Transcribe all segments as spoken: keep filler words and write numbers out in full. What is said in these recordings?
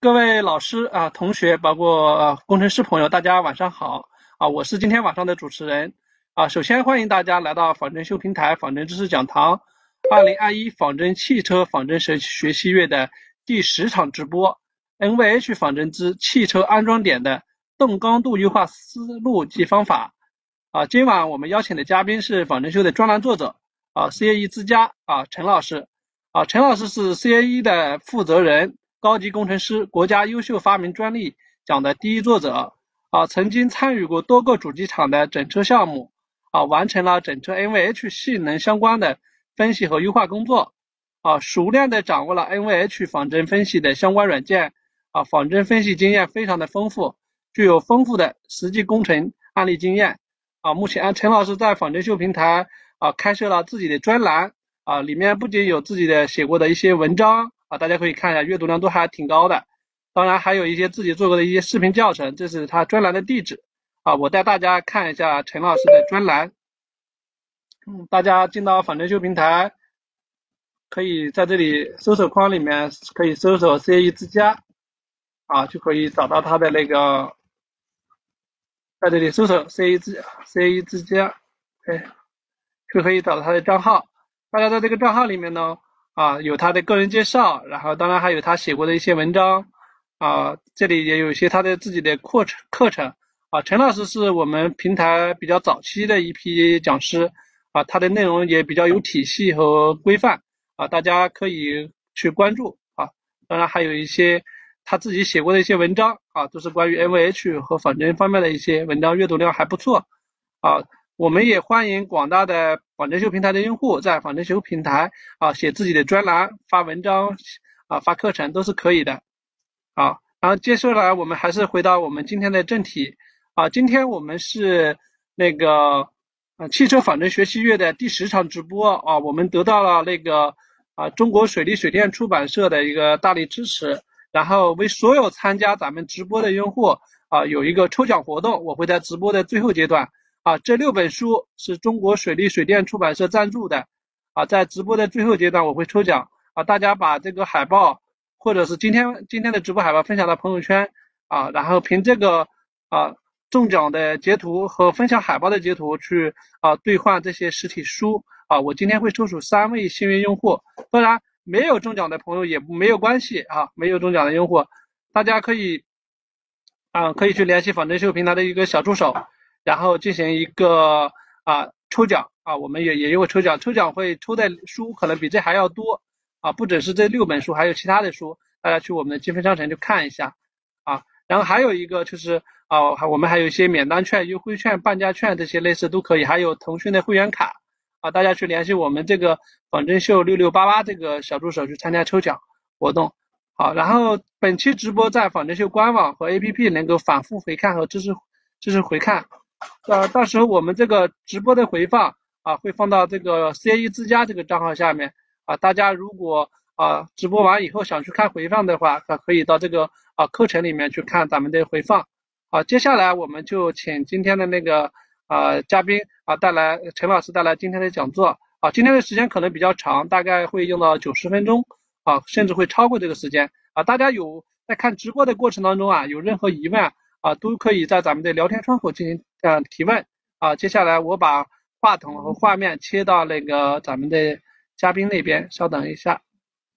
各位老师啊、同学，包括呃工程师朋友，大家晚上好啊！我是今天晚上的主持人啊。首先欢迎大家来到仿真修平台仿真知识讲堂二零二一仿真汽车仿真学学习月的第十场直播 N V H 仿真之汽车安装点的动刚度优化思路及方法啊。今晚我们邀请的嘉宾是仿真修的专栏作者啊 C A E 之家啊陈老师啊。陈老师是 C A E 的负责人。高级工程师国家优秀发明专利奖的第一作者啊，曾经参与过多个主机厂的整车项目啊，完成了整车 N V H 性能相关的分析和优化工作啊，熟练的掌握了 N V H 仿真分析的相关软件啊，仿真分析经验非常的丰富，具有丰富的实际工程案例经验啊。目前陈老师在仿真秀平台啊开设了自己的专栏啊，里面不仅有自己的写过的一些文章。啊，大家可以看一下，阅读量都还挺高的。当然，还有一些自己做过的一些视频教程，这是他专栏的地址啊。我带大家看一下陈老师的专栏。嗯，大家进到仿真秀平台，可以在这里搜索框里面可以搜索 C A E 之家啊，就可以找到他的那个，在这里搜索 C A E 之 C A E 之家，哎，就可以找到他的账号。大家在这个账号里面呢。啊，有他的个人介绍，然后当然还有他写过的一些文章，啊，这里也有一些他的自己的课程课程，啊，陈老师是我们平台比较早期的一批讲师，啊，他的内容也比较有体系和规范，啊，大家可以去关注，啊，当然还有一些他自己写过的一些文章，啊，都是关于 N V H 和仿真方面的一些文章，阅读量还不错，啊。我们也欢迎广大的仿真秀平台的用户在仿真秀平台啊写自己的专栏、发文章啊、发课程都是可以的啊。然后接下来我们还是回到我们今天的正题啊。今天我们是那个呃汽车仿真学习月的第十场直播啊，我们得到了那个啊中国水利水电出版社的一个大力支持，然后为所有参加咱们直播的用户啊有一个抽奖活动，我会在直播的最后阶段。啊，这六本书是中国水利水电出版社赞助的，啊，在直播的最后阶段我会抽奖，啊，大家把这个海报或者是今天今天的直播海报分享到朋友圈，啊，然后凭这个啊中奖的截图和分享海报的截图去啊兑换这些实体书，啊，我今天会抽出三位幸运用户，当然没有中奖的朋友也没有关系啊，没有中奖的用户，大家可以啊可以去联系仿真秀平台的一个小助手。然后进行一个啊抽奖啊，我们也也有抽奖，抽奖会抽的书可能比这还要多啊，不只是这六本书，还有其他的书，大家去我们的积分商城去看一下啊。然后还有一个就是啊，我们还有一些免单券、优惠券、半价券这些类似都可以，还有腾讯的会员卡啊，大家去联系我们这个仿真秀六六八八这个小助手去参加抽奖活动。好，然后本期直播在仿真秀官网和 A P P 能够反复回看和支持支持回看。呃，到时候我们这个直播的回放啊，会放到这个 C A E 之家这个账号下面啊。大家如果啊直播完以后想去看回放的话，可以到这个啊课程里面去看咱们的回放。好，接下来我们就请今天的那个啊嘉宾啊带来陈老师带来今天的讲座啊。今天的时间可能比较长，大概会用到九十分钟啊，甚至会超过这个时间啊。大家有在看直播的过程当中啊，有任何疑问啊，都可以在咱们的聊天窗口进行呃提问啊。接下来我把话筒和画面切到那个咱们的嘉宾那边，稍等一下。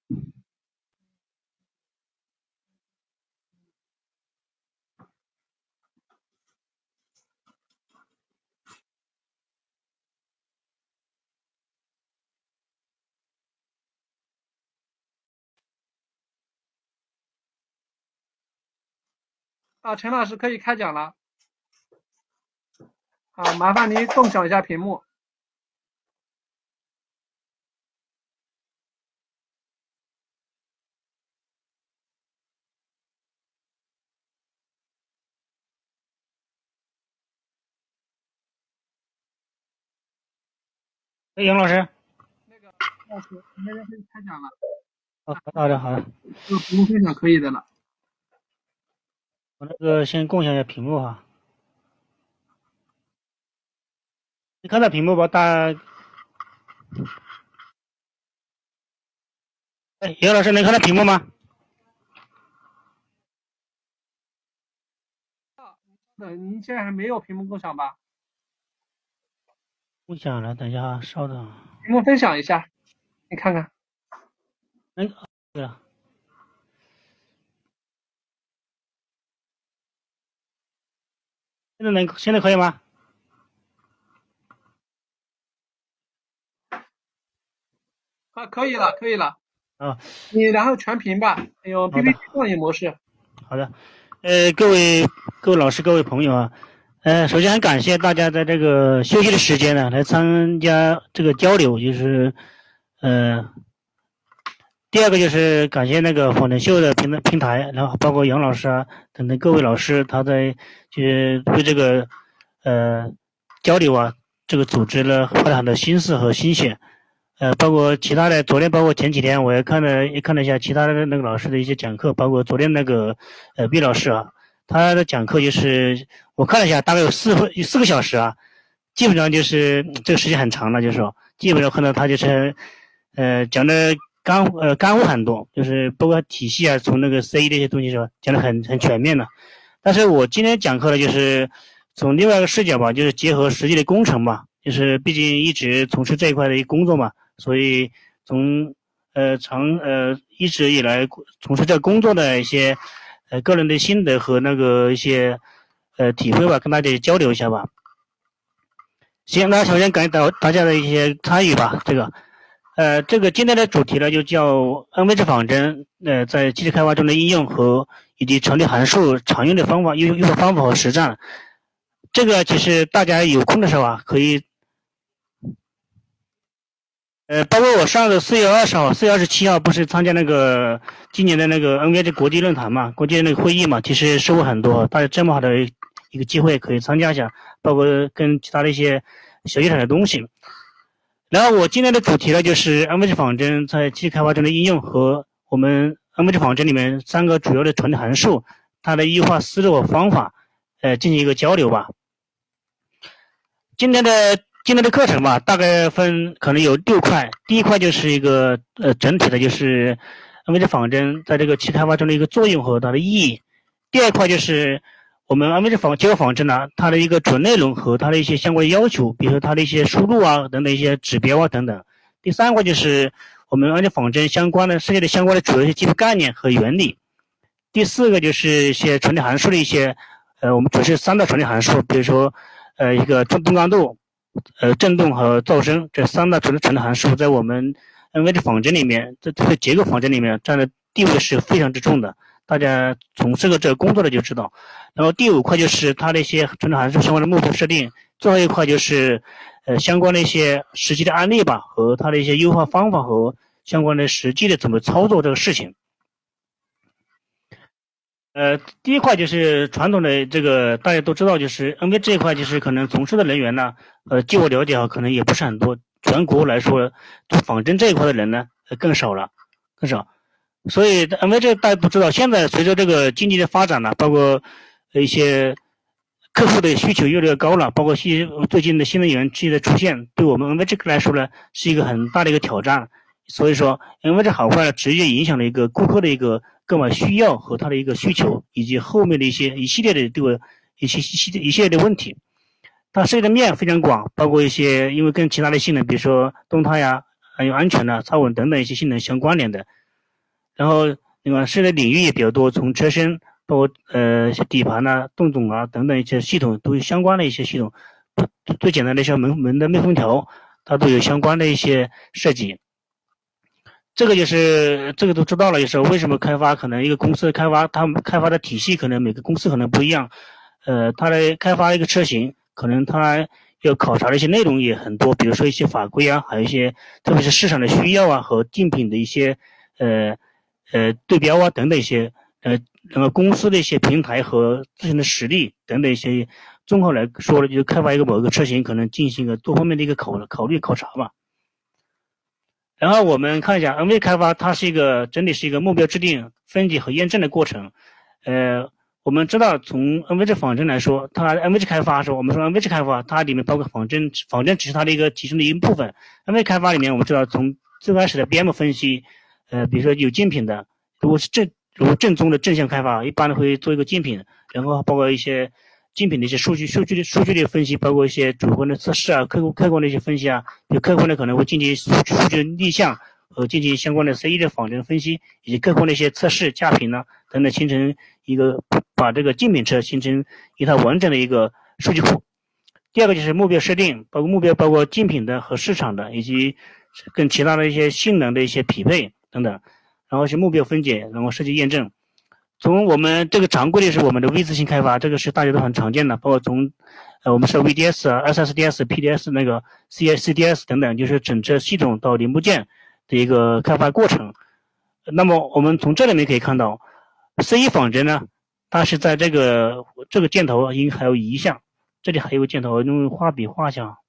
啊，陈老师可以开讲了啊，麻烦您共享一下屏幕。 哎，杨老师。 那个老师，那边可以开讲了。 哦，好的好的。 这个屏幕分享可以的了。 我那个先共享一下屏幕哈。你看到屏幕吧？大，哎，杨老师能看到屏幕吗？ 了，等您现在还没有屏幕共享吧？ 共享了，等一下啊，稍等。 屏幕分享一下，你看看。 哎，对了，现在能现在可以吗？ 啊，可以了，可以了。 啊， 你然后全屏吧，有 P P T 投影模式。 好的，呃，各位各位老师、各位朋友啊，呃，首先很感谢大家在这个休息的时间呢来参加这个交流，就是呃，第二个就是感谢那个访谈秀的平台平台，然后包括杨老师啊等等各位老师，他在就是对这个呃交流啊这个组织呢花了很多心思和心血。呃，包括其他的，昨天包括前几天，我也看了，也看了一下其他的那个老师的一些讲课，包括昨天那个呃毕老师啊，他的讲课就是我看了一下，大概有四分四个小时啊，基本上就是这个时间很长了，就是说，基本上看到他就是呃讲的干呃干货很多，就是包括体系啊，从那个 C 这些东西说讲的很很全面了。但是我今天讲课呢，就是从另外一个视角吧，就是结合实际的工程嘛，就是毕竟一直从事这一块的一个工作嘛。所以从呃长呃一直以来从事这个工作的一些呃个人的心得和那个一些呃体会吧，跟大家交流一下吧。行，那首先感谢大大家的一些参与吧。这个呃这个今天的主题呢就叫 N V 值仿真呃在机器开发中的应用和以及传递函数常用的方法、优优化方法和实战。这个其实大家有空的时候啊可以。呃，包括我上个四月二十号、四月二十七号不是参加那个今年的那个 N V 的国际论坛嘛，国际的那个会议嘛，其实收获很多，大家这么好的一个机会可以参加一下，包括跟其他的一些小剧场的东西。然后我今天的主题呢，就是 N V 值仿真在机器开发中的应用和我们 N V 值仿真里面三个主要的传递函数，它的优化思路和方法，呃，进行一个交流吧。今天的。今天的课程吧，大概分可能有六块。第一块就是一个呃整体的，就是 N V 值仿真在这个机器开发中的一个作用和它的意义。第二块就是我们 N V 值仿结构仿真呢，它的一个主内容和它的一些相关的要求，比如说它的一些输入啊等等一些指标啊等等。第三块就是我们 N V 值仿真相关的世界的相关的主要一些基础概念和原理。第四个就是一些传递函数的一些呃我们主要是三大传递函数，比如说呃一个中动刚度。呃，振动和噪声这三大主要传递函数，在我们 N V 值仿真里面，在这个结构仿真里面占的地位是非常之重的。大家从这个这个工作的就知道。然后第五块就是它的一些传递函数相关的目标设定，最后一块就是呃相关的一些实际的案例吧，和它的一些优化方法和相关的实际的怎么操作这个事情。呃，第一块就是传统的这个大家都知道，就是 N V 这一块，就是可能从事的人员呢，呃，据我了解啊，可能也不是很多。全国来说，做仿真这一块的人呢，呃，更少了，更少。所以 N V 这大家都知道，现在随着这个经济的发展呢，包括一些客户的需求越来越高了，包括新最近的新能源汽车的出现，对我们 N V 这个来说呢，是一个很大的一个挑战。所以说 N V 这好坏呢，直接影响了一个顾客的一个购买需要和他的一个需求，以及后面的一些一系列的这个一些一系列一系列的问题。它涉及的面非常广，包括一些因为跟其他的性能，比如说动态呀、还有安全呐、超稳等等一些性能相关联的。然后另外涉及的领域也比较多，从车身包括呃底盘呐、动总啊等等一些系统都有相关的一些系统。最简单的像门门的密封条，它都有相关的一些设计。这个就是这个都知道了，就是为什么开发可能一个公司开发，他们开发的体系可能每个公司可能不一样，呃，他的开发一个车型，可能他要考察的一些内容也很多，比如说一些法规啊，还有一些特别是市场的需要啊和竞品的一些呃呃对标啊等等一些呃那个公司的一些平台和自身的实力等等一些综合来说呢，就开发一个某个车型，可能进行一个多方面的一个考考虑考察吧。然后我们看一下 N V 开发，它是一个整体是一个目标制定、分解和验证的过程。呃，我们知道从 N V 值仿真来说，它 N V 值开发的时候，我们说 N V 值开发，它里面包括仿真，仿真只是它的一个其中的一部分。N V 开发里面，我们知道从最开始的 B M 分析，呃，比如说有竞品的，如果是正如果正宗的正向开发，一般会做一个竞品， 然后包括一些竞品的一些数据、数据的数据的分析，包括一些主观的测试啊、客观客观的一些分析啊，就客观的可能会进行数据数据的逆向和进行相关的 C E 的仿真分析，以及客观的一些测试、价评呢等等，形成一个把这个竞品车形成一套完整的一个数据库。第二个就是目标设定，包括目标包括竞品的和市场的，以及跟其他的一些性能的一些匹配等等，然后是目标分解，然后设计验证。从我们这个常规的是我们的 V 字型开发，这个是大家都很常见的，包括从呃我们说 V D S 啊、S S D S、P D S 那个 C S C D S 等等，就是整车系统到零部件的一个开发过程。那么我们从这里面可以看到 ，C E 仿真呢，它是在这个这个箭头应还有一项，这里还有个箭头，用画笔画一下。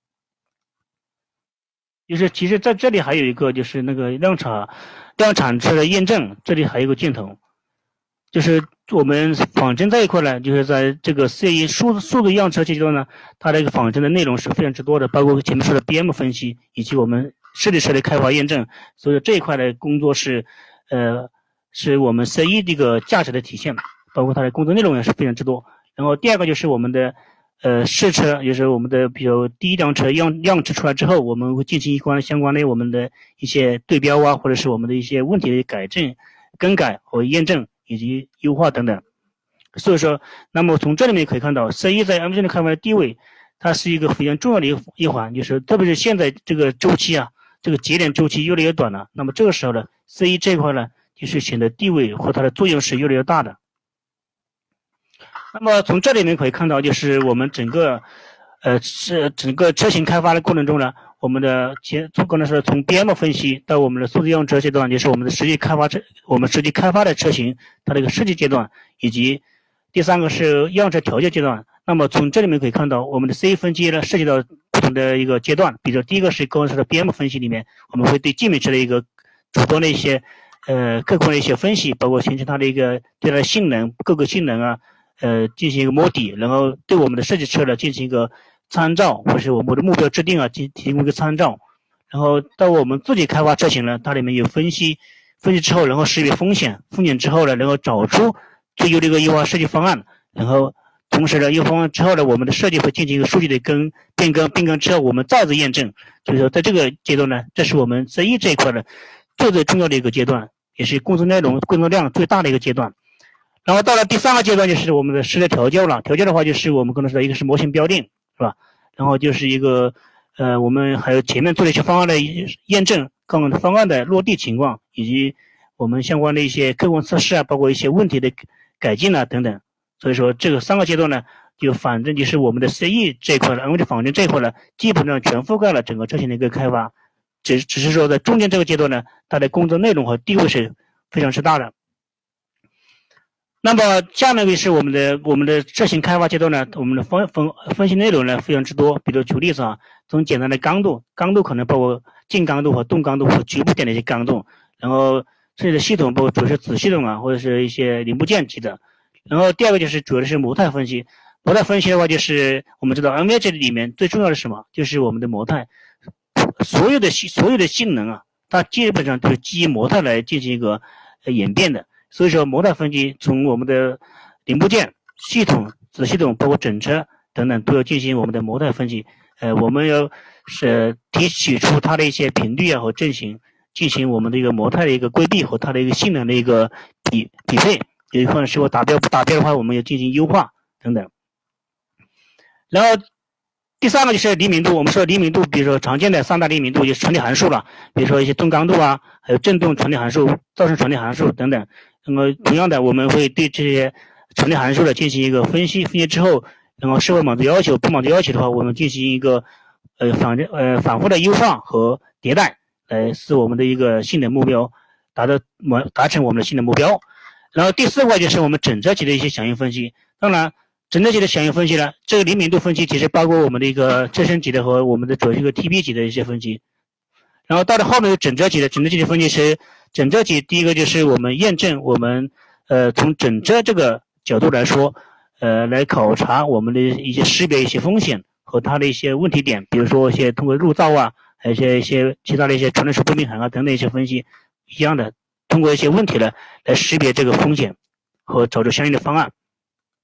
就是其实在这里还有一个就是那个量产量产车的验证，这里还有一个箭头。就是我们仿真这一块呢，就是在这个 C E 数数字样车阶段呢，它这个仿真的内容是非常之多的，包括前面说的 B M 分析以及我们设计车的开发验证，所以这一块的工作是，呃，是我们 C E 这个价值的体现，包括它的工作内容也是非常之多。然后第二个就是我们的呃试车，就是我们的比如第一辆车样样车出来之后，我们会进行一关相关的我们的一些对标啊，或者是我们的一些问题的改正、更改和验证。以及优化等等，所以说，那么从这里面可以看到 ，C E 在 M 线的开发的地位，它是一个非常重要的一一环，就是特别是现在这个周期啊，这个节点周期越来越短了，那么这个时候呢 ，C E 这一块呢，就是显得地位和它的作用是越来越大的。那么从这里面可以看到，就是我们整个，呃，是整个车型开发的过程中呢。我们的前从刚才说从 B M 分析到我们的数字样车阶段，就是我们的实际开发车，我们实际开发的车型它的一个设计阶段，以及第三个是样车调教阶段。那么从这里面可以看到，我们的 C E 分析呢涉及到不同的一个阶段，比如第一个是刚才说的 B M 分析里面，我们会对竞品车的一个主观的一些呃客观的一些分析，包括形成它的一个对它的性能各个性能啊，呃进行一个摸底，然后对我们的设计车呢进行一个参照，或是我们的目标制定啊，提提供一个参照，然后到我们自己开发车型呢，它里面有分析，分析之后，然后识别风险，风险之后呢，然后找出最优的一个优化设计方案，然后同时呢，优化方案之后呢，我们的设计会进行一个数据的更变更，变更之后我们再次验证。所以说，在这个阶段呢，这是我们 C E 这一块的最最重要的一个阶段，也是工作内容、工作量最大的一个阶段。然后到了第三个阶段，就是我们的实时调教了。调教的话，就是我们刚才说的一个是模型标定。是吧？然后就是一个，呃，我们还有前面做了一些方案的验证，刚刚的方案的落地情况，以及我们相关的一些客观测试啊，包括一些问题的改进啊等等。所以说这个三个阶段呢，就反正就是我们的 C E 这一块了，M 的仿真这一块呢，基本上全覆盖了整个车型的一个开发，只只是说在中间这个阶段呢，它的工作内容和地位是非常之大的。那么下面是我们的我们的车型开发阶段呢，我们的分分分析内容呢非常之多。比如举例子啊，从简单的刚度，刚度可能包括静刚度和动刚度和局部点的一些刚度，然后设计的系统包括主要是子系统啊，或者是一些零部件级的。然后第二个就是主要的是模态分析，模态分析的话就是我们知道 N V H 里面最重要的是什么？就是我们的模态，所有的所有的性能啊，它基本上都是基于模态来进行一个演变的。所以说模态分析从我们的零部件、系统、子系统，包括整车等等，都要进行我们的模态分析。呃，我们要是提取出它的一些频率啊和阵型，进行我们的一个模态的一个规避和它的一个性能的一个匹匹配。有一块是否达标，不达标的话，我们要进行优化等等。然后第三个就是厘明度，我们说厘明度，比如说常见的三大厘明度就是传递函数了，比如说一些动刚度啊，还有振动传递函数、噪声传递函数等等。那么同样的，我们会对这些传递函数的进行一个分析，分析之后，然后是否满足要求，不满足要求的话，我们进行一个呃反呃反复的优化和迭代，来使我们的一个性能目标达到达成我们的性能目标。然后第四块就是我们整车级的一些响应分析。当然，整车级的响应分析呢，这个灵敏度分析其实包括我们的一个车身级的和我们的主要是一个 T P 级的一些分析。然后到了后面的整车级的整车级的分析是整车级，第一个就是我们验证我们呃从整车这个角度来说，呃来考察我们的一些识别一些风险和它的一些问题点，比如说一些通过路噪啊，还有一些一些其他的一些传动数不明函啊等等一些分析，一样的通过一些问题呢来识别这个风险和找出相应的方案。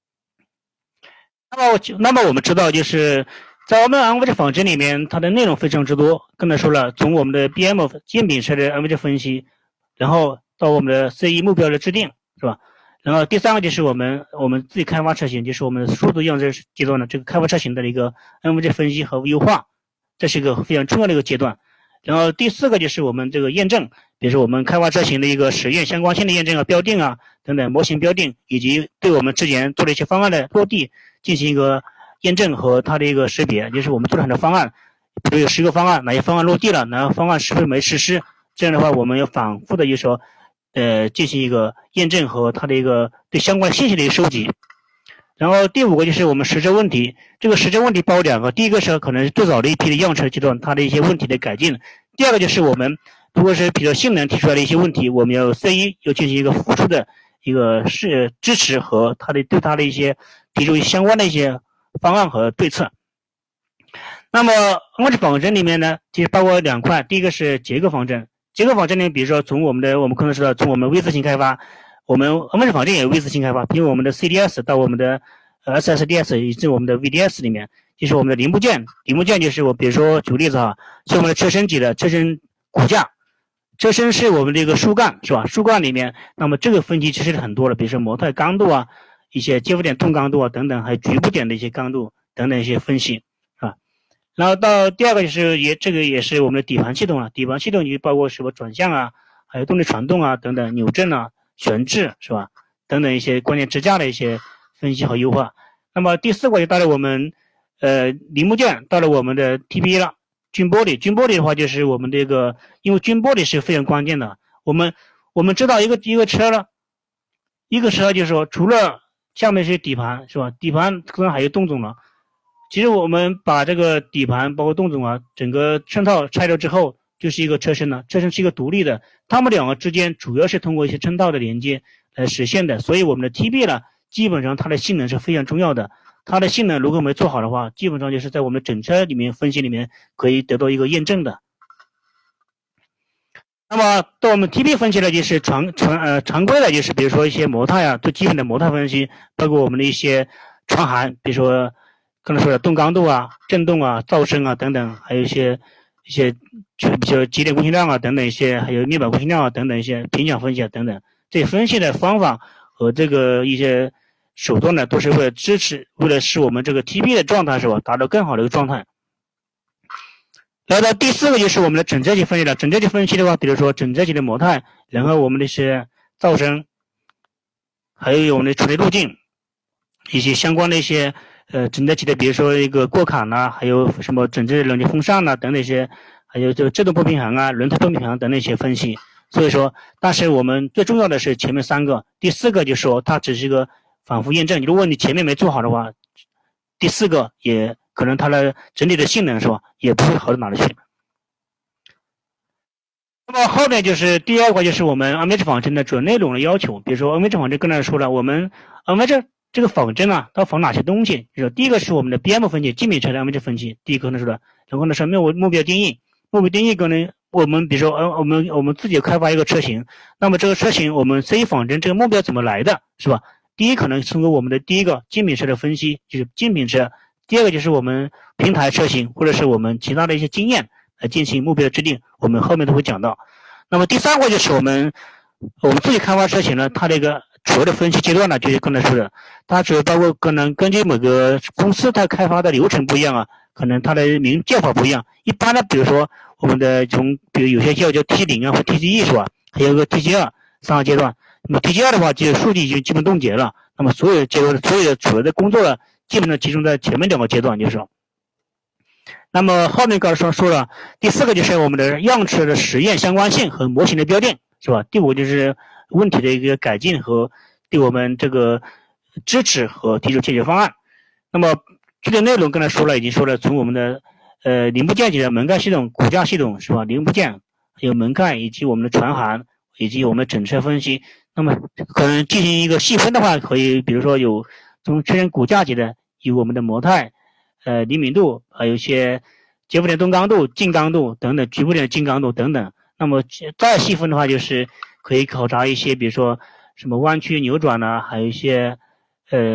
那么我那么我们知道，就是在我们 N V H 仿真里面，它的内容非常之多。刚才说了，从我们的 B M 渐饼车的 N V H 分析，然后到我们的 C E 目标的制定，是吧？然后第三个就是我们我们自己开发车型，就是我们的数字样证阶段的这个开发车型的一个 N V H 分析和优化，这是一个非常重要的一个阶段。然后第四个就是我们这个验证，比如说我们开发车型的一个实验相关性的验证啊、标定啊等等模型标定，以及对我们之前做的一些方案的落地进行一个验证和它的一个识别，就是我们做了很多方案，比如有十个方案，哪些方案落地了，哪个方案是不是没实施，这样的话我们要反复的就说呃进行一个验证和它的一个对相关信息的一个收集。然后第五个就是我们实证问题，这个实证问题包括两个，第一个是可能是最早的一批的样车阶段它的一些问题的改进，第二个就是我们如果是比较性能提出来的一些问题，我们要 C 一 要进行一个辅助的一个是支持和它的对它的一些提出相关的一些方案和对策。那么 N V H 仿真里面呢，其实包括两块，第一个是结构仿真，结构仿真呢，比如说从我们的我们可能知道从我们 V 字型开发，我们 N V H 仿真也有 V 字型开发，比如我们的 C D S 到我们的 S S D S 以及我们的 V D S 里面，就是我们的零部件，零部件就是我比如说举个例子哈，是我们的车身级的车身骨架，车身是我们这个树干是吧？树干里面，那么这个分级其实是很多的，比如说模态刚度啊，一些接附点动刚度啊等等，还有局部点的一些刚度等等一些分析啊。然后到第二个就是也这个也是我们的底盘系统了，底盘系统就包括什么转向啊，还有动力传动啊等等，扭振啊、悬置是吧？等等一些关键支架的一些分析和优化。那么第四个就到了我们呃零部件，到了我们的 T P 了。均玻璃，均玻璃的话就是我们这个，因为均玻璃是非常关键的。我们我们知道一个一个车了，一个车就是说，除了下面是底盘是吧？底盘可能还有动总了。其实我们把这个底盘包括动总啊，整个衬套拆掉之后，就是一个车身了。车身是一个独立的，它们两个之间主要是通过一些衬套的连接来实现的。所以我们的 T B 呢，基本上它的性能是非常重要的。它的性能如果没做好的话，基本上就是在我们整车里面分析里面可以得到一个验证的。那么到我们 T B 分析呢，就是常常呃常规的，就是比如说一些模态啊，最基本的模态分析，包括我们的一些传函，比如说刚才说的动刚度啊、振动啊、噪声啊等等，还有一些一些就比如节点共性量啊等等一些，还有面板共性量啊等等一些频响分析啊等等，这些分析的方法和这个一些手段呢，都是为了支持，为了使我们这个 T B 的状态是吧，达到更好的一个状态。来到第四个就是我们的整车级分析了。整车级分析的话，比如说整车级的模态，然后我们的一些噪声，还有我们的处理路径，以及相关的一些呃整车级的，比如说一个过坎呐、啊，还有什么整车冷气风扇呐、啊、等等一些，还有这个制动不平衡啊、轮胎不平衡等等一些分析。所以说，但是我们最重要的是前面三个，第四个就是说它只是一个反复验证。如果你前面没做好的话，第四个也可能它的整体的性能是吧，也不会好到哪里去。那么后面就是第二个，就是我们 N V H 仿真的主要内容的要求。比如说 N V H 仿真刚才说了，我们 N V H 这个仿真啊，它仿哪些东西？就是第一个是我们的 B M 分析，静谧车的 N V H 分析，第一个呢说的，然后呢是目目标定义，目标定义可能我们比如说呃我们我们自己开发一个车型，那么这个车型我们 C 仿真这个目标怎么来的，是吧？第一可能通过我们的第一个静谧车的分析，就是静谧车；第二个就是我们平台车型或者是我们其他的一些经验来进行目标的制定，我们后面都会讲到。那么第三个就是我们我们自己开发车型呢，它这个主要的分析阶段呢，就是刚才说的，它主要包括可能根据每个公司它开发的流程不一样啊，可能它的名叫法不一样。一般的，比如说我们的从比如有些叫叫 T 零 啊或 T G 一是吧？还有个 T G 二三个阶段。那么 T G 二的话，就数据已经基本冻结了。那么所有的阶段所有的主要的工作呢，基本上集中在前面两个阶段，就是。那么后面刚才说说了，第四个就是我们的样车的实验相关性和模型的标定，是吧？第五就是问题的一个改进和对我们这个支持和提出解决方案。那么具体内容刚才说了，已经说了，从我们的呃零部件级的门盖系统、骨架系统，是吧？零部件还有门盖以及我们的传函以及我们整车分析。那么可能进行一个细分的话，可以比如说有从车身骨架级的有我们的模态。呃，灵敏度，还有一些接附点动刚度、静刚度等等，局部点静刚度等等。那么再细分的话，就是可以考察一些，比如说什么弯曲扭转啊，还有一些呃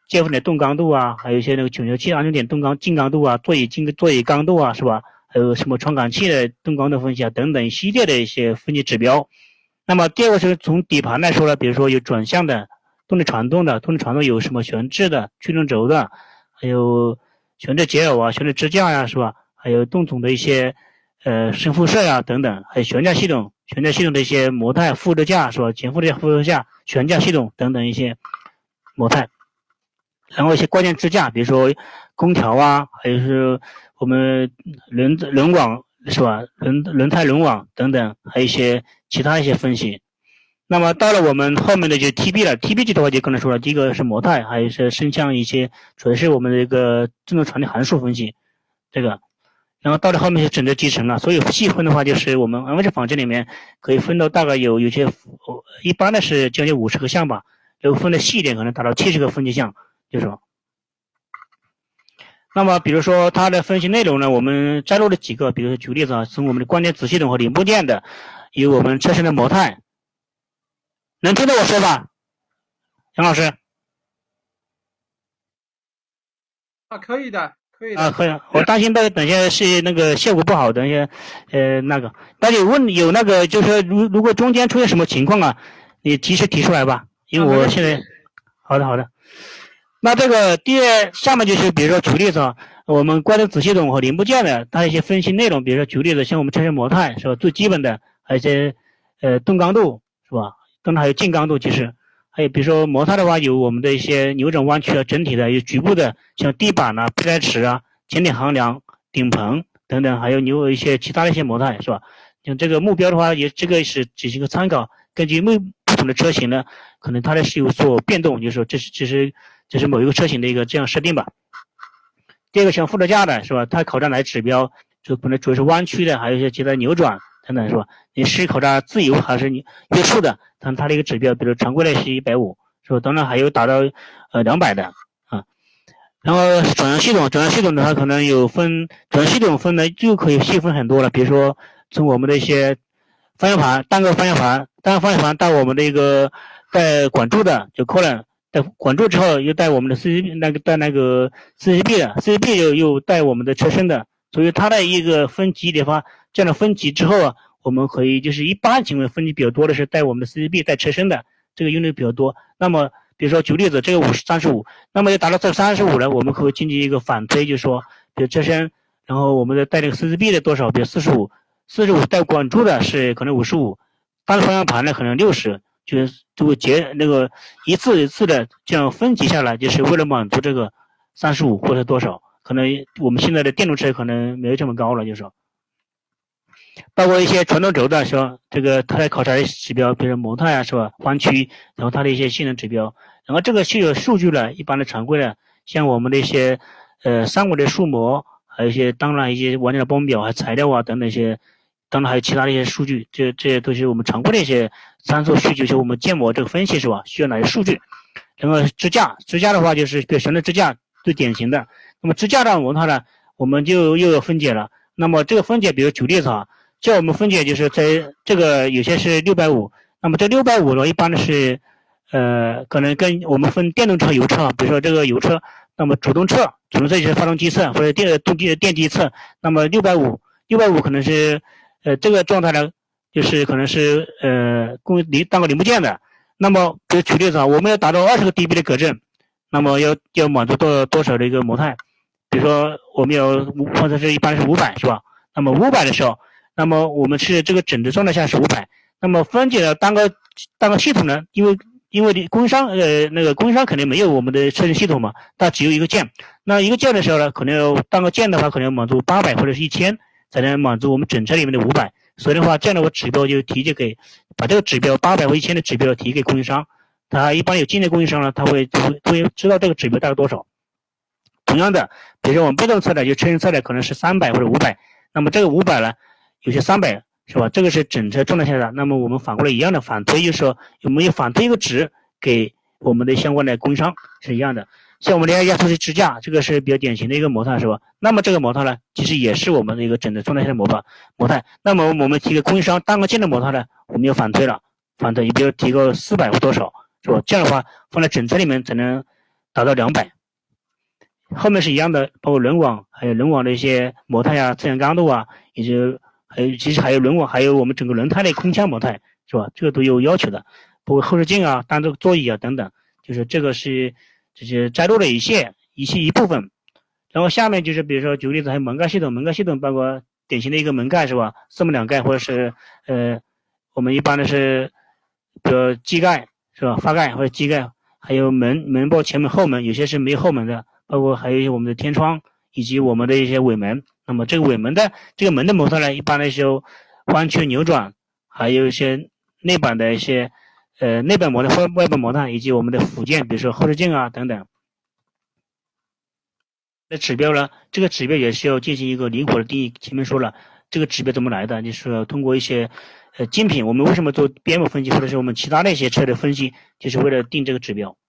接缝点动刚度啊，还有一些那个卷轴器安全点动刚进刚度啊，座椅进座椅刚度啊，是吧？还有什么传感器的动刚度分析啊，等等一系列的一些分析指标。那么第二个是从底盘来说呢，比如说有转向的、动力传动的，动力传动有什么悬置的、驱动轴的，还有悬置节偶啊、悬置支架呀、啊，是吧？还有动总的一些呃深辐射呀、啊、等等，还有悬架系统、悬架系统的一些模态、副支架是吧？前副支架、副支架、悬架系统等等一些模态。然后一些关键支架，比如说空调啊，还有是我们轮轮网是吧？轮轮胎轮网等等，还有一些其他一些分析。那么到了我们后面的就 T B 了 ，T B 这的话就刚才说了，第一个是模态，还有是声腔一些，主要是我们的一个振动传递函数分析，这个。然后到了后面是整个集成了，所以细分的话，就是我们 N V 仿真里面可以分到大概有有些，一般的是将近五十个项吧，然后分的细一点，可能达到七十个分析项。就是说，那么比如说它的分析内容呢，我们摘录了几个，比如说举个例子啊，从我们的关键子系统和零部件的，有我们车身的模态，能听到我说吧，杨老师？ 啊，可以的，可以的啊，可以。我担心到等一下是那个效果不好，等一下，呃，那个，大家有问有那个，就是说如如果中间出现什么情况啊，你及时提出来吧，因为我现在，好的好的。那这个第二下面就是比如说举例子啊，我们关键子系统和零部件的它一些分析内容，比如说举例子像我们车身模态是吧，最基本的，还有一些呃动刚度是吧，当然还有进刚度，其实还有比如说模态的话，有我们的一些扭转弯曲啊，整体的有局部的像地板啊、备胎池啊、前顶横梁、顶棚等等，还有你有一些其他的一些模态是吧？像这个目标的话，也这个是只是一个参考，根据不不同的车型呢，可能它的是有所变动，就是说这是这是。这是某一个车型的一个这样设定吧。第二个像副支架的是吧？它考察哪指标？就可能主要是弯曲的，还有一些其他扭转等等是吧？你是考察自由还是你约束的？它它的一个指标，比如常规的是一百五是吧？当然还有达到呃两百的啊。然后转向系统，转向系统的话可能有分转向系统分的就可以细分很多了，比如说从我们的一些方向盘单个方向盘单个方向盘到我们的一个带管柱的就 column。带管柱之后又带我们的 C C B 那个带那个 C C B 的 C C B 又又带我们的车身的，所以它的一个分级的话，这样的分级之后啊，我们可以就是一般情况分级比较多的是带我们的 C C B 带车身的，这个用的比较多。那么比如说举例子，这个五十三十五，那么要达到这三十五呢，我们可以进行一个反推，就是说，比如车身，然后我们的带这个 C C B 的多少，比如四十五，四十五带管柱的是可能五十五，单方向盘呢可能六十。就是这个节那个一次一次的这样分级下来，就是为了满足这个三十五或者多少，可能我们现在的电动车可能没有这么高了，就是说，包括一些传动轴的是吧？这个它的考察的指标，比如模态啊是吧？弯曲，然后它的一些性能指标，然后这个是有数据的，一般的常规的，像我们的一些呃三维的数模，还有一些当然一些完整的报表，还有材料啊等等一些。当然还有其他的一些数据，这这些都是我们常规的一些参数数据，就是我们建模这个分析是吧？需要哪些数据？然后支架，支架的话就是比如悬置支架最典型的。那么支架的模态呢，我们就又有分解了。那么这个分解，比如举例子啊，叫我们分解就是在这个有些是六百五，那么这六百五呢，一般的是呃可能跟我们分电动车、油车，比如说这个油车，那么主动侧，主动侧就是发动机侧或者电动机电机侧，那么六百五，六百五可能是。呃，这个状态呢，就是可能是呃供零当个零部件的。那么，比如举例子啊，我们要达到二十个 dB 的隔震，那么要要满足多多少的一个模态？比如说我们要或者是一般是五百是吧？那么五百的时候，那么我们是这个整的状态下是五百。那么分解的单个单个系统呢，因为因为供应商呃那个供应商肯定没有我们的车身系统嘛，它只有一个键。那一个键的时候呢，可能要单个键的话，可能要满足八百或者是一千。才能满足我们整车里面的五百，所以的话，这样的话指标就提交给，把这个指标八百或一千的指标提给供应商，他一般有经验供应商呢，他会会会知道这个指标大概多少。同样的，比如说我们被动侧的，就车身侧的可能是三百或者五百，那么这个五百呢，有些三百是吧？这个是整车状态下的，那么我们反过来一样的反推，就是说有没有反推一个值给我们的相关的供应商是一样的。像我们的压缩式支架，这个是比较典型的一个模态，是吧？那么这个模态呢，其实也是我们的一个整个状态下的模板模态。那么我们提给供应商单个件的模态呢，我们要反推了，反推，你比如提个四百或多少，是吧？这样的话放在整车里面才能达到两百。后面是一样的，包括轮网，还有轮网的一些模态啊、自然刚度啊，以及还有其实还有轮网，还有我们整个轮胎的空腔模态，是吧？这个都有要求的，包括后视镜啊、单座座椅啊等等，就是这个是这些摘录的一些一些一部分。然后下面就是比如说举个例子，还有门盖系统，门盖系统包括典型的一个门盖是吧？四门两盖或者是呃我们一般的是比如机盖是吧？发盖或者机盖，还有门门包前门后门，有些是没有后门的。包括还有一些我们的天窗以及我们的一些尾门，那么这个尾门的这个门的模特呢，一般的是有弯曲扭转，还有一些内板的一些呃内板模特或外板模特，以及我们的附件，比如说后视镜啊等等。那指标呢，这个指标也是要进行一个灵活的定义。前面说了，这个指标怎么来的，就是通过一些呃精品，我们为什么做边膜分析，或者是我们其他的一些车的分析，就是为了定这个指标。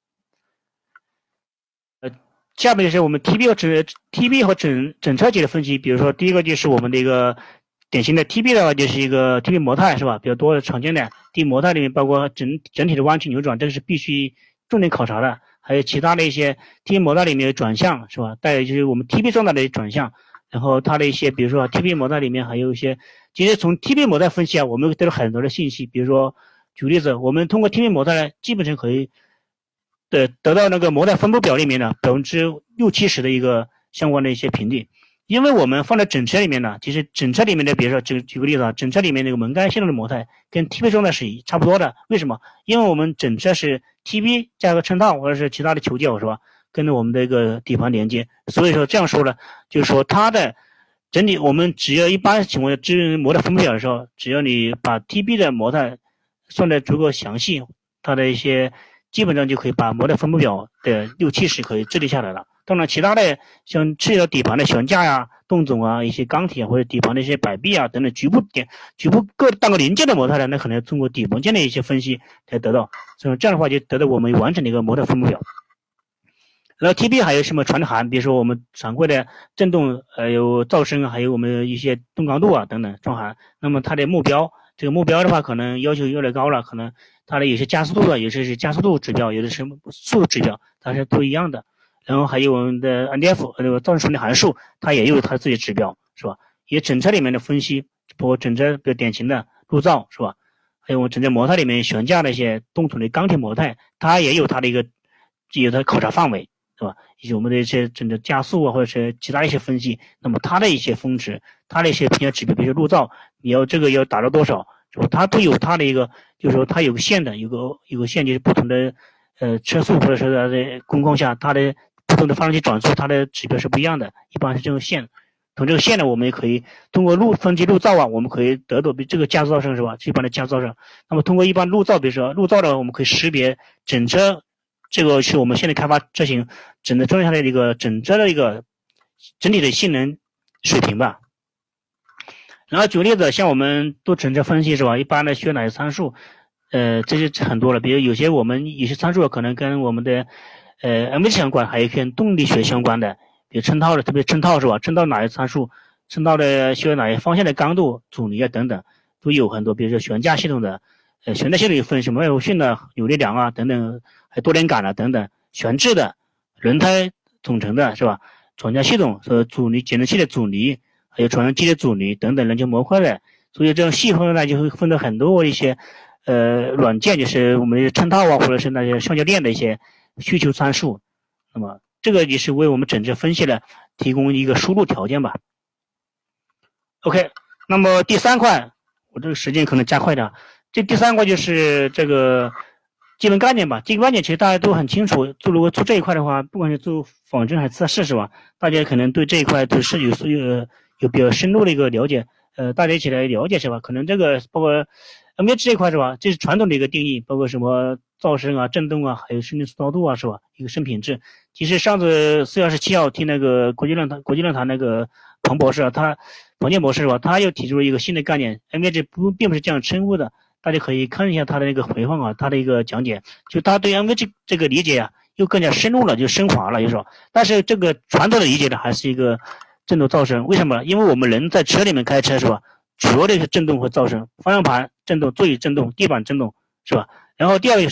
呃。下面就是我们 T B 和整 T B 和整整车级的分析，比如说第一个就是我们的一个典型的 T B 的话，就是一个 T B 模态是吧？比较多的常见的 T B 模态里面包括整整体的弯曲扭转，这个是必须重点考察的。还有其他的一些 T B 模态里面的转向是吧？带有就是我们 T B 状态的转向，然后它的一些比如说 T B 模态里面还有一些，其实从 T B 模态分析啊，我们得到很多的信息，比如说举个例子，我们通过 T B 模态呢，基本上可以。得得到那个模态分布表里面呢，百分之六七十的一个相关的一些频率，因为我们放在整车里面呢，其实整车里面的，比如说举举个例子啊，整车里面那个门盖系统的模态跟 T B 状态是差不多的，为什么？因为我们整车是 T B 加个衬套或者是其他的球脚是吧？跟着我们的一个底盘连接，所以说这样说呢，就是说它的整体我们只要一般情况下支援模态分布表的时候，只要你把 T B 的模态算得足够详细，它的一些。基本上就可以把模态分布表的六七十可以制定下来了。当然，其他的像涉及到底盘的悬架呀、动总啊、一些钢铁或者底盘的一些摆臂啊等等局部点、局部各单个零件的模态呢，那可能要通过底模件的一些分析才得到。所以这样的话，就得到我们完整的一个模态分布表。然后 T B 还有什么传函，比如说我们常规的振动，还有噪声，还有我们一些动刚度啊等等传函。那么它的目标，这个目标的话，可能要求越来越高了，可能。它的有些加速度的，有些是加速度指标，有的是速度指标，它是都一样的。然后还有我们的 N D F 那个噪声的函数，它也有它自己的指标，是吧？也整车里面的分析，包括整车比较典型的路噪，是吧？还有我们整车模态里面悬架的一些动土的钢铁模态，它也有它的一个有它的考察范围，是吧？以及我们的一些整个加速啊，或者是其他一些分析，那么它的一些峰值，它的一些评价指标，比如说路噪，你要这个要达到多少？是吧？它都有它的一个，就是说它有个线的，有个有个线，就是不同的呃车速或者是它的工况下，它的不同的发动机转速，它的指标是不一样的。一般是这种线，从这个线呢，我们也可以通过路分析路噪啊，我们可以得到比这个加速噪声是吧？一般的加速噪声。那么通过一般路噪，比如说路噪的，我们可以识别整车，这个是我们现在开发车型整个装下来的一个整车的一个整体的性能水平吧。然后举个例子，像我们做整车分析是吧？一般的需要哪些参数？呃，这些很多了。比如有些我们有些参数可能跟我们的呃 M V 相关，还有跟动力学相关的，比如衬套的，特别衬套是吧？衬套哪些参数？衬套的需要哪些方向的刚度、阻尼啊等等，都有很多。比如说悬架系统的，呃，悬架系统有分什么外柔性的、扭力梁啊等等，还有多连杆啊等等，悬置的、轮胎总成的是吧？转向系统和阻尼减震器的阻尼。还有传动机的阻尼等等人球模块的，所以这种细分呢就会分到很多一些呃软件，就是我们的衬套啊，或者是那些橡胶链的一些需求参数。那么这个也是为我们整车分析的提供一个输入条件吧。OK， 那么第三块，我这个时间可能加快的，这第三块就是这个基本概念吧。基本概念其实大家都很清楚，做如果做这一块的话，不管是做仿真还是测试是吧，大家可能对这一块都是有所有。有比较深入的一个了解，呃，大家一起来了解是吧？可能这个包括 N V H 这一块是吧？这是传统的一个定义，包括什么噪声啊、震动啊，还有声音粗糙度啊，是吧？一个声品质。其实上次四月二十七号听那个国际论坛，国际论坛那个彭博士啊，他彭建博士是吧？他又提出了一个新的概念 ，N V H 不并不是这样称呼的，大家可以看一下他的那个回放啊，他的一个讲解，就他对 N V H 这个理解啊，又更加深入了，就升华了，就是说，但是这个传统的理解呢，还是一个。震动噪声，为什么？因为我们人在车里面开车是吧？主要的是震动和噪声，方向盘震动、座椅震动、地板震动是吧？然后第二个是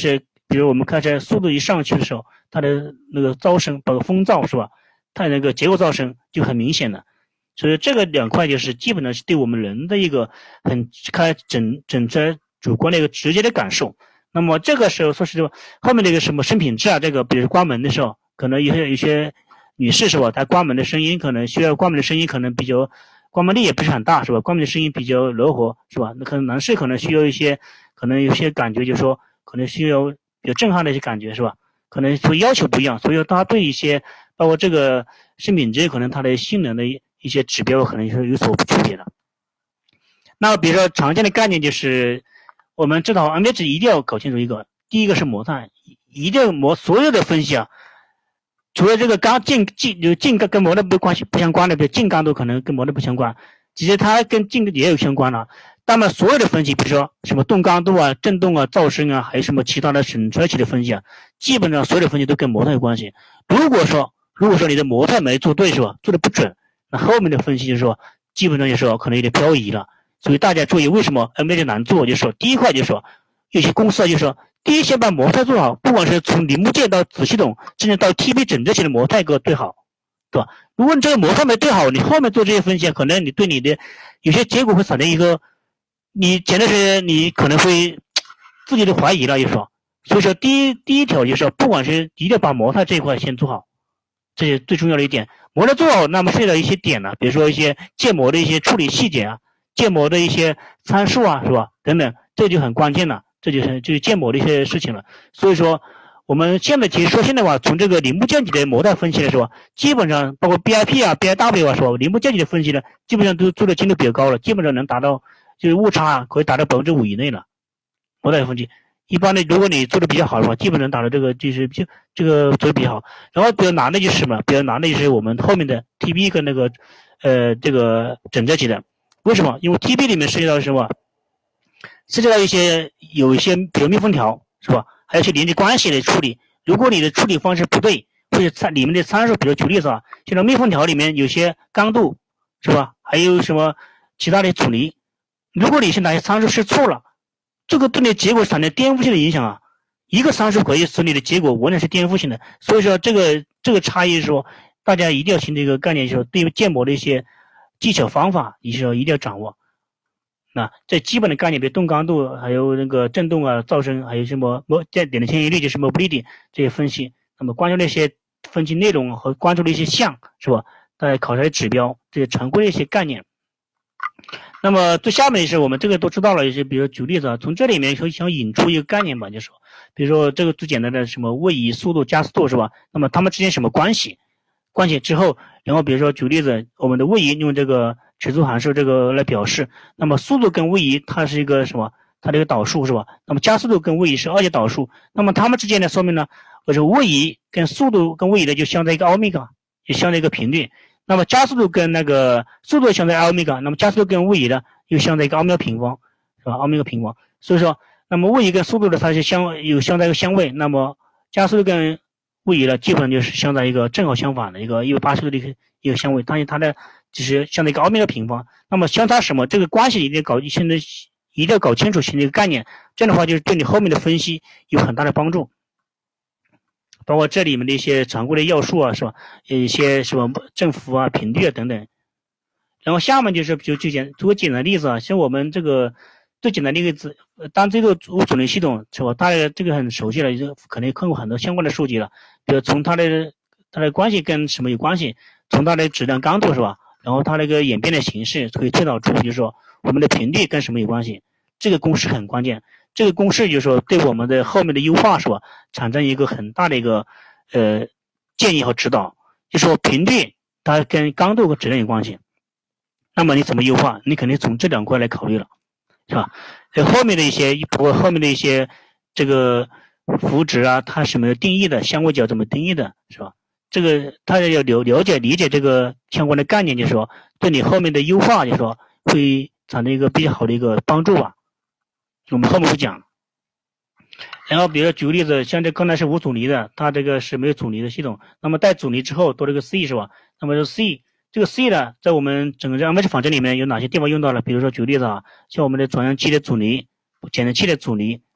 比如我们开车速度一上去的时候，它的那个噪声，包括风噪是吧？它那个结构噪声就很明显了。所以这个两块就是基本上是对我们人的一个很开整整车主观的一个直接的感受。那么这个时候说实话，后面那个什么声品质啊，这个比如关门的时候，可能有些有些女士是吧，她关门的声音可能需要关门的声音可能比较关门力也不是很大是吧？关门的声音比较柔和是吧？那可能男士可能需要一些，可能有些感觉就是说可能需要比较震撼的一些感觉是吧？可能所以要求不一样，所以大家对一些包括这个声品质可能它的性能的一些指标可能是有所区别的。那比如说常见的概念就是我们知道 N V H 一定要搞清楚一个，第一个是模态，一定要模所有的分析啊，除了这个刚进进就进跟模的不关系不相关的，比如进刚度可能跟模的不相关，其实它跟进也有相关了。那么所有的分析，比如说什么动刚度啊、振动啊、噪声啊，还有什么其他的省出来的分析啊，基本上所有的分析都跟模态有关系。如果说如果说你的模态没做对是吧，做的不准，那后面的分析就是说基本上就是说可能有点漂移了。所以大家注意，为什么 N V H 难做？就是说第一块就是说有些公司啊，就是说第一先把模态做好，不管是从零部件到子系统，甚至到 T P 整这些的模态给我对好，对吧？如果你这个模态没对好，你后面做这些分析，可能你对你的有些结果会产生一个，你前段时间你可能会自己都怀疑了，就是说，所以说第一第一条就是说，不管是一定要把模态这一块先做好，这是最重要的一点。模态做好，那么涉及到一些点呢、啊，比如说一些建模的一些处理细节啊，建模的一些参数啊，是吧？等等，这就很关键了。这就是就是建模的一些事情了。所以说我们现在其实说现在话，从这个零部件级的模态分析来说，基本上包括 B I P 啊 B I W 啊，是吧？零部件级的分析呢，基本上都做的精度比较高了，基本上能达到就是误差啊可以达到百分之五以内了。模态分析一般的，如果你做的比较好的话，基本能达到这个就是就这个做的比较好。然后比较难的就是什么？比较难的就是我们后面的 T B 跟那个呃这个整车级的。为什么？因为 T B 里面涉及到什么？涉及到一些有一些比如密封条是吧，还有一些连接关系的处理。如果你的处理方式不对，或者参里面的参数，比如举例子啊，像密封条里面有些刚度是吧，还有什么其他的阻尼，如果你是哪些参数是错了，这个对你的结果产生颠覆性的影响啊。一个参数可以使你的结果完全是颠覆性的。所以说这个这个差异是说，大家一定要形成一个概念，就是说对于建模的一些技巧方法，你是说一定要掌握。那这基本的概念，比如动刚度，还有那个振动啊、噪声，还有什么模这点的迁移率，就是 mobility 这些分析。那么关注那些分析内容和关注的一些项，是吧？大家考察的指标，这些常规的一些概念。那么最下面是我们这个都知道了一些，比如举例子啊，从这里面想引出一个概念吧，就是说，比如说这个最简单的什么位移、速度、加速度，是吧？那么它们之间什么关系？关系之后，然后比如说举例子，我们的位移用这个尺度函数这个来表示，那么速度跟位移它是一个什么？它这个导数是吧？那么加速度跟位移是二阶导数，那么它们之间的说明呢，或者位移跟速度跟位移的就相当于一个欧米伽，就相当于一个频率。那么加速度跟那个速度相当于欧米伽，那么加速度跟位移的又相当于一个欧米伽平方，是吧？欧米伽平方。所以说，那么位移跟速度的它是相有相当于一个相位，那么加速度跟位移的基本上就是相当于一个正好相反的一个一百八十度的一个一个相位，当然它的就是相当于一个欧米伽平方。那么相差什么？这个关系一定要搞现在一定要搞清楚，形成一个概念，这样的话就是对你后面的分析有很大的帮助。包括这里面的一些常规的要素啊，是吧？一些什么振幅啊、频率啊等等。然后下面就是就就简做个简单的例子啊，像我们这个最简单的一个字，单这个无阻尼系统是吧？大家这个很熟悉了，就可能看过很多相关的数据了。比如从它的它的关系跟什么有关系，从它的质量刚度是吧？然后它那个演变的形式可以推导出，就是说我们的频率跟什么有关系？这个公式很关键。这个公式就是说对我们的后面的优化是吧，产生一个很大的一个呃建议和指导。就是说频率它跟刚度和质量有关系，那么你怎么优化？你肯定从这两块来考虑了，是吧？后面的一些包括后面的一些这个幅值啊，它什么定义的，相位角怎么定义的，是吧？这个大家要了了解理解这个相关的概念，就是说对你后面的优化，就是说会产生一个比较好的一个帮助吧。我们后面会讲。然后比如说举个例子，像这刚才是无阻尼的，它这个是没有阻尼的系统，那么带阻尼之后多了个 C 是吧？那么这 C 这个 C 呢，在我们整个 N V H 仿真里面有哪些地方用到了？比如说举个例子啊，像我们的转向机的阻尼、减震器的阻尼，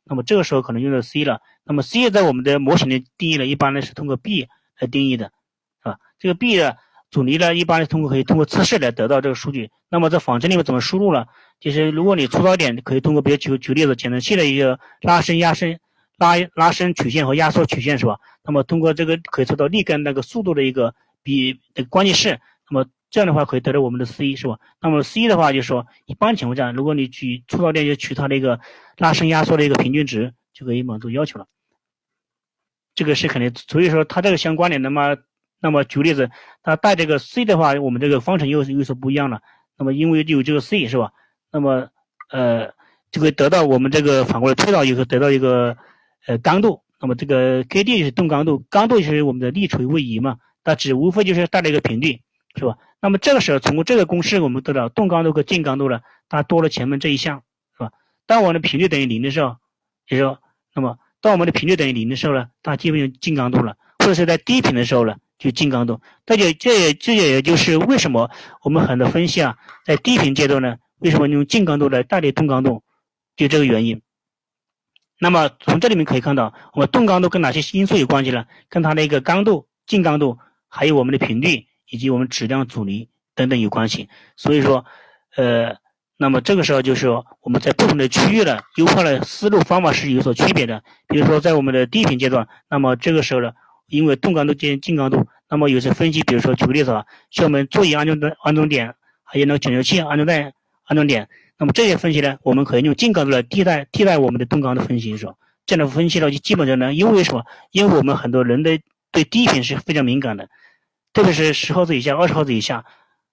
那么这个时候可能用到 C 了。那么 C 在我们的模型的定义呢，一般呢是通过 B 来定义的，是吧？这个 B 的阻尼呢，一般是通过可以通过测试来得到这个数据。那么在仿真里面怎么输入呢？就是如果你粗糙点，可以通过比如举举例子，减震器的一个拉伸、压伸、拉拉伸曲线和压缩曲线，是吧？那么通过这个可以做到力跟那个速度的一个比那个关系式，那么这样的话可以得到我们的 C， 是吧？那么 C 的话就是说，一般情况下，如果你举粗糙点就取它的一个拉伸压缩的一个平均值，就可以满足要求了。这个是肯定，所以说它这个相关联，那么那么举例子，它带这个 C 的话，我们这个方程又又是不一样了。那么因为有这个 C， 是吧？那么呃就可以得到我们这个反过来推导以后得到一个呃刚度。那么这个 K D 是动刚度，刚度就是我们的力除以位移嘛，它只无非就是带了一个频率，是吧？那么这个时候通过这个公式我们得到动刚度和静刚度了，它多了前面这一项，是吧？当我们的频率等于零的时候，就是说，那么当我们的频率等于零的时候呢，它基本就静刚度了，或者是在低频的时候呢，就静刚度。这也这也这也就是为什么我们很多分析啊，在低频阶段呢，为什么用静刚度来代替动刚度，就这个原因。那么从这里面可以看到，我们动刚度跟哪些因素有关系呢？跟它的一个刚度、静刚度，还有我们的频率以及我们质量阻尼等等有关系。所以说，呃，那么这个时候就是说我们在不同的区域呢，优化的思路方法是有所区别的。比如说在我们的低频阶段，那么这个时候呢，因为动刚度兼静刚度，那么有些分析，比如说举个例子啊，像我们座椅安装的安装点，还有那个卷轴器安装带安装点。那么这些分析呢，我们可以用静刚度来替代替代我们的动刚度分析，是吧？这样的分析呢，就基本上呢，因为什么？因为我们很多人的对低频是非常敏感的，特别是十毫兹以下、二十毫兹以下。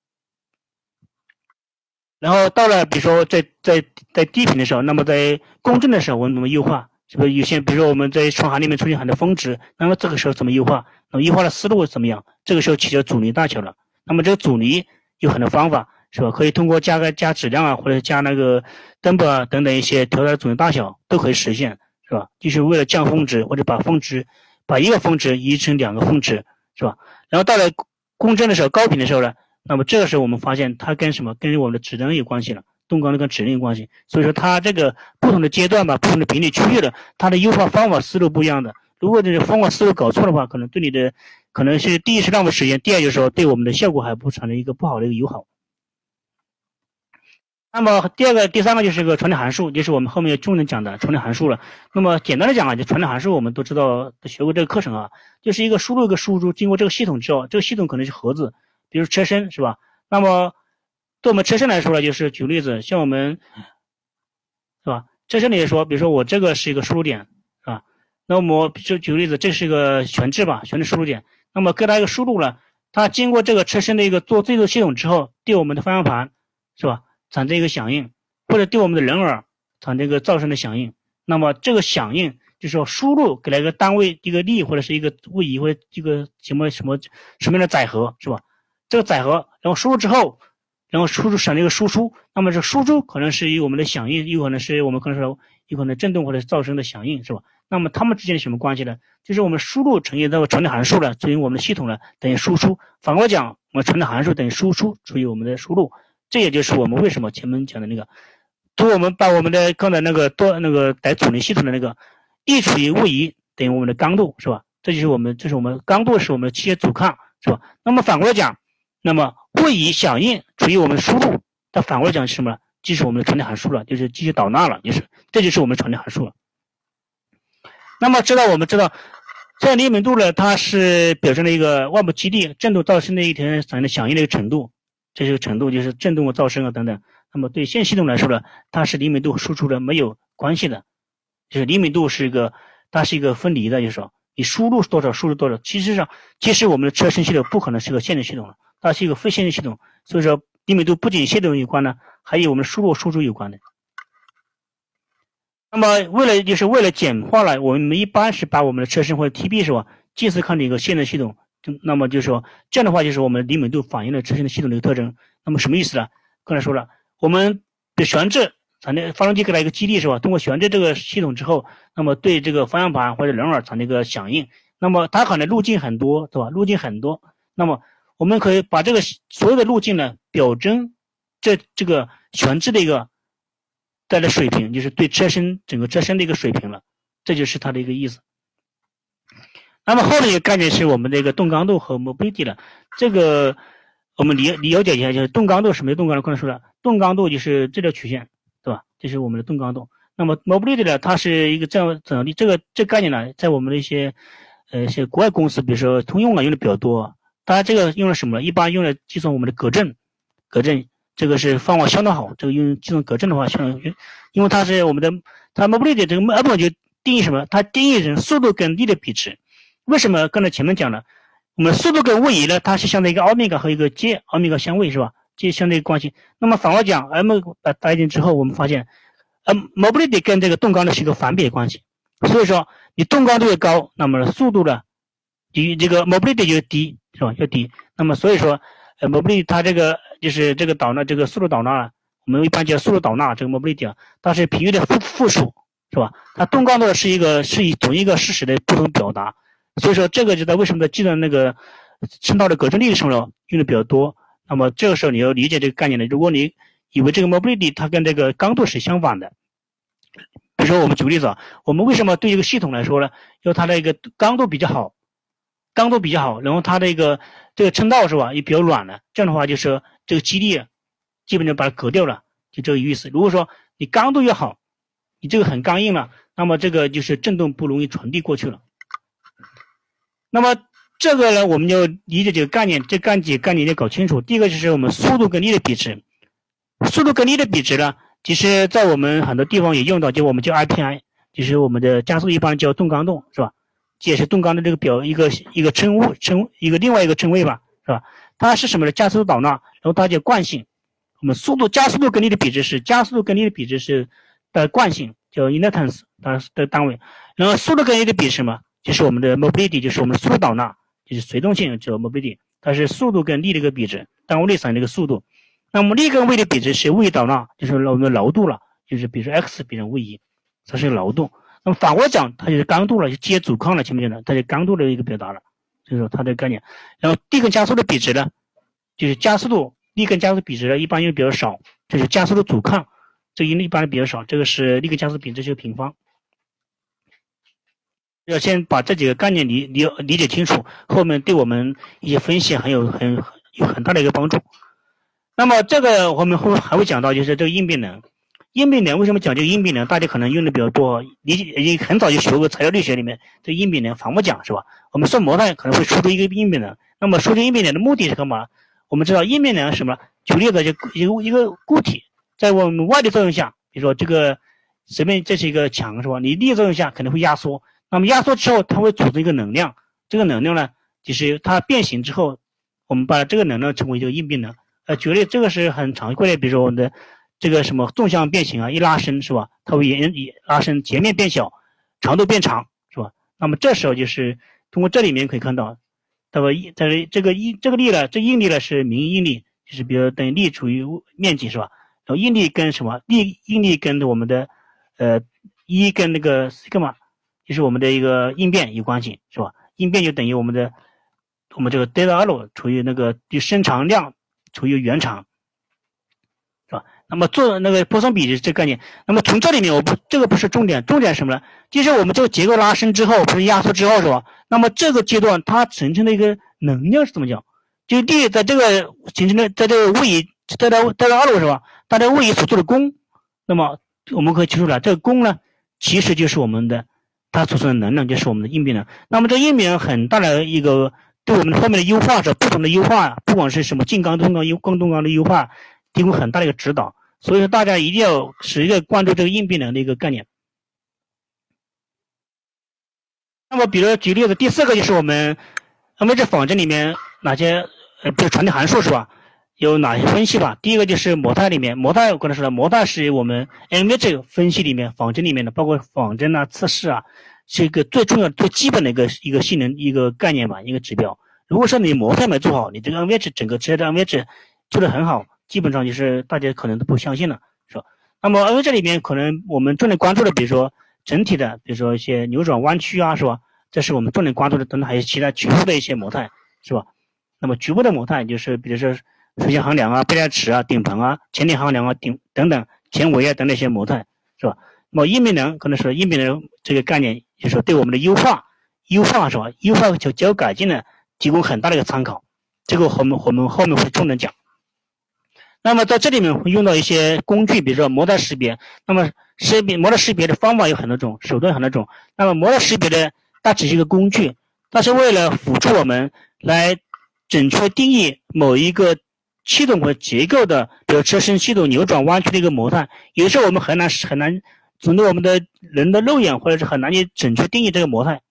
然后到了，比如说在在在低频的时候，那么在共振的时候，我们怎么优化？是不是有些，比如说我们在双函里面出现很多峰值，那么这个时候怎么优化？那么优化的思路怎么样？这个时候起到阻尼大小了。那么这个阻尼有很多方法。是吧？可以通过加个加质量啊，或者加那个灯泡啊等等一些调整阻尼大小都可以实现，是吧？就是为了降峰值或者把峰值把一个峰值移成两个峰值，是吧？然后到了共振的时候，高频的时候呢，那么这个时候我们发现它跟什么？跟我们的质量有关系了，动刚度跟质量有关系。所以说它这个不同的阶段吧，不同的频率区域的，它的优化方法思路不一样的。如果这个方法思路搞错的话，可能对你的可能是第一是浪费时间，第二就是说对我们的效果还不产生一个不好的一个友好。那么第二个、第三个就是个传导函数，就是我们后面重点讲的传导函数了。那么简单的讲啊，就传导函数我们都知道，都学过这个课程啊，就是一个输入一个输出，经过这个系统之后，这个系统可能是盒子，比如车身是吧？那么对我们车身来说呢，就是举例子，像我们是吧？车身里说，比如说我这个是一个输入点，是吧？那么我就举个例子，这是一个悬置吧，悬置输入点。那么给它一个输入了，它经过这个车身的一个做制作系统之后，对我们的方向盘是吧？产生一个响应，或者对我们的人耳产生一个噪声的响应。那么这个响应就是说输入给了一个单位一个力或者是一个位移或者这个什么什么什么样的载荷，是吧？这个载荷然后输入之后，然后输出产生一个输出，那么这输出可能是以我们的响应，有可能是我们可能说有可能振动或者是噪声的响应，是吧？那么它们之间是什么关系呢？就是我们输入乘以这个传导函数呢，乘以我们的系统呢等于输出。反过来讲，我们传导函数等于输出除以我们的输入。这也就是我们为什么前面讲的那个，如果我们把我们的刚才那个多那个带阻尼系统的那个力除以位移等于我们的刚度，是吧？这就是我们这是我们刚度是我们的气阻抗，是吧？那么反过来讲，那么位移响应除以我们输入，它反过来讲是什么？就是我们的传导函数了，就是继续导纳了，就是这就是我们传导函数了。那么知道我们知道，这样灵敏度呢，它是表现了一个外部基地振动噪声的一条产生的响应的一个程度。这些程度就是振动啊、噪声啊等等。那么对线系统来说呢，它是灵敏度输出的没有关系的，就是灵敏度是一个，它是一个分离的，就是说你输入多少，输入多少。其实上，其实我们的车身系统不可能是个线性系统了，它是一个非线性系统。所以说，灵敏度不仅系统有关呢，还有我们输入输出有关的。那么为了就是为了简化了，我们一般是把我们的车身或者 T B 是吧，近似看的一个线的系统。那么就是说，这样的话就是我们灵敏度反映了车身的系统的一个特征。那么什么意思呢？刚才说了，我们的悬置产生发动机给它一个激励是吧？通过悬置这个系统之后，那么对这个方向盘或者人耳产生一个响应。那么它可能路径很多，对吧？路径很多。那么我们可以把这个所有的路径呢，表征这这个悬置的一个带的水平，就是对车身整个车身的一个水平了，这就是它的一个意思。那么后面一个概念是我们的一个动刚度和 mobility 了，这个我们理了解一下，就是动刚度什么动刚度？刚才说了，动刚度就是这条曲线，对吧？这是我们的动刚度。那么 mobility 呢，它是一个这样整理，这个这个概念呢，在我们的一些呃一些国外公司，比如说通用啊用的比较多。当然这个用了什么？一般用来计算我们的隔震，隔震这个是方法相当好。这个用计算隔震的话，相当因为它是我们的它 mobility 这个 mobility 就定义什么？它定义成速度跟力的比值。为什么？刚才前面讲了，我们速度跟位移呢，它是相当于一个欧米伽和一个 J 欧米伽相位是吧？这相对关系。那么反过讲 ，M 把带进之后，我们发现，呃 ，mobility 跟这个动刚度是一个反比关系。所以说，你动刚度越高，那么速度呢，比这个 mobility 就低，是吧？要低。那么所以说，呃 ，mobility 它这个就是这个导纳，这个速度导纳，我们一般叫速度导纳，这个 mobility 啊，它是频率的复复数，是吧？它动刚度是一个是以同一个事实的不同表达。所以说，这个就在为什么在计算那个称道的隔震力的时候用的比较多。那么这个时候你要理解这个概念的。如果你以为这个 mobility 它跟这个刚度是相反的，比如说我们举个例子啊，我们为什么对一个系统来说呢，要它的一个刚度比较好，刚度比较好，然后它的一个这个称道是吧，也比较软了，这样的话就是这个激励基本就把它隔掉了，就这个意思。如果说你刚度越好，你这个很刚硬了，那么这个就是振动不容易传递过去了。那么这个呢，我们就理解这个概念，这概念概念得搞清楚。第一个就是我们速度跟力的比值，速度跟力的比值呢，其实在我们很多地方也用到，就我们叫 I P I， 就是我们的加速一般叫动刚度，是吧？这也是动刚的这个表一个一个称物称一个另外一个称谓吧，是吧？它是什么呢？加速度导纳，然后它叫惯性。我们速度加速度跟力的比值是加速度跟力的比值是的惯性，叫 inductance 它的单位。然后速度跟力的比是什么？就是我们的 mobility， 就是我们的速度导纳，就是随动性叫 mobility， 它是速度跟力的一个比值，单位力上的一个速度。那么力跟位的比值是位移导纳，就是我们的劳度了，就是比如说 x 比成位移，它是劳度。那么反过来讲，它就是刚度了，就接阻抗了，前面讲的，它是刚度的一个表达了，就是说它的概念。然后力跟加速的比值呢，就是加速度力跟加速比值呢，一般用比较少，就是加速度阻抗，这个一般比较少，这个是力跟加速比值就是平方。要先把这几个概念理理理解清楚，后面对我们一些分析很有很有很大的一个帮助。那么这个我们后面还会讲到，就是这个应变能。应变能为什么讲这个应变能？大家可能用的比较多，理解也很早就学过材料力学里面这个应变能反复讲是吧？我们算模态可能会输出一个应变能，那么输出应变能的目的是干嘛？我们知道应变能是什么？举例子就一个一个固体在我们外力作用下，比如说这个随便这是一个墙是吧？你力作用下可能会压缩。那么压缩之后，它会组成一个能量，这个能量呢，就是它变形之后，我们把这个能量称为这个应变能。呃，举例，这个是很常规的，比如说我们的这个什么纵向变形啊，一拉伸是吧？它会延拉伸，截面变小，长度变长是吧？那么这时候就是通过这里面可以看到，它个一这这个一这个力呢，这应力呢是名应力，就是比如等于力除以面积是吧？然后应力跟什么？力应力跟我们的呃一跟那个西格玛。就是我们的一个应变有关系是吧？应变就等于我们的我们这个 delta L 除以那个就伸长量除以原长，是吧？那么做那个波松比值这个概念，那么从这里面我不这个不是重点，重点是什么呢？就是我们这个结构拉伸之后，不是压缩之后是吧？那么这个阶段它形成的一个能量是怎么讲？就力在这个形成的在这个位移在这 delta L 是吧？它的位移所做的功，那么我们可以提出来，这个功呢其实就是我们的。它储存的能量就是我们的应变能。那么这应变能很大的一个对我们后面的优化是不同的优化，不管是什么静刚、动刚、优光动刚的优化，提供很大的一个指导。所以说大家一定要是一个关注这个应变能的一个概念。那么比如举例子，第四个就是我们 N V 值仿真里面哪些呃比如传递函数是吧？有哪些分析吧？第一个就是模态里面，模态我刚才说了，模态是我们 N V 值分析里面仿真里面的，包括仿真啊、测试啊，是一个最重要、最基本的一个一个性能一个概念吧，一个指标。如果说你模态没做好，你这个 N V 值整个车的 N V 值做得很好，基本上就是大家可能都不相信了，是吧？那么 N V 值里面可能我们重点关注的，比如说整体的，比如说一些扭转弯曲啊，是吧？这是我们重点关注的，等等还有其他局部的一些模态，是吧？那么局部的模态就是比如说水箱横梁啊、备胎池啊、顶棚啊、前顶横梁啊、顶等等， 前维啊等等一些模态，是吧？那么英明能可能说英明能这个概念，就是说对我们的优化、优化是吧？优化和结构改进呢，提供很大的一个参考。这个我们我们后面会重点讲。那么在这里面会用到一些工具，比如说模态识别。那么识别模态识别的方法有很多种，手段很多种。那么模态识别呢，它只是一个工具，它是为了辅助我们来准确定义某一个系统和结构的，比如车身系统扭转弯曲的一个模态。有的时候我们很难很难从我们的人的肉眼或者是很难去准确定义这个模态。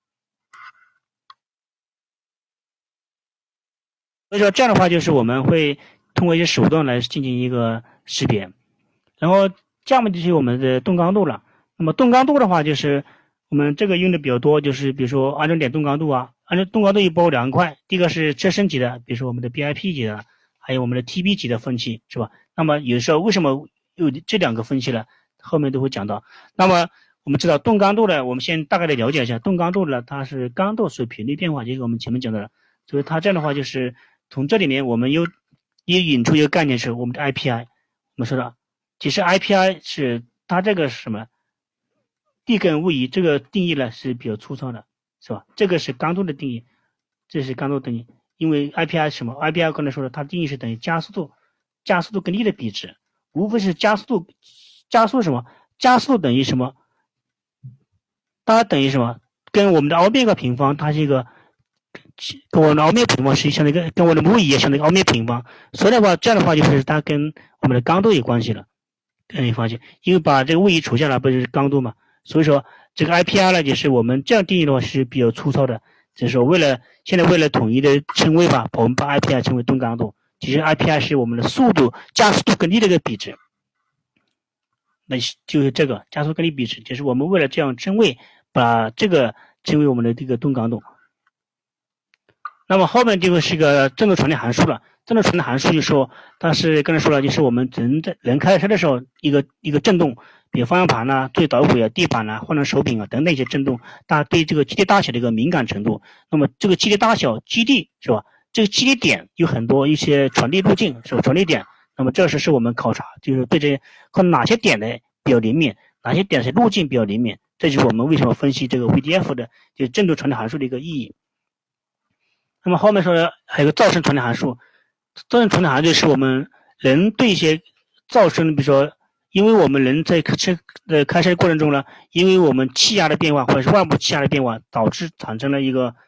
所以说这样的话，就是我们会通过一些手段来进行一个识别。然后下面就是我们的动刚度了。那么动刚度的话，就是我们这个用的比较多，就是比如说安装点动刚度啊，安装动刚度一包括两块，第一个是车身级的，比如说我们的 B I P 级的，还有我们的 T B 级的分期，是吧？那么有时候为什么有这两个分期呢？后面都会讲到。那么我们知道动刚度呢，我们先大概的了解一下，动刚度呢，它是刚度随频率变化，就是我们前面讲的了。所以它这样的话，就是从这里面我们又又引出一个概念，是我们的 I P I。我们说的，其实 I P I 是它这个是什么？地根位移这个定义呢是比较粗糙的，是吧？这个是刚度的定义，这是刚度定义。因为 I P I 什么 ？I P I 刚才说的，它定义是等于加速度，加速度跟力的比值，无非是加速度，加速什么？加速度等于什么？它等于什么？跟我们的凹面个平方，它是一个。跟我的凹面平方是相当于跟跟我的位移也相当于凹面平方，所以的话，这样的话就是它跟我们的刚度有关系了，跟你发现，因为把这个位移除下来不就是刚度嘛？所以说这个 I P I 呢，就是我们这样定义的话是比较粗糙的，就是说为了现在为了统一的称谓吧，我们把 I P I 称为动刚度，其实 I P I 是我们的速度加速度跟力的一个比值，那就是这个加速跟力比值，就是我们为了这样称谓，把这个称为我们的这个动刚度。那么后面就是一个振动传递函数了。振动传递函数就是说，它是刚才说了，就是我们人在人开车的时候，一个一个振动，比如方向盘呐、啊、对导轨啊、地板啊、换成手柄啊等等一些振动，它对这个基地大小的一个敏感程度。那么这个基地大小、基地是吧？这个基地点有很多一些传递路径，是吧？传递点。那么这是是我们考察，就是对这些看哪些点呢比较灵敏，哪些点是路径比较灵敏。这就是我们为什么分析这个 V D F 的就是振动传递函数的一个意义。那么后面说的还有个噪声传递函数，噪声传递函数是我们人对一些噪声，比如说，因为我们人在开车的开车过程中呢，因为我们气压的变化或者是外部气压的变化，导致产生了一个，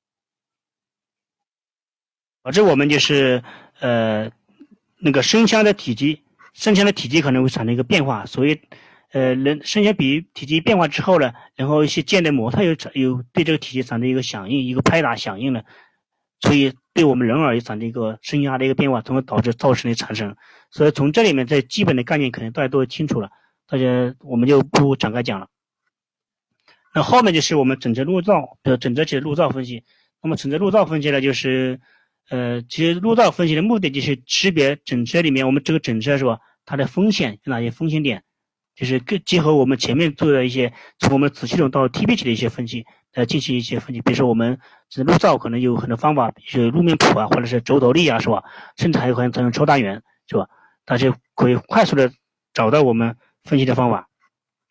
导致我们就是呃那个声腔的体积，声腔的体积可能会产生一个变化，所以呃人声腔比体积变化之后呢，然后一些建的模态有有对这个体积产生一个响应，一个拍打响应呢。所以对我们人耳也产生一个声压的一个变化，从而导致噪声的产生。所以从这里面这基本的概念可能大家都清楚了，大家我们就不展开讲了。那后面就是我们整车路噪的整车级的路噪分析。那么整车路噪分析呢，就是呃，其实路噪分析的目的就是识别整车里面我们这个整车是吧，它的风险有哪些风险点，就是更结合我们前面做的一些从我们子系统到 T B 级的一些分析。呃，进行一些分析，比如说我们这路噪可能有很多方法，比如说路面谱啊，或者是轴头力啊，是吧？甚至还有可能采用超大圆，是吧？大家可以快速的找到我们分析的方法。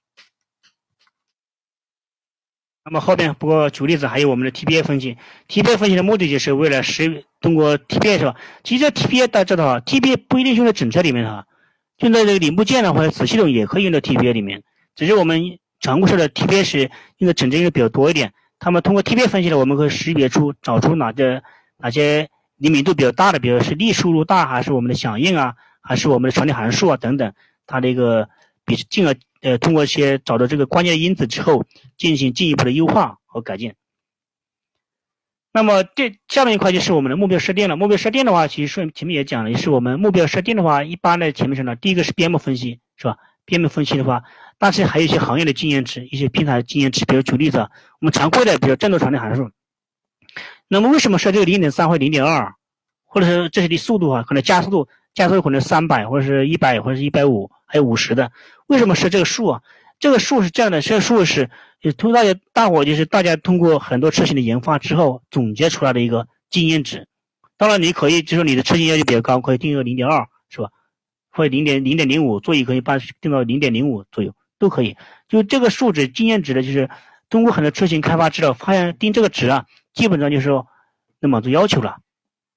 那么后边不过举例子，还有我们的 T B A 分析 ，T B A 分析的目的就是为了识通过 T B A 是吧？其实 T B A 大家知道啊 ，T B A 不一定用在整车里面哈，用在这个零部件呢或者子系统也可以用到 T B A 里面，只是我们常规说的 T B A 是用的整车用的比较多一点。他们通过 T B A 分析呢，我们可以识别出找出哪些哪些灵敏度比较大的，比如是力输入大，还是我们的响应啊，还是我们的传递函数啊等等，它的一个比进而呃通过一些找到这个关键的因子之后，进行进一步的优化和改进。那么这下面一块就是我们的目标设定了。目标设定的话，其实顺前面也讲了，也是我们目标设定的话，一般的前面说的，第一个是 B M 分析，是吧 ？B M 分析的话。但是还有一些行业的经验值，一些平台的经验值，比如举例子，我们常规的，比如振动传递函数。那么为什么设这个 零点三 或 零点二， 或者是这是的速度啊？可能加速度，加速度可能三百或者是一百或者是一百五，还有五十的。为什么设这个数啊？这个数是这样的，这个数是也通大家大伙就是大家通过很多车型的研发之后总结出来的一个经验值。当然你可以就说你的车型要求比较高，可以定个 零点二， 是吧？ 或者零点零点零五，座椅可以把定到零点零五左右都可以。就这个数值经验值的，就是中国很多车型开发知道，发现定这个值啊，基本上就是说能满足要求了，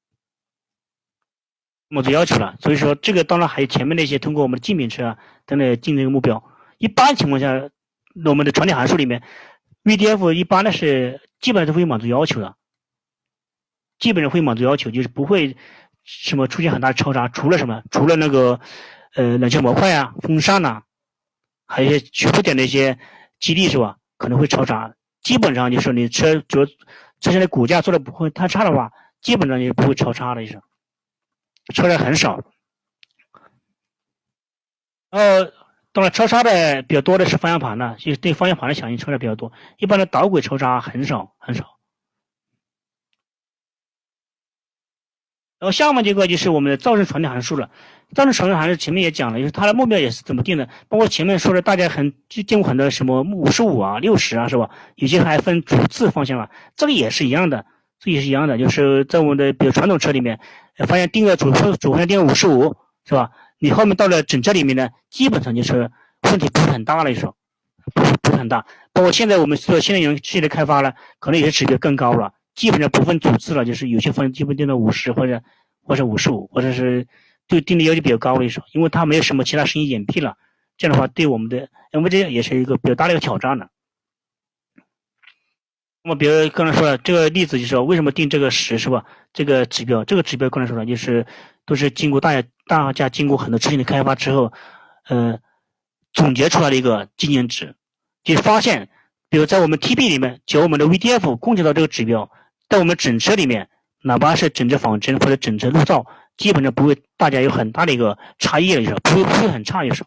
满足要求了。所以说这个当然还有前面那些通过我们的竞品车啊等等定这个目标。一般情况下，我们的传递函数里面 V D F 一般的是基本上都会满足要求的，基本上会满足要求，就是不会什么出现很大的超差，除了什么，除了那个呃冷却模块啊、风扇呐、啊，还有一些局部点的一些基地是吧，可能会超差。基本上就是你车主车型的骨架做的不会太差的话，基本上就不会超差的，就是超差很少。然后当然超差的比较多的是方向盘呢，就是对方向盘的响应超差比较多，一般的导轨超差很少很少。然后下面这个就是我们的噪声传递函数了。噪声传递函数前面也讲了，就是它的目标也是怎么定的，包括前面说的大家很见过很多什么五十五啊、六十啊，是吧？有些还分主次方向了，这个也是一样的，这也是一样的，就是在我们的比如传统车里面，发现定个主主方向定个五十五，是吧？你后面到了整车里面呢，基本上就是问题不是很大了，就是不不是很大。包括现在我们做新能源系列开发了，可能有些指标更高了。基本上不分主次了，就是有些方向基本定到五十或者或者五十五，或者是对定的要求比较高的一种，因为它没有什么其他声音掩蔽了。这样的话，对我们的 M V J 也是一个比较大的一个挑战的。那么，比如刚才说了这个例子，就是说为什么定这个十是吧？这个指标，这个指标刚才说了，就是都是经过大家大家经过很多车型的开发之后，呃，总结出来的一个经验值，就是发现，比如在我们 T B 里面，只要我们的 V D F 供给到这个指标。在我们整车里面，哪怕是整车仿真或者整车路噪，基本上不会大家有很大的一个差异了，就是不会不会很差，就是。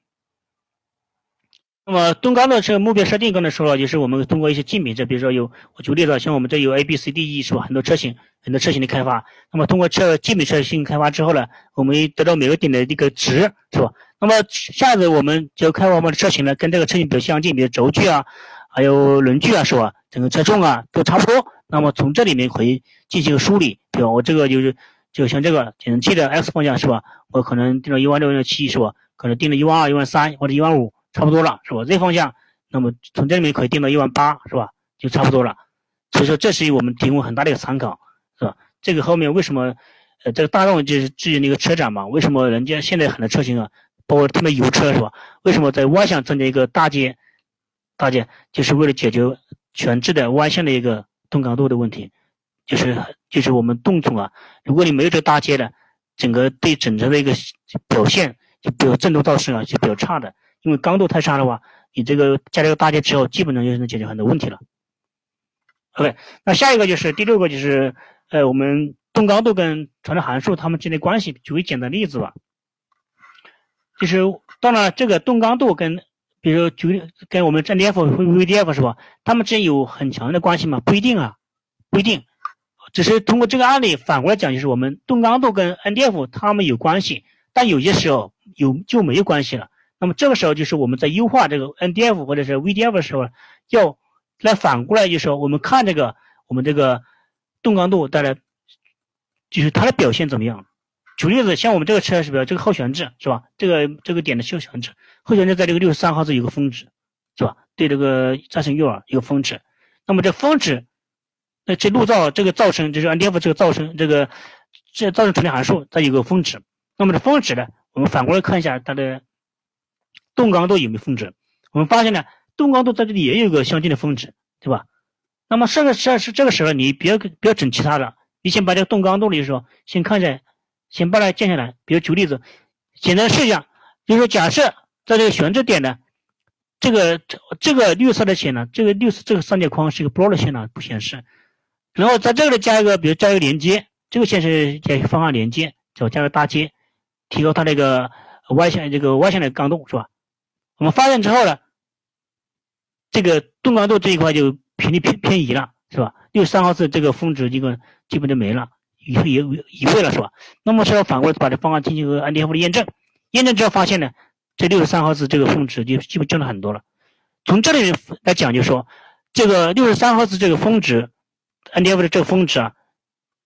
那么东钢的这个目标设定，刚才说了，就是我们通过一些竞品车，比如说有我举个例子，像我们这有 A、B、C、D、E 是吧？很多车型，很多车型的开发。那么通过这竞品车型开发之后呢，我们得到每个点的一个值，是吧？那么下次我们就开发我们的车型呢，跟这个车型比较相近，比如轴距啊，还有轮距啊，是吧？整个车重啊都差不多。那么从这里面可以进行梳理，比如我这个就是就像这个减震器的 X 方向是吧？我可能定了一万六、一万七是吧？可能定了一万二、一万三或者一万五，差不多了是吧？这方向，那么从这里面可以定到一万八是吧？就差不多了。所以说这是我们提供很大的一个参考是吧？这个后面为什么呃这个大众就是至于那个车展嘛？为什么人家现在很多车型啊，包括他们油车是吧？为什么在弯向增加一个大街？大街就是为了解决全质的弯向的一个动刚度的问题，就是就是我们动总啊，如果你没有这个大街的，整个对整车的一个表现，就比如振动噪声啊，就比较差的，因为刚度太差的话，你这个加了个大街之后，基本上就能解决很多问题了。OK， 那下一个就是第六个就是呃我们动刚度跟传导函数它们之间的关系，举个简单例子吧，就是当然这个动刚度跟比如举跟我们 N D F 或 V D F 是吧？它们之间有很强的关系吗？不一定啊，不一定。只是通过这个案例反过来讲，就是我们动刚度跟 N D F 它们有关系，但有些时候有就没有关系了。那么这个时候就是我们在优化这个 N D F 或者是 V D F 的时候，要来反过来就是说我们看这个我们这个动刚度带来就是它的表现怎么样。举例子，像我们这个车是不是这个后悬置是吧？这个这个点的后悬置，后悬置在这个六十三号字有个峰值，是吧？对这个再生诱饵有个峰值。那么这峰值，那这路噪这个噪声，就是 N D F 这个噪声，这个这噪声传递函数它有个峰值。那么这峰值呢，我们反过来看一下它的动刚度有没有峰值。我们发现呢，动刚度在这里也有个相近的峰值，对吧？那么这个这是这个时候你不要不要整其他的，你先把这个动刚度里说先看一下。先把它降下来，比如举个例子，简单试一下，就是说假设在这个悬置点呢，这个这个绿色的线呢，这个绿色这个三角框是一个 blur 的线呢，不显示。然后在这里加一个，比如加一个连接，这个线是加一个方向连接，就加个大接，提高它这个歪向这个歪向的刚度是吧？我们发现之后呢，这个动刚度这一块就频率偏偏移了是吧？六十三号字这个峰值这个基本就没了。移位移位了是吧？那么是要反过来把这方案进行一个 N D F 的验证，验证之后发现呢，这六十三号字这个峰值就基本降了很多了。从这里来讲，就是说这个六十三号字这个峰值 N D F 的这个峰值啊，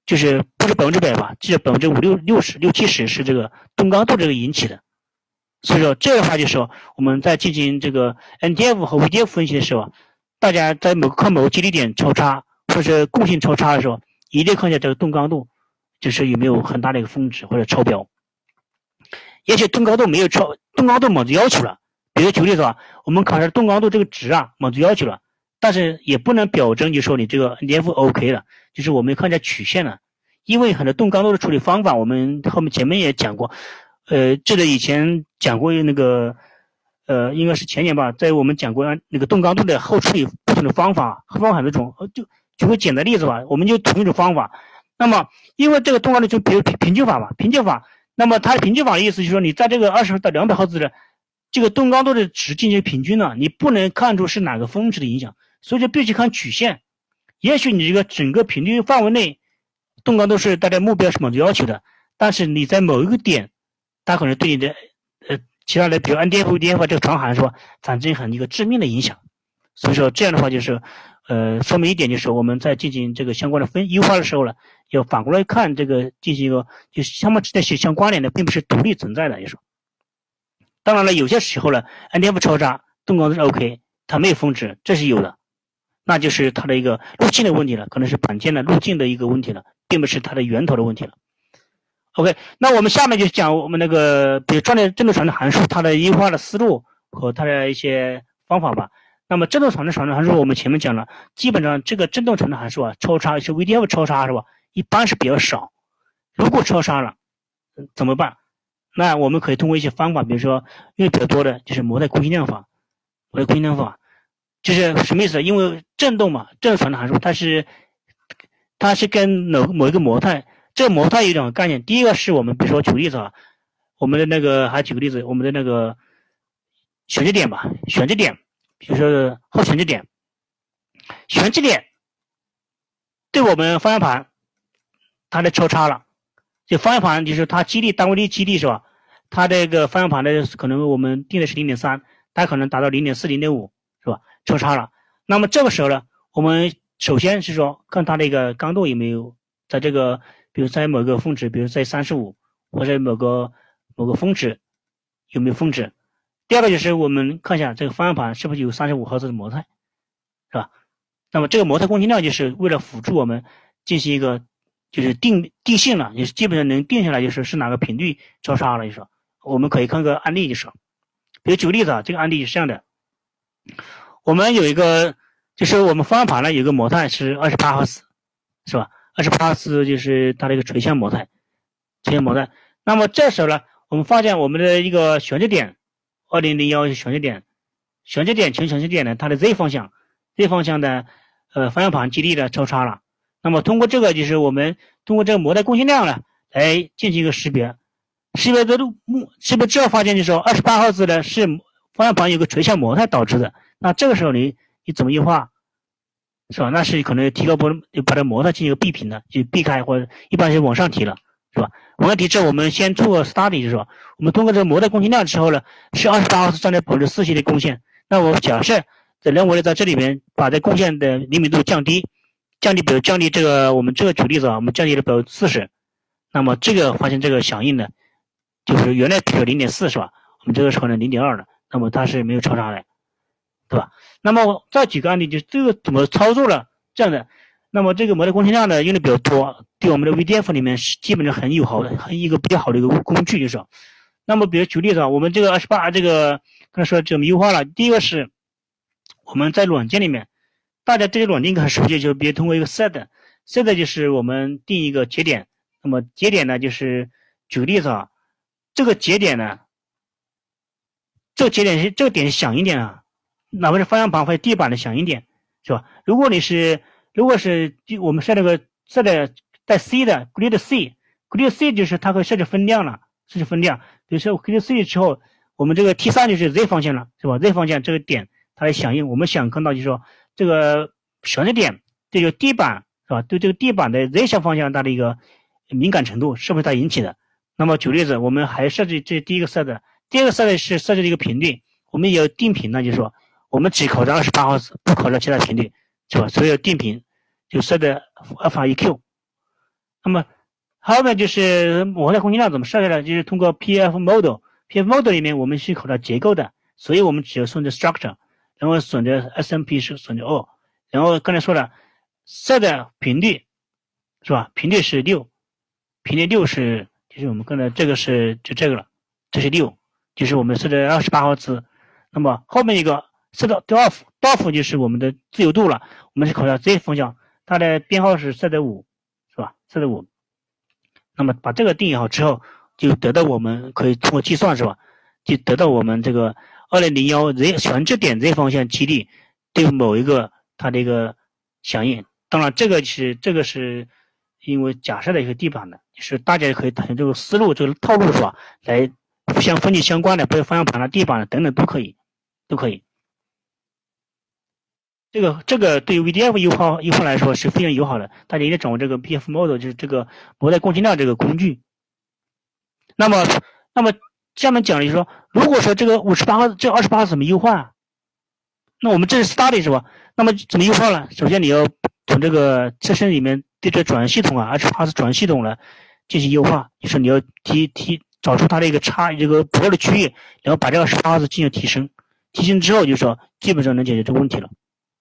就是不是百分之百吧，至少百分之五六六十六七十是这个动刚度这个引起的。所以说这个的话就是说我们在进行这个 N D F 和 V D F 分析的时候，大家在某看某个基地点超差或者是共性超差的时候，一定看一下这个动刚度，就是有没有很大的一个峰值或者超标。也许动刚度没有超，动刚度满足要求了，比如举个例子啊，我们考察动刚度这个值啊满足要求了，但是也不能表征就说你这个 N D F OK 了，就是我们看一下曲线了。因为很多动刚度的处理方法我们后面前面也讲过，呃这个以前讲过那个呃应该是前年吧，在我们讲过那个动刚度的后处理不同的方法，方法很多种，就举个简单例子吧，我们就同一种方法。那么因为这个动刚度就比如平均法吧，平均法，那么它平均法的意思就是说你在这个二十到两百赫兹的这个动刚度的值进行平均了，你不能看出是哪个峰值的影响，所以就必须看曲线。也许你这个整个平均范围内动刚度是大家目标是满足要求的，但是你在某一个点，它可能对你的呃其他的比如 N D F、V D F 这个传函说产生很一个致命的影响。所以说这样的话就是呃说明一点，就是我们在进行这个相关的分优化的时候呢，要反过来看这个进行一个就是他们之间是相关联的，并不是独立存在的。就是当然了，有些时候呢 N D F 超差，动刚度是 OK， 它没有峰值，这是有的，那就是它的一个路径的问题了，可能是板件的路径的一个问题了，并不是它的源头的问题了。OK， 那我们下面就讲我们那个比如状态振动传的函数它的优化的思路和它的一些方法吧。那么振动传的传的函数我们前面讲了，基本上这个振动传的函数啊超差，是 V D F 超差是吧，一般是比较少。如果超差了怎么办？那我们可以通过一些方法，比如说用的比较多的就是模态共性量法。模态共性量法就是什么意思？因为振动嘛，振动传的函数它是它是跟某某一个模态，这个模态有两个概念。第一个是我们比如说举个例子啊，我们的那个还举个例子，我们的那个选择点吧，选择点，比如说后选择点，选择点对我们方向盘它的超差了，就方向盘就是它激励单位力激励是吧？它这个方向盘的可能我们定的是 零点三， 它可能达到 零点四、零点五 是吧？超差了。那么这个时候呢，我们首先是说看它的一个刚度有没有在这个，比如在某个峰值，比如在三十五或者某个某个峰值有没有峰值。第二个就是我们看一下这个方向盘是不是有三十五赫兹的模态，是吧？那么这个模态共性量就是为了辅助我们进行一个就是定定性了，也是基本上能定下来，就是是哪个频率超差了。就是说我们可以看个案例，就是说比如举个例子啊，这个案例是这样的，我们有一个就是我们方向盘呢有一个模态是二十八赫兹，是吧？二十八赫兹就是它的一个垂向模态，垂向模态。那么这时候呢，我们发现我们的一个选择点二零零一是选择点，选择点全选择点呢，它的 Z 方向 Z 方向的呃方向盘激励的超差了。那么通过这个就是我们通过这个模态共性量呢来进行一个识别，识别的目识别之后发现就是说二十八赫兹的是方向盘有个垂向模态导致的。那这个时候你你怎么优化，是吧？那是可能提高不把这模态进行一个避频的，就避开或者一般是往上提了，是吧？往上提之后我们先做个 study， 就是说我们通过这个模态共性量之后呢，是二十八赫兹占到百分之四十的贡献。那我假设人为的在这里边把这贡献的灵敏度降低，降低比如降低这个我们这个举例子啊，我们降低了百分之四十，那么这个发现这个响应呢，就是原来比如 零点四 是吧？我们这个是可能 零点二 的，那么它是没有超差的，对吧？那么再举个案例，就是这个怎么操作了这样的。那么这个模态共性量呢用的比较多，对我们的 V D F 里面是基本上很友好的，很一个比较好的一个工具，就是说。那么比如举例子啊，我们这个二十八这个刚才说这个优化了，第一个是我们在软件里面，大家这些软件很熟悉，就是比如通过一个 set set 就是我们定一个节点，那么节点呢就是举个例子啊，这个节点呢，这个节点是这个点是响应点啊，哪怕是方向盘或者地板的响应点，是吧？如果你是如果是我们设那个设的带 C 的 grid C grid C 就是它可以设置分量了，设置分量。比如说 grid C 之后，我们这个 T 三 就是 Z 方向了，是吧？ Z 方向这个点它的响应，我们想看到就是说这个选择点这个地板，是吧？对这个地板的 Z 向方向它的一个敏感程度是不是它引起的？那么举例子，我们还设置这第一个设的，第二个设的是设置的一个频率，我们也有定频呢，就是说我们只考察二十八赫兹，不考察其他频率，是吧？所以要定频就设的 alpha E Q。 那么后面就是模态空间量怎么设计的，就是通过 P F model，P F model 里面我们是考察结构的，所以我们只要顺着 structure， 然后顺着 S M P 是顺着 O， 然后刚才说了 set 的频率是吧？频率是六，频率六是就是我们刚才这个是就这个了，这是六，就是我们设的二十八赫兹。那么后面一个set doff doff 就是我们的自由度了，我们是考察这些方向，它的编号是 set 五是吧 ？set 五。那么把这个定义好之后，就得到我们可以通过计算是吧？就得到我们这个二零零一 Z 悬置点 Z 方向基地对某一个它的一个响应。当然，这个是这个是因为假设的一个地板的，就是大家可以用这个思路、这个套路是吧？来互相分析相关的，比如方向盘的、地板的等等都可以，都可以。这个这个对于 V D F 优化优化来说是非常友好的，大家一定掌握这个 P F model， 就是这个模态共情量这个工具。那么，那么下面讲的就是说，如果说这个五十八赫这二十八赫怎么优化？那我们这是 study 是吧？那么怎么优化呢？首先你要从这个自身里面对这转系统啊，二十八赫转系统呢进行优化，就是你要提提找出它的一个差这个薄弱的区域，然后把这个二十八赫进行提升，提升之后就说基本上能解决这个问题了。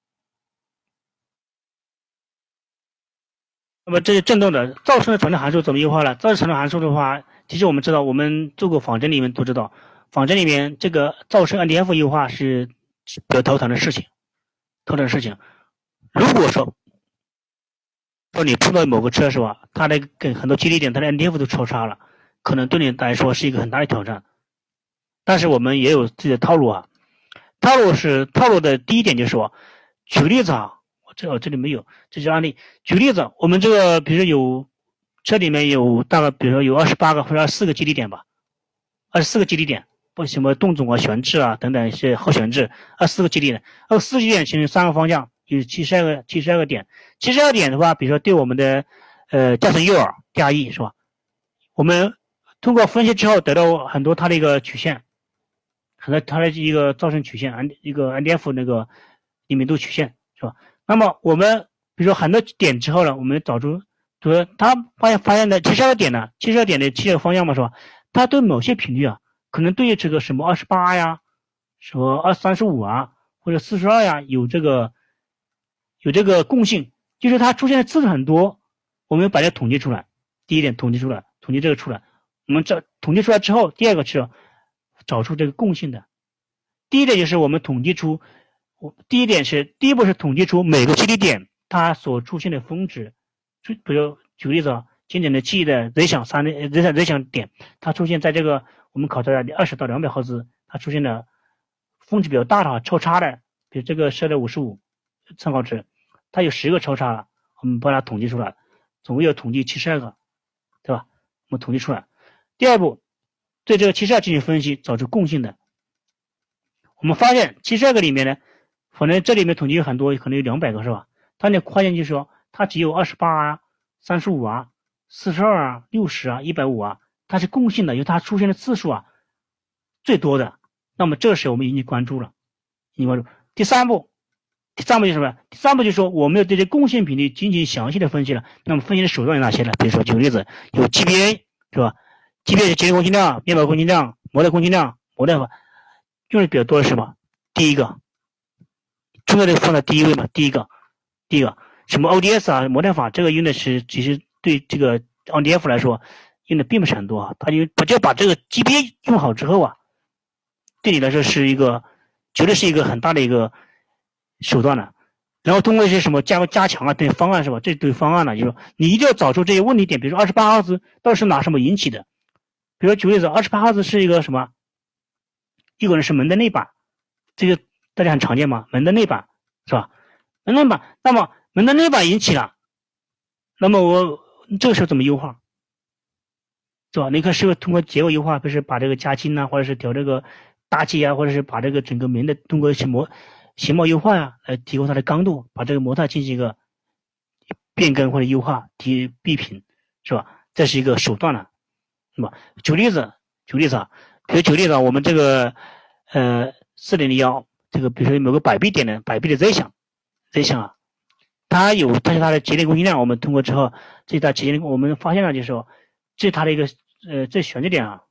那么这些振动的噪声的传导函数怎么优化呢？噪声传导函数的话，其实我们知道，我们做过仿真里面都知道，仿真里面这个噪声 N D F 优化是比较头疼的事情，头疼的事情。如果说说你碰到某个车是吧，它的跟很多基地点它的 N D F 都超差了，可能对你来说是一个很大的挑战。但是我们也有自己的套路啊，套路是套路的第一点就是说，举个例子啊。这我这里没有，这是案例。举个例子，我们这个比如说有车里面有大概比如说有二十八个或者二十四个基地点吧，二十四个基地点，不什么动总啊、悬置啊等等一些后悬置，二十四个基地点，二十四个基地点形成三个方向，有七十二个七十二个点，七十二点的话，比如说对我们的呃驾乘诱饵 D R E 是吧？我们通过分析之后得到很多它的一个曲线，很多它的一个噪声曲线，安一个 N D F 那个灵敏度曲线是吧？那么我们比如说很多点之后呢，我们找出，就是他发现发现的七十二点呢，七十二点的七个方向嘛，是吧？它对某些频率啊，可能对这个什么二十八呀，什么二三十五啊，或者四十二呀，有这个有这个共性，就是它出现的次数很多，我们把它统计出来。第一点统计出来，统计这个出来，我们这统计出来之后，第二个是找出这个共性的。第一点就是我们统计出。第一点是，第一步是统计出每个基地点它所出现的峰值，比如举个例子啊，经典的记忆的 Z 响三 Z 响 Z 响点，它出现在这个我们考察的二十到两百赫兹，它出现的峰值比较大的超差的，比如这个设的五十五参考值，它有十个超差了，我们把它统计出来，总共要统计七十二个，对吧？我们统计出来。第二步，对这个七十二进行分析，找出共性的。我们发现七十二个里面呢。反正这里面统计有很多，可能有两百个是吧？但你发现就是说，它只有二十八啊、三十五啊、四十二啊、六十啊、一百五啊，它是共性的，因为它出现的次数啊最多的。那么这时我们引起关注了，引起关注。第三步，第三步就是什么？第三步就是说，我们要对这共性频率进行详细的分析了。那么分析的手段有哪些呢？比如说举个例子，有 G B A 是吧 ？G B A 是节点共情量、面板共情量、模态共情量、模态用的比较多的是什么？第一个。重要的放在第一位嘛，第一个，第一个什么 O D S 啊，模态法这个用的是其实对这个 N D F 来说用的并不是很多啊，它就它就把这个 G B A 用好之后啊，对你来说是一个绝对是一个很大的一个手段了。然后通过一些什么加加强啊等方案是吧？这对方案呢，就是说你一定要找出这些问题点，比如说二十八赫兹到底是拿什么引起的？比如说举个例子，二十八赫兹是一个什么？一个人是门的内板，这个。大家很常见嘛，门的内板是吧？门内板，那么门的内板引起了，那么我这个时候怎么优化，是吧？你看是不是通过结构优化，不是把这个加筋啊，或者是调这个搭接啊，或者是把这个整个门的通过一些模形貌优化呀、啊，来提高它的刚度，把这个模态进行一个变更或者优化，提闭频，是吧？这是一个手段了，是吧？举例子，举例子啊，比如举例子啊，我们这个呃四零零幺。这个比如说某个摆臂点的摆臂的 Z 响 ，Z 响啊， 它有，但是它的节点供应量，我们通过之后，这它节点我们发现了，就是说，这是它的一个呃这选择点啊。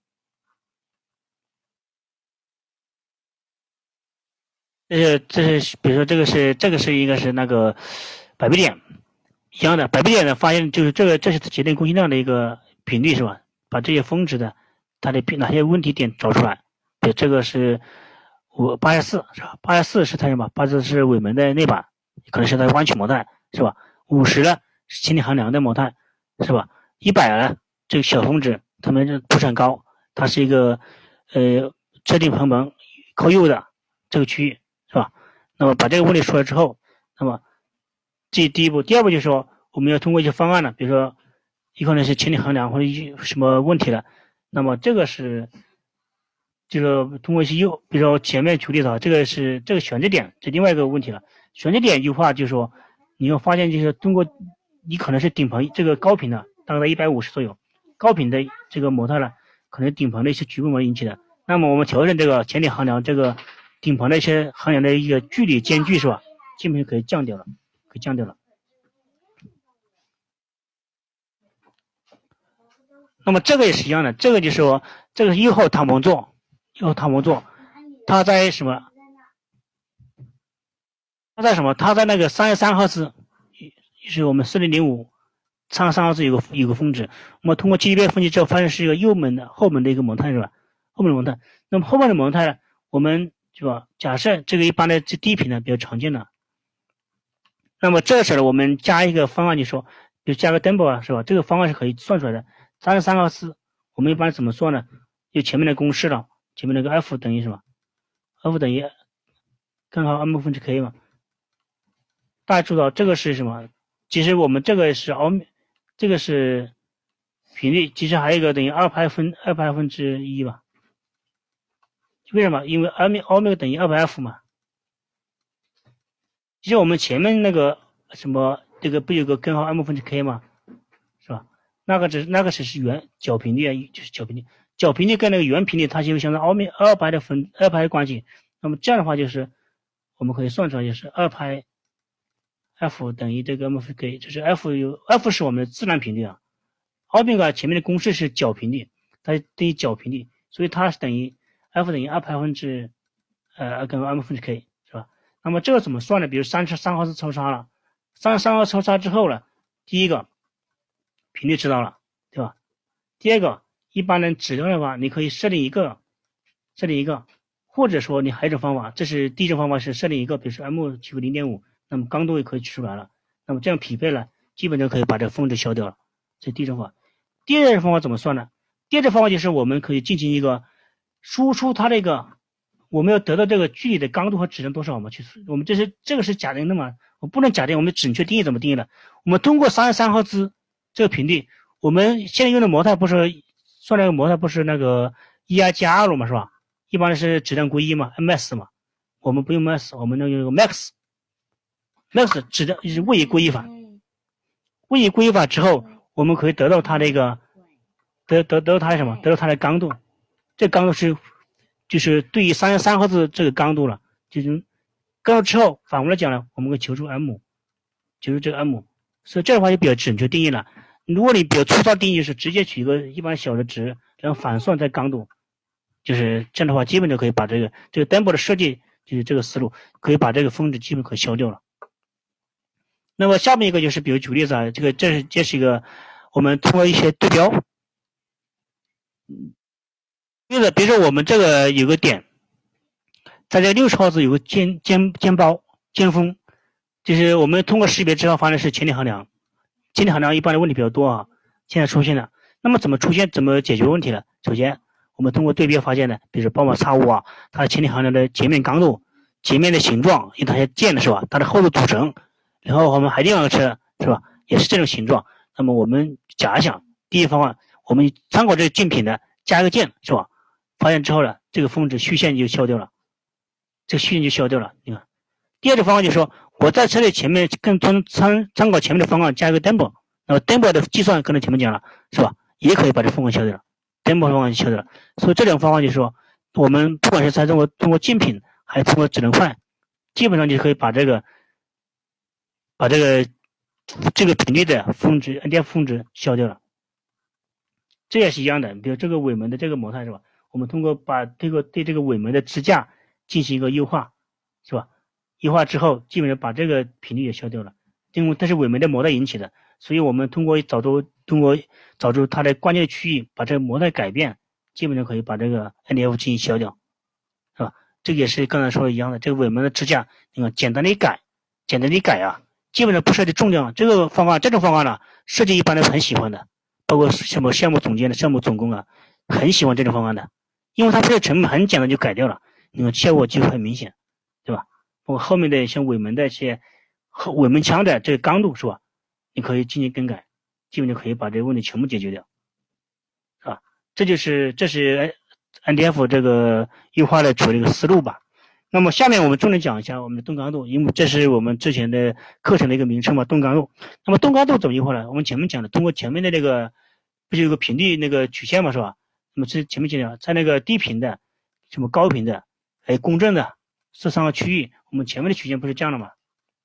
这是这是比如说这个是这个是应该是那个百倍点一样的，百倍点的发现就是这个这是节点供应量的一个频率是吧？把这些峰值的它的哪些问题点找出来，对，这个是我八十四是吧？八十四是它什么？八十四是尾门的内板，可能是它的弯曲模态是吧？五十呢是氢体含量的模态是吧？一百呢这个小峰值，它们不是很高，它是一个呃测定盆门靠右的这个区域。是吧？那么把这个问题出来之后，那么这第一步，第二步就是说我们要通过一些方案呢，比如说有可能是氢体衡量或者一什么问题了，那么这个是就是通过一些优，比如说前面举例子啊，这个是这个选择点，这另外一个问题了。选择点优化就是说你要发现就是通过你可能是顶棚这个高频的，大概在一百五十左右，高频的这个模态呢，可能顶棚的一些局部膜引起的。那么我们调整这个前体衡量这个。顶棚的一些衡量的一个距离间距是吧？基本可以降掉了，可以降掉了。那么这个也是一样的，这个就是说，这个是一号躺棚座，一号躺棚座，它在什么？它在什么？它在那个三十三赫兹，就是我们四零零五，三十三赫兹有个有个峰值。我们通过 G D B 分析之后，发现是一个右门的后门的一个模态是吧？后门的模态。那么后面的模态呢，我们是吧？假设这个一般的这低频呢比较常见的，那么这时候我们加一个方案，就说，比如加个 Dumbo 啊，是吧？这个方案是可以算出来的。三十三赫兹，我们一般怎么算呢？就前面的公式了，前面那个 F 等于什么 ？F 等于根号 M 分之 K 嘛。大家知道这个是什么？其实我们这个是欧米，这个是频率，其实还有一个等于二派分二派分之一吧。为什么？因为欧米欧米等于二百 F 嘛。其实我们前面那个什么，这个不有个根号 M 分之 K 嘛，是吧？那个只那个只是原角频率，就是角频率，角频率跟那个原频率它就相当于欧米二派的分二派的关系。那么这样的话就是我们可以算出来，就是二派 F 等于这个 M 分之 K， 就是 F 有 F 是我们的自然频率啊，欧米伽前面的公式是角频率，它等于角频率，所以它是等于 F 等于二派分之呃跟 M 分之 K。那么这个怎么算呢？比如三十三赫兹超差了，三十三赫兹超差之后呢，第一个频率知道了，对吧？第二个，一般人指标的话，你可以设定一个，设定一个，或者说你还有一种方法，这是第一种方法是设定一个，比如说 M 取个 零点五， 那么刚度也可以取出来了，那么这样匹配了，基本就可以把这个峰值消掉了。这是第一种方法。第二种方法怎么算呢？第二种方法就是我们可以进行一个输出它这个。我们要得到这个距离的刚度和质量多少嘛？去，我们这是这个是假定的嘛？我不能假定，我们准确定义怎么定义呢？我们通过三十三赫兹这个频率，我们现在用的模态不是算那个模态不是那个 E I 加 R 嘛，是吧？一般是质量归一嘛 ，M S 嘛。我们不用 M S， 我们能用一个 Max，Max 质量是位移归一法。位移归一法之后，我们可以得到它的一个得得得到它的什么？得到它的刚度，这刚度是。就是对于三十三赫兹这个刚度了，就是刚度之后反过来讲呢，我们可以求出 M， 求出这个 M， 所以这样的话就比较准确定义了。如果你比较粗糙定义是直接取一个一般小的值，然后反算在刚度，就是这样的话基本就可以把这个这个 Dumbo 的设计就是这个思路，可以把这个峰值基本可以消掉了。那么下面一个就是比如举例子啊，这个这是这是一个我们通过一些对标。例子，比如说我们这个有个点，在这六十赫兹有个尖尖尖包尖峰，就是我们通过识别之后发现是前体衡量，前体衡量一般的问题比较多啊，现在出现了。那么怎么出现？怎么解决问题呢？首先，我们通过对标发现的，比如说宝马 X 五啊，它的前体衡量的截面刚度、截面的形状，因为它是尖的是吧？它的厚度组成，然后我们还另外一个车是吧？也是这种形状。那么我们假想第一方案，我们参考这个竞品的加一个键是吧？发现之后呢，这个峰值虚线就消掉了，这个虚线就消掉了。你看，第二种方案就是说，我在车的前面跟参参参考前面的方案加一个 Dumbo， 那么 Dumbo 的计算刚才前面讲了，是吧？也可以把这峰值消掉了 ，Dumbo 方案就消掉了。所以这两个方法就是说，我们不管是在通过通过竞品，还是通过智能块，基本上就可以把这个把这个这个频率的峰值 N D F 峰值消掉了。这也是一样的，比如这个尾门的这个模态是吧？我们通过把这个对这个尾门的支架进行一个优化，是吧？优化之后，基本上把这个频率也消掉了，因为这是尾门的模态引起的，所以我们通过找出通过找出它的关键区域，把这个模态改变，基本上可以把这个 N D F 进行消掉，是吧？这个也是刚才说的一样的，这个尾门的支架，你看简单的一改，简单的一改啊，基本上不涉及重量。这个方案，这种方案呢，设计一般都很喜欢的，包括什么项目总监的、项目总工啊，很喜欢这种方案的，因为它这个成本很简单就改掉了，你看效果就很明显，对吧？包括后面的像尾门的一些尾门腔的这个刚度是吧？你可以进行更改，基本就可以把这个问题全部解决掉，是吧？这就是这是 N D F 这个优化的主要一个思路吧。那么下面我们重点讲一下我们的动刚度，因为这是我们之前的课程的一个名称嘛，动刚度。那么动刚度怎么优化呢？我们前面讲的，通过前面的那个不是有个频率那个曲线嘛，是吧？那么这前面讲的，在那个低频的、什么高频的、还有共振的这三个区域，我们前面的曲线不是这样的嘛？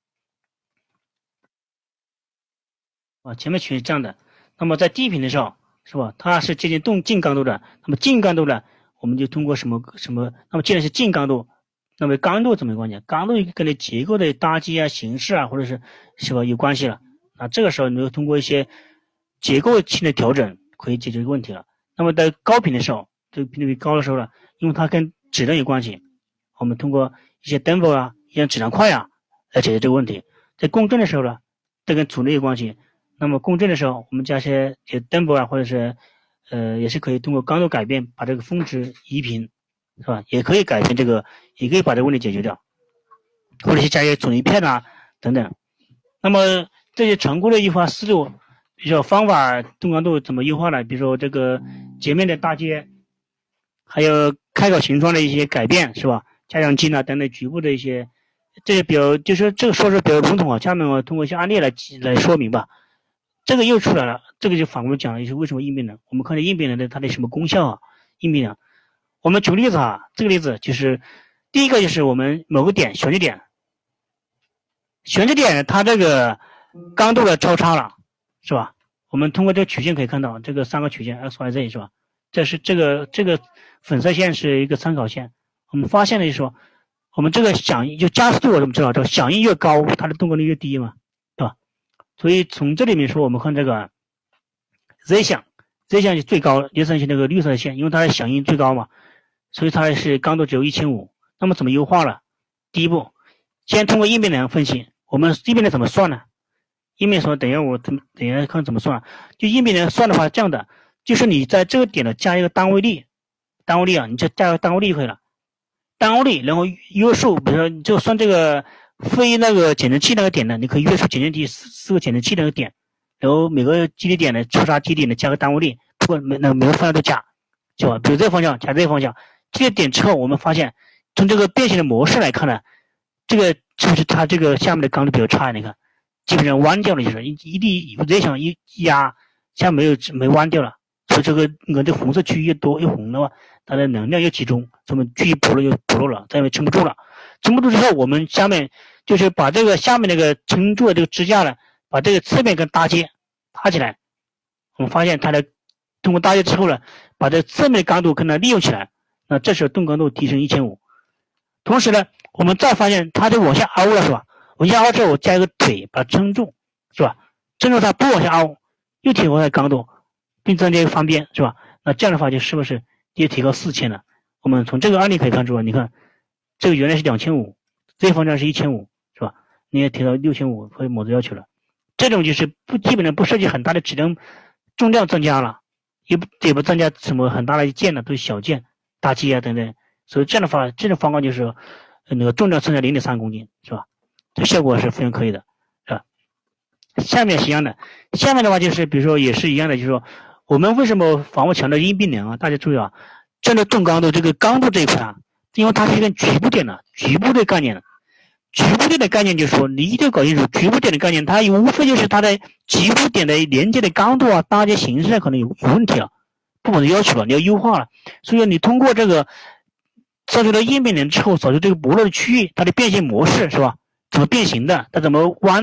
啊，前面曲线是这样的。那么在低频的时候，是吧？它是接近动静刚度的。那么静刚度呢，我们就通过什么什么？那么既然是静刚度，那么刚度怎么有关系？刚度跟你结构的搭积啊、形式啊，或者是是吧有关系了。那这个时候你就通过一些结构性的调整可以解决这个问题了。那么在高频的时候，这个频率高的时候呢，因为它跟质量有关系，我们通过一些 Denver 啊、一些质量块啊来解决这个问题。在共振的时候呢，这跟阻力有关系。那么共振的时候，我们加些些 Denver 啊，或者是呃，也是可以通过刚度改变把这个峰值移平，是吧？也可以改变这个，也可以把这个问题解决掉，或者是加一些阻尼片啊等等。那么这些常规的优化思路，比如说方法动刚度怎么优化呢？比如说这个截面的搭接，还有开口形状的一些改变，是吧？加强筋啊等等局部的一些，这个比较就是这个说是比较笼统啊。下面我通过一些案例来来说明吧。这个又出来了，这个就反过来讲了，就是为什么应变能？我们看这应变能的它的什么功效啊？应变能，我们举个例子啊，这个例子就是第一个就是我们某个点悬置点，悬置点它这个刚度的超差了，是吧？我们通过这个曲线可以看到，这个三个曲线 X、Y、Z 是吧？这是这个这个粉色线是一个参考线。我们发现的就是说，我们这个响应就加速度，我们知道这个响应越高，它的动刚率越低嘛。所以从这里面说，我们看这个 Z 项 ，Z 项是最高，也是那个绿色的线，因为它的响应最高嘛，所以它是刚度只有一千五。那么怎么优化了？第一步，先通过应变能分析，我们应变能怎么算呢？应变说，等一下我等等一下看怎么算。就应变能算的话，这样的，就是你在这个点呢加一个单位力，单位力啊，你就加个单位力就可以了，单位力，然后约束，比如说你就算这个。非那个减震器那个点呢，你可以约束减震器四四个减震器那个点，然后每个基地点的触杀基地呢加个单位力，不管每那每个方向都加，是吧？比如这个方向加这个方向，这个点之后，我们发现从这个变形的模式来看呢，这个是不是它这个下面的刚度比较差？你看，基本上弯掉了，就是一一地我直接想一压，下面没有没弯掉了，所以这个你看这红色区域越多越红的话，它的能量越集中，这么距离薄了就薄弱了，再也撑不住了，撑不住之后，我们下面。就是把这个下面那个撑住的这个支架呢，把这个侧面跟搭接搭起来，我们发现它的通过搭接之后呢，把这侧面的刚度跟它利用起来，那这时候动刚度提升一千五。同时呢，我们再发现它就往下凹了，是吧？往下凹之后，我加一个腿把它撑住，是吧？撑住它不往下凹，又提高它的刚度，并增加一个方边，是吧？那这样的话就是不是也提高四千了？我们从这个案例可以看出啊，你看这个原来是两千五，这个方向是一千五。你也提到六千五和模子要求了，这种就是不基本上不涉及很大的质量重量增加了，也不也不增加什么很大的件了，都是小件大机啊等等，所以这样的话，这种方案就是那个重量增加 零点三公斤，是吧？这效果是非常可以的，是吧？下面是一样的，下面的话就是比如说也是一样的，就是说我们为什么反复强调应变能啊？大家注意啊，针对动刚度这个刚度这一块啊，因为它是一个局部点的局部的概念的。局部点的概念就是说，你一定要搞清楚局部点的概念，它无非就是它的局部点的连接的刚度啊、搭接形式可能有有问题了，不可能要求了，你要优化了。所以你通过这个造出了应变能之后，找出这个薄弱的区域，它的变形模式是吧？怎么变形的？它怎么弯的？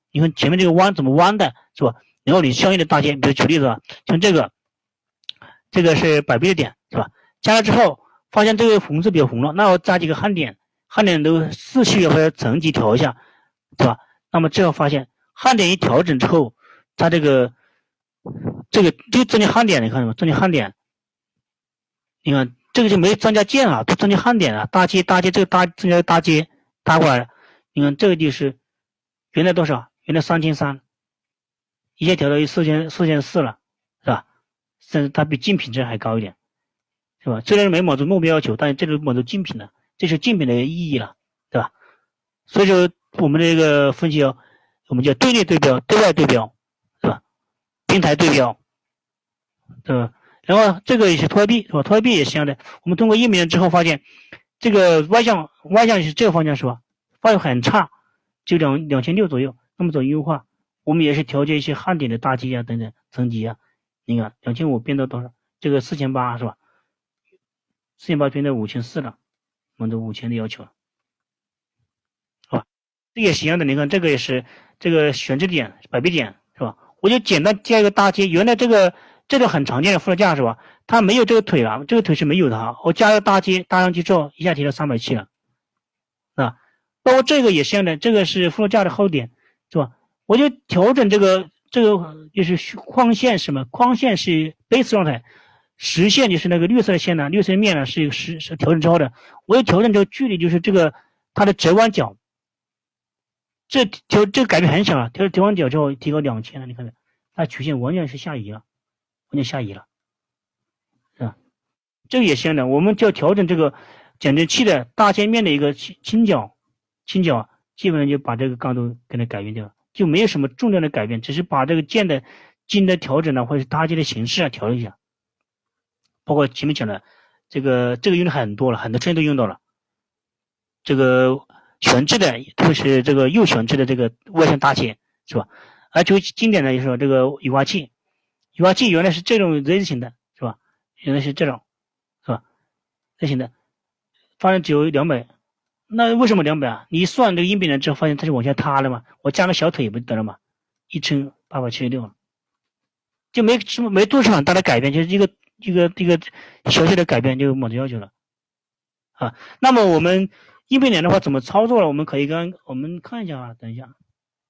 你看前面这个弯怎么弯的，是吧？然后你相应的搭接，比如举例子啊，像这个，这个是摆臂的点，是吧？加了之后，发现这个红色比较红了，那我加几个焊点，焊点都次序或者层级调一下，对吧？那么这样发现焊点一调整之后，它这个这个就增加焊点，你看吗？增加焊点，你看这个就没增加键啊，都增加焊点了，搭接搭接这个搭增加搭接搭过来了，你看这个就是原来多少？原来三千三，一下调到四千四千四了，是吧？甚至它比竞品值还高一点，是吧？虽然没满足目标要求，但是这是满足竞品的，这是竞品的意义了，对吧？所以说我们这个分析哦，我们叫对内对标、对外对标，是吧？平台对标，对吧？然后这个也是拖臂，是吧？拖臂也是一样的。我们通过一年之后发现，这个歪向歪向是这个方向是吧？发现很差，就两两千六左右。那么走优化，我们也是调节一些焊点的搭机啊等等层级啊。你看两千五变到多少？这个四千八是吧？四千八变到五千四了，满足五千的要求了，是吧？这也是一样的。你看这个也是这个选址点摆臂点是吧？我就简单加一个搭接，原来这个。这个很常见的副架是吧？它没有这个腿了，这个腿是没有的。我加了搭接搭上去之后，一下提到三百七了，啊，包括这个也是一样的，这个是副架的后点，是吧？我就调整这个这个就是框线什么？框线是 base 状态，实线就是那个绿色的线呢，绿色的面呢是是是调整之后的。我要调整这个距离，就是这个它的折弯角，这调这个改变很小了，调调完角之后提高两千了，你看看，它曲线完全是下移了。完全下移了，是吧？这个也是一样的，我们就要调整这个减震器的大接面的一个倾角，倾角基本上就把这个刚度给它改变掉了，就没有什么重量的改变，只是把这个键的筋的调整呢，或者是搭接的形式啊调了一下。包括前面讲的这个这个用的很多了，很多车都用到了。这个悬置的，特别是这个右悬置的这个外向搭接，是吧？而最经典的就是说这个雨刮器。雨刮器原来是这种 Z 型的，是吧？原来是这种，是吧 ？Z 型的，发现只有两百，那为什么两百啊？你一算这个硬币呢之后，发现它就往下塌了嘛。我加个小腿不就得了嘛？一称八百七十六了，就没什么没做出很大的改变，就是一个一个一个小小的改变就满足要求了啊。那么我们硬币点的话怎么操作了？我们可以跟我们看一下啊，等一下。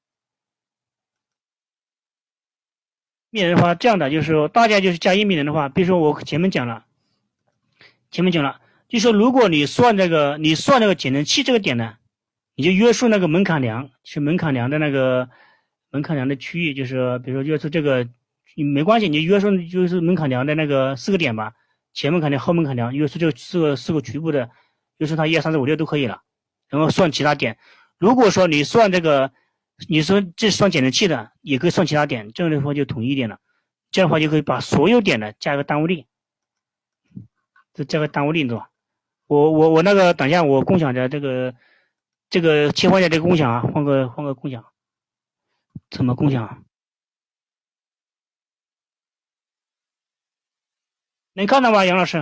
硬币的话，这样的就是说，大家就是加硬币的话，比如说我前面讲了，前面讲了，就是说如果你算这个，你算那个减震器这个点呢，你就约束那个门槛梁，是门槛梁的那个门槛梁的区域，就是说比如说约束这个，没关系，你约束就是门槛梁的那个四个点吧，前门槛梁、后门槛梁，约束这四个四个局部的，约束它一二三四五六都可以了，然后算其他点。如果说你算这个。你说这是算减震器的，也可以算其他点，这样的话就统一一点了。这样的话就可以把所有点呢加一个单位例，就加个单位例，对吧？我我我那个等一下我共享的这个这个切换一下这个共享啊，换个换个共享，怎么共享？能看到吗，杨老师？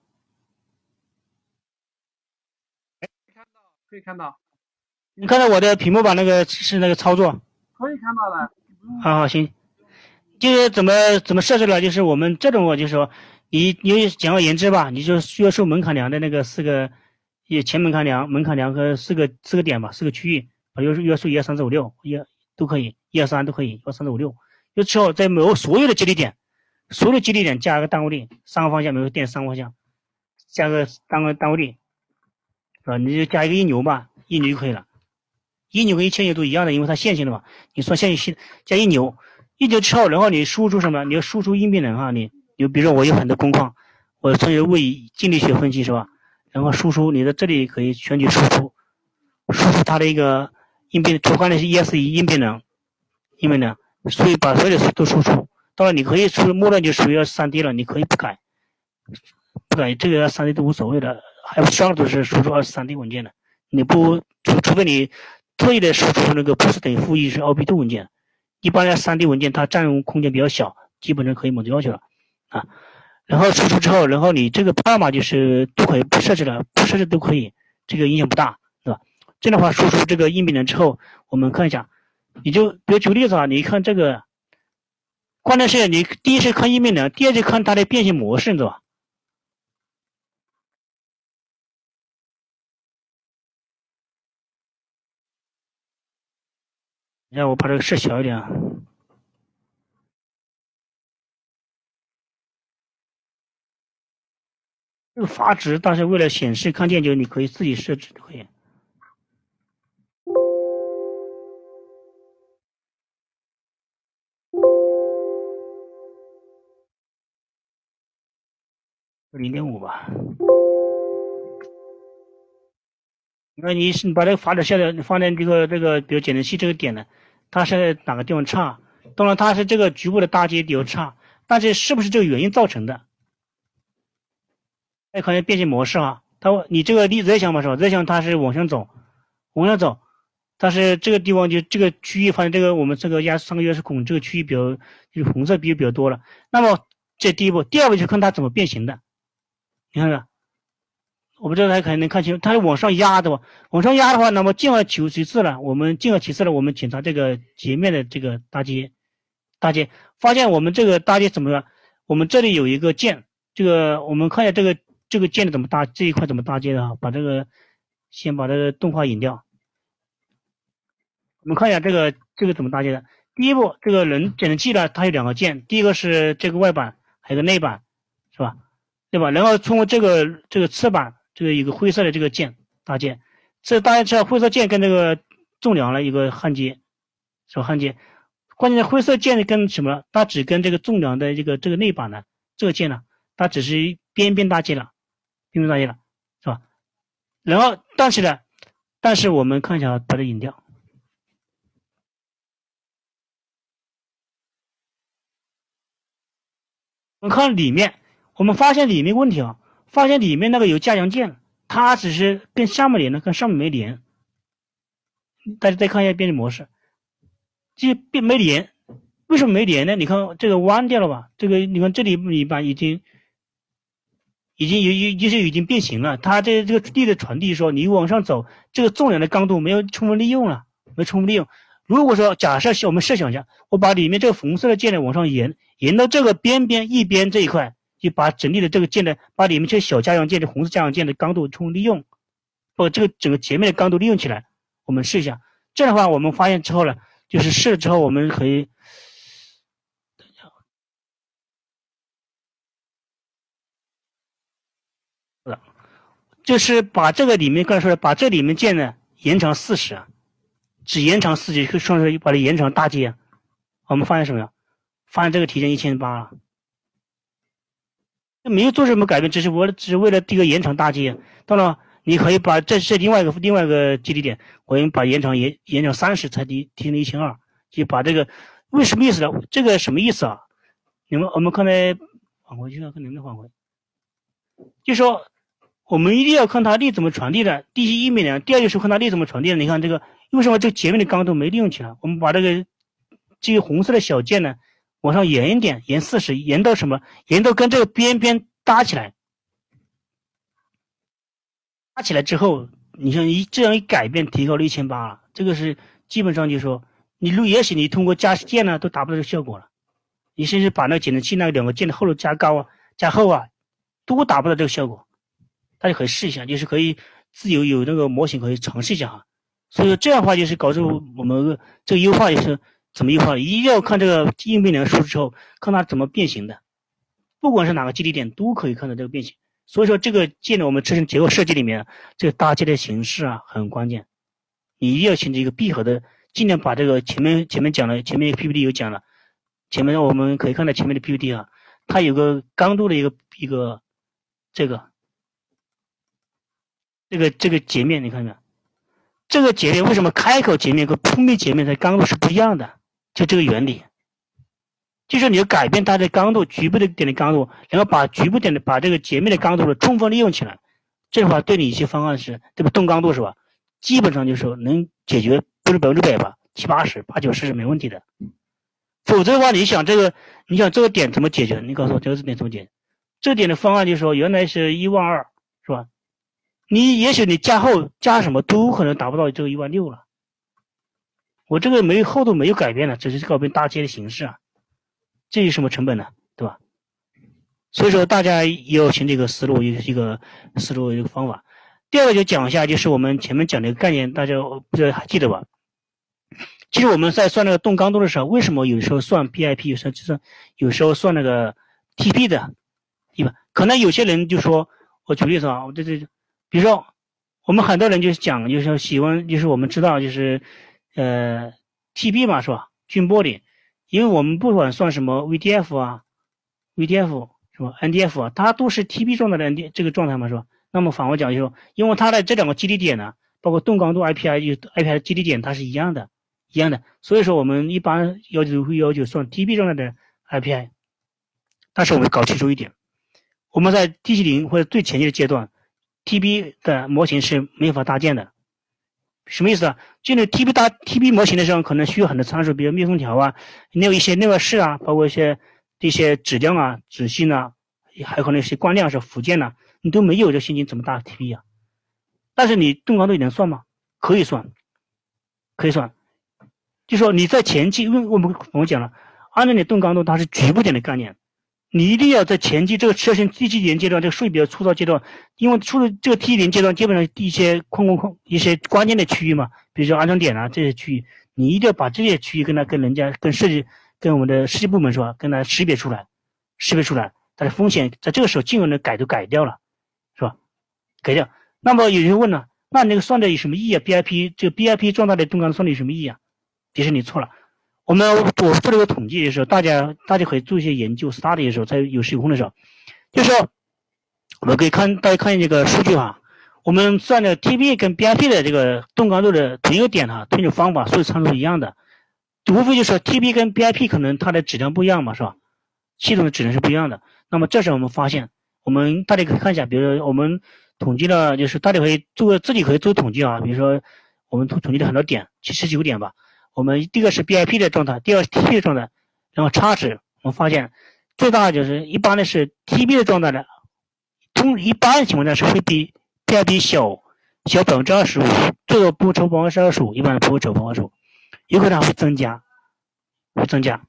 可以看到，可以看到。 你看到我的屏幕吧？那个是那个操作， 可以看到了。 好好行，就是怎么怎么设置了？就是我们这种，就是说，你你简而言之吧，你就约束门槛梁的那个四个，也前门槛梁、门槛梁和四个四个点吧，四个区域，把约束约束一二三四五六，一都可以，一二三都可以，一二三四五六。就之后在某所有的接力点，所有的接力点加一个单位例，三个方向，每个点三个方向，加个单个单位例，是吧？你就加一个一牛吧，一牛就可以了。一牛跟一千牛都一样的，因为它线性的嘛。你算线性加一牛，一牛之后，然后你输出什么？你要输出应变能啊，你你比如说我有很多工况，我从有位移静力学分析是吧？然后输出你的这里可以选取输出，输出它的一个应变，主观的是 E S E 应变能，应变能，所以把所有的都输出。当然你可以出默认就属于 三 D 了，你可以不改，不改这个 三 D 都无所谓的，还有上都是输出二十三 D 文件的，你不除除非你。特意的输出那个不是等于负一是 O B 度文件，一般的 三 D 文件它占用空间比较小，基本上可以满足要求了啊。然后输出之后，然后你这个号码就是都可以不设置了，不设置都可以，这个影响不大，对吧？这样的话输出这个硬币能之后，我们看一下你就比如举个例子啊，你看这个，关键是你第一是看阴明梁，第二是看它的变形模式，对吧？让我把这个事小一点啊。这个阀值，但是为了显示看见，就你可以自己设置就可以。零点五吧。你看你是把这个阀值下来，放在这个这个，比如减震器这个点呢，它是哪个地方差？当然它是这个局部的搭接比较差，但是是不是这个原因造成的？那可能变形模式啊，它你这个离热箱嘛是吧？热箱它是往上走，往上走，但是这个地方就这个区域，发现这个我们这个压上个月是孔这个区域比较就是红色比比较多了。那么这第一步，第二步就看它怎么变形的。你看看，我不知道大家可能能看清，它是往上压的吧？往上压的话，那么进而其其次了，我们进而其次了，我们检查这个截面的这个搭接，搭接发现我们这个搭接怎么样？我们这里有一个键，这个我们看一下这个这个键怎么搭，这一块怎么搭接的啊？把这个先把这个动画引掉。我们看一下这个这个怎么搭接的。第一步，这个人减震器呢，它有两个键，第一个是这个外板，还有个内板，是吧？对吧？然后通过这个这个侧板，这个一个灰色的这个键搭接，这搭接这灰色键跟这个纵梁的一个焊接，是吧？焊接，关键是灰色键跟什么？它只跟这个纵梁的这个这个内板呢，这个键呢，它只是边边搭接了，边边搭接了，是吧？然后但是呢，但是我们看一下，把它引掉。我们看里面，我们发现里面问题啊，发现里面那个有加阳键，它只是跟下面连的，跟上面没连。大家再看一下变形模式，这变没连，为什么没连呢？你看这个弯掉了吧？这个你看这里你把已经已经有已经是已经变形了。它这这个力的传递说你往上走，这个纵梁的刚度没有充分利用了，没充分利用。如果说假设我们设想一下，我把里面这个红色的键呢往上延，延到这个边边一边这一块，就把整体的这个键呢，把里面这小加阳键的红色加阳键的刚度充分利用，把这个整个截面的刚度利用起来。我们试一下，这样的话我们发现之后呢，就是试了之后我们可以，就是把这个里面刚才说的，把这里面键呢延长四十啊。只延长四级，算是把它延长大阶。我们发现什么呀？发现这个提成一千八了，没有做什么改变，只是为了只是为了这个延长大阶。当然，你可以把这是另外一个另外一个基地点，我们把延长延延长三十才提提成一千二，就把这个为什么意思呢？这个什么意思啊？你们我们刚才返回去看看能不能返回，就说我们一定要看它力怎么传递的。第一一米量，第二就是看它力怎么传递的。你看这个。为什么这个截面的刚度没利用起来？我们把这个这个红色的小键呢往上延一点，延四十，延到什么？延到跟这个边边搭起来。搭起来之后，你像一这样一改变，提高了一千八了。这个是基本上就说，你如也许你通过加键呢都达不到这个效果了。你甚至把那个减震器那两个键的厚度加高啊、加厚啊，都达不到这个效果。大家可以试一下，就是可以自由有那个模型可以尝试一下哈。所以说这样的话就是搞出我们这个优化就是怎么优化，一定要看这个应变量数之后，看它怎么变形的，不管是哪个基地点都可以看到这个变形。所以说这个键呢，我们车身结构设计里面这个搭接的形式啊很关键，你一定要形成一个闭合的，尽量把这个前面前面讲了，前面 P P T 有讲了，前面我们可以看到前面的 P P T 啊，它有个刚度的一个一个这个这个这个截面，你看看。这个截面为什么开口截面和铺面截面的刚度是不一样的？就这个原理，就是你要改变它的刚度，局部的点的刚度，然后把局部点的把这个截面的刚度的充分利用起来。这样的话，对你一些方案是对吧？动刚度是吧？基本上就是说能解决，不是百分之百吧，七八十、八九十是没问题的。否则的话，你想这个，你想这个点怎么解决？你告诉我这个点怎么解决？这个点的方案就是说，原来是一万二，是吧？你也许你加厚加什么都可能达不到这个一万六了。 我这个没有厚度没有改变了，只是改变搭接的形式啊，这有什么成本呢？对吧？所以说大家也要循这个思路，一个思路一个方法。第二个就讲一下，就是我们前面讲的一个概念，大家不知道还记得吧？其实我们在算那个动刚度的时候，为什么有时候算 B I P， 有时候就是有时候算那个 T P 的，对吧？可能有些人就说，我举例子啊，我这这，比如说我们很多人就是讲，就是说喜欢，就是我们知道就是呃 T P 嘛，是吧？均波点，因为我们不管算什么 V D F 啊 ，V D F 是吧 ？N D F 啊，它都是 T P 状态的 N D 这个状态嘛，是吧？那么反过讲就是说，因为它的这两个基底点呢，包括动刚度 I P I 就 I P I 的基底点它是一样的。一样的，所以说我们一般要求会要求算 T P 状态的 I P I， 但是我们搞清楚一点，我们在 T 七零或者最前期的阶段 ，T P 的模型是没法搭建的。什么意思啊？进入 T P 搭 T P 模型的时候，可能需要很多参数，比如密封条啊，你有一些内外饰啊，包括一些一些质量啊、质性啊，还有可能一些光量是附件啊，你都没有这心情怎么搭 T P 啊？但是你动刚度能算吗？可以算，可以算。就说你在前期，因为我们我们讲了，按照你动刚度它是局部点的概念，你一定要在前期这个车身第七点阶段，这个数据比较粗糙阶段，因为出了这个 T 零阶段，基本上一些框框框一些关键的区域嘛，比如说安装点啊这些区域，你一定要把这些区域跟它跟人家跟设计跟我们的设计部门说，跟它识别出来，识别出来，它的风险在这个时候尽可能改都改掉了，是吧？改掉。那么有人问了，那那个算的有什么意义啊 ？B I P 这个 B I P 状态的动刚度算的有什么意义啊？其实你错了，我们我做了个统计的时候，大家大家可以做一些研究 study 的时候，在有时有空的时候，就是说我们可以看大家看这个数据哈，我们算的 T P 跟 B I P 的这个动刚度的同一个点哈，同一种方法，所有参数一样的，无非就是说 T P 跟 B I P 可能它的质量不一样嘛，是吧？系统的质量是不一样的。那么这时候我们发现，我们大家可以看一下，比如说我们统计了，就是大家可以做自己可以做统计啊，比如说我们统统计了很多点，七十几个点吧。我们第一个是 B I P 的状态，第二是 T P 的状态，然后差值，我们发现最大的就是一般的是 T P 的状态的，通一般的情况下是会比 B I P 小小百分之二十五，最多不会超百分之二十五，一般不会超百分之二十五，有可能还会增加，会增加，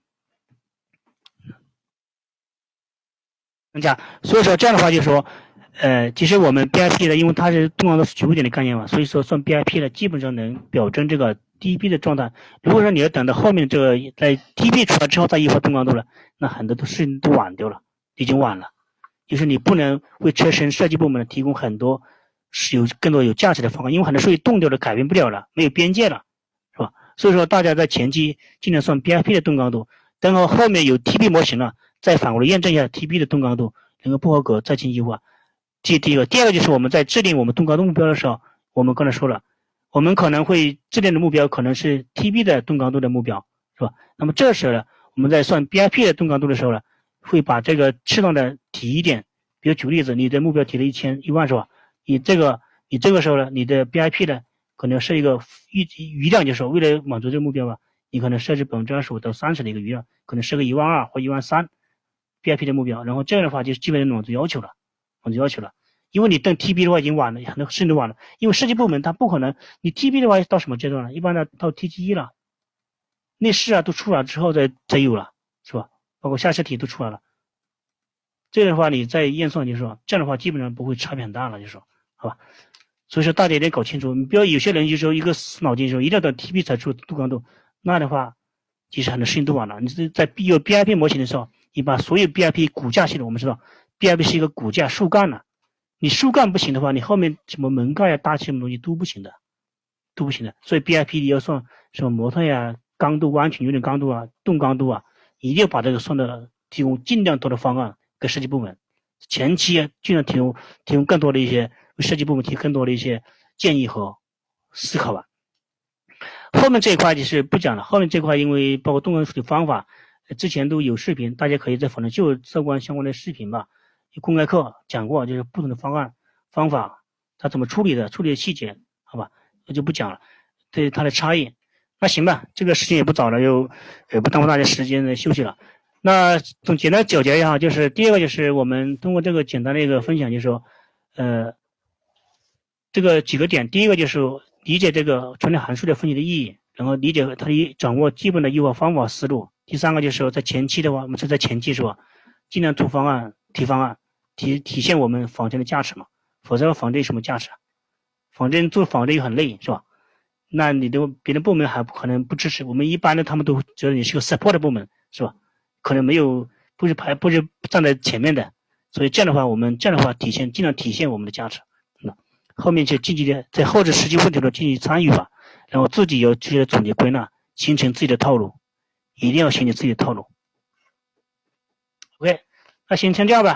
增加。所以说这样的话就是说，呃，其实我们 B I P 的，因为它是动刚度是局部点的概念嘛，所以说算 B I P 的基本上能表征这个T P 的状态。如果说你要等到后面这个在 T P 出来之后再优化动刚度了，那很多的事情都晚掉了，已经晚了。就是你不能为车身设计部门提供很多是有更多有价值的方案，因为很多数据动掉了，改变不了了，没有边界了，是吧？所以说大家在前期尽量算 B I P 的动刚度，等到后面有 T P 模型了，再反过来验证一下 T P 的动刚度能够不合格，再进行优化。这第一个，第二个就是我们在制定我们动刚度目标的时候，我们刚才说了，我们可能会制定的目标可能是 T P 的动刚度的目标，是吧？那么这时候呢，我们在算 B I P 的动刚度的时候呢，会把这个适当的提一点，比如举个例子，你的目标提了一千一万是吧？你这个你这个时候呢，你的 B I P 呢可能设一个余余量，就是说为了满足这个目标吧，你可能设置百分之二十五到三十的一个余量，可能设个一万二或一万三 B I P 的目标，然后这样的话就基本上满足要求了。满足要求了，因为你等 T P 的话已经晚了，很多甚至晚了，因为设计部门它不可能，你 T P 的话到什么阶段了？一般的到 T G 一了，内饰啊都出来之后再再有了，是吧？包括下车体都出来了，这样的话你再验算就是说，这样的话基本上不会差别很大了，就是说，好吧？所以说大家一定要搞清楚，你不要有些人就说一个死脑筋说一定要等 T P 才出动刚度，那的话其实很多事情都晚了。你是在有 B I P 模型的时候，你把所有 B I P 骨架系统，我们知道。B I P 是一个骨架树干了，你树干不行的话，你后面什么门盖呀、搭气什么东西都不行的，都不行的。所以 B I P 你要算什么模特呀、刚度、安全有点刚度啊、动刚度啊，一定要把这个算的提供尽量多的方案给设计部门，前期尽量提供提供更多的一些为设计部门提供更多的一些建议和思考吧。后面这一块就是不讲了，后面这块因为包括动刚处理方法，之前都有视频，大家可以在反正就相关相关的视频吧。公开课讲过，就是不同的方案方法，它怎么处理的，处理的细节，好吧，我就不讲了，对它的差异。那行吧，这个时间也不早了，又也不耽误大家时间的休息了。那总简单总结一下，就是第二个就是我们通过这个简单的一个分享，就是说，呃，这个几个点，第一个就是理解这个存量函数的分析的意义， 然后理解他一掌握基本的优化方法思路。第三个就是说，在前期的话，我们是在前期是吧，尽量出方案、提方案，体体现我们仿真的价值嘛，否则仿真有什么价值啊？仿真做仿真又很累是吧？那你的别的部门还可能不支持，我们一般的他们都觉得你是个 support 部门是吧？可能没有不是排不是站在前面的，所以这样的话，我们这样的话体现尽量体现我们的价值。那后面就积极的在后置实际问题的进行参与吧，然后自己有这些总结归纳，形成自己的套路，一定要形成自己的套路。OK， 那先先这样吧。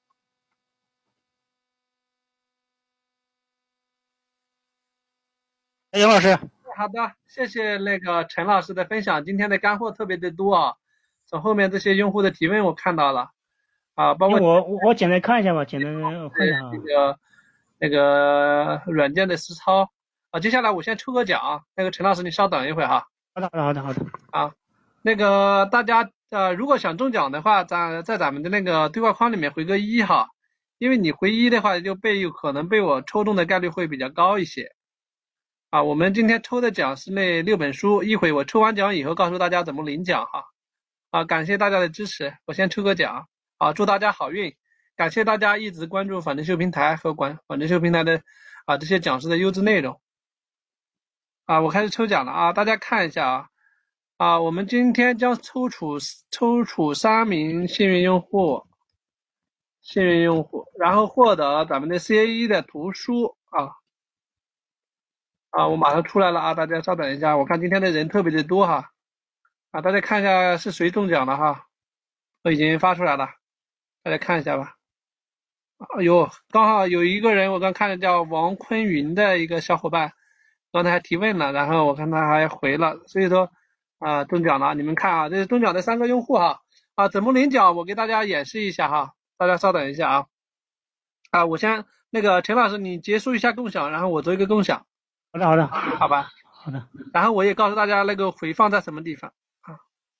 哎，杨老师。 好的，谢谢那个陈老师的分享，今天的干货特别的多啊。从后面这些用户的提问我看到了啊，包括我我简单看一下吧，简单看一下啊。 那个那个软件的实操啊，接下来我先抽个奖，那个陈老师你稍等一会哈。 好的好的好的。 啊，那个大家呃，如果想中奖的话，咱在咱们的那个对话框里面回个一哈，因为你回一的话，就被有可能被我抽中的概率会比较高一些。啊，我们今天抽的奖是那六本书，一会我抽完奖以后告诉大家怎么领奖哈。啊，感谢大家的支持，我先抽个奖啊，祝大家好运，感谢大家一直关注反正秀平台和管反正秀平台的啊这些讲师的优质内容。啊，我开始抽奖了啊，大家看一下啊，啊，我们今天将抽出抽出三名幸运用户，幸运用户，然后获得咱们的 C A E 的图书啊。啊，我马上出来了啊！大家稍等一下，我看今天的人特别的多哈，啊，大家看一下是谁中奖了哈，我已经发出来了，大家看一下吧。哎呦，刚好有一个人我刚看着叫王坤云的一个小伙伴，刚才还提问了，然后我看他还回了，所以说啊中奖了，你们看啊，这是中奖的三个用户哈，啊怎么领奖我给大家演示一下哈，大家稍等一下啊，啊我先那个陈老师你结束一下共享，然后我做一个共享。 好的好的， 好吧， 好的。 然后我也告诉大家那个回放在什么地方啊。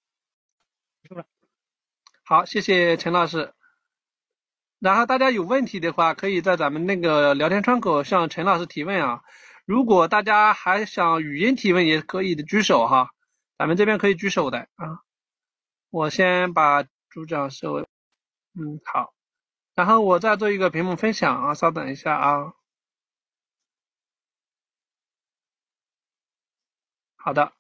好，谢谢陈老师。然后大家有问题的话，可以在咱们那个聊天窗口向陈老师提问啊。如果大家还想语音提问，也可以的举手哈，咱们这边可以举手的啊。我先把主讲设为，嗯，好。然后我再做一个屏幕分享啊，稍等一下啊。好的，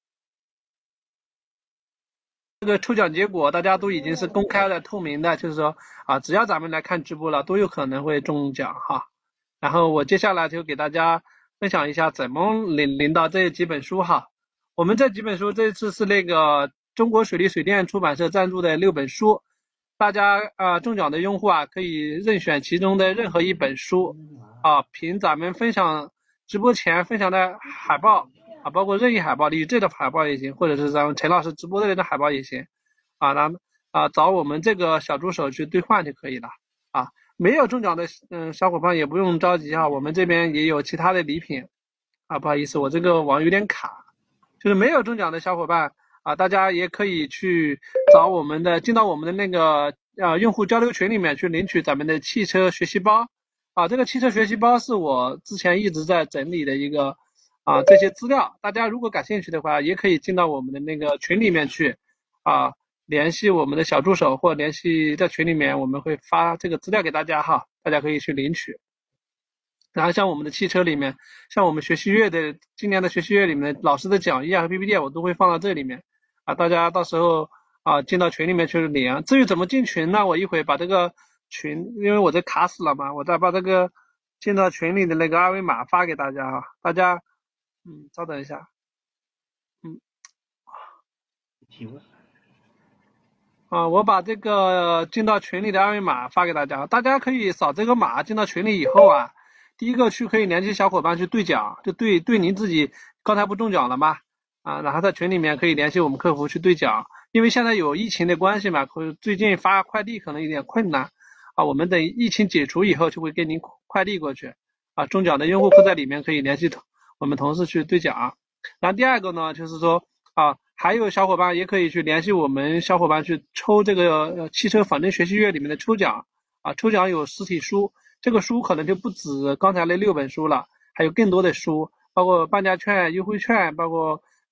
这个抽奖结果大家都已经是公开的、透明的，就是说啊，只要咱们来看直播了，都有可能会中奖哈。然后我接下来就给大家分享一下怎么领领到这几本书哈。我们这几本书这次是那个中国水利水电出版社赞助的六本书，大家啊中奖的用户啊可以任选其中的任何一本书啊，凭咱们分享直播前分享的海报。啊，包括任意海报，李志的海报也行，或者是咱们陈老师直播的那个海报也行，啊，那啊找我们这个小助手去兑换就可以了，啊，没有中奖的嗯小伙伴也不用着急哈，我们这边也有其他的礼品，啊，不好意思，我这个网有点卡，就是没有中奖的小伙伴啊，大家也可以去找我们的，进到我们的那个啊用户交流群里面去领取咱们的汽车学习包，啊，这个汽车学习包是我之前一直在整理的一个。啊，这些资料，大家如果感兴趣的话，也可以进到我们的那个群里面去，啊，联系我们的小助手或联系在群里面，我们会发这个资料给大家哈，大家可以去领取。然后像我们的汽车里面，像我们学习月的今年的学习月里面的老师的讲义啊和 P P T 我都会放到这里面，啊，大家到时候啊进到群里面去领。至于怎么进群呢？我一会把这个群，因为我这卡死了嘛，我再把这个进到群里的那个二维码发给大家哈，大家。嗯，稍等一下。嗯， 提问。 啊，我把这个进到群里的二维码发给大家，大家可以扫这个码进到群里以后啊，第一个去可以联系小伙伴去兑奖，就对对您自己刚才不中奖了吗？啊，然后在群里面可以联系我们客服去兑奖，因为现在有疫情的关系嘛，可最近发快递可能有点困难啊，我们等疫情解除以后就会给您快递过去啊，中奖的用户会在里面可以联系我们同事去兑奖。然后第二个呢，就是说啊，还有小伙伴也可以去联系我们小伙伴去抽这个汽车仿真学习月里面的抽奖啊，抽奖有实体书，这个书可能就不止刚才那六本书了，还有更多的书，包括半价券、优惠券，包括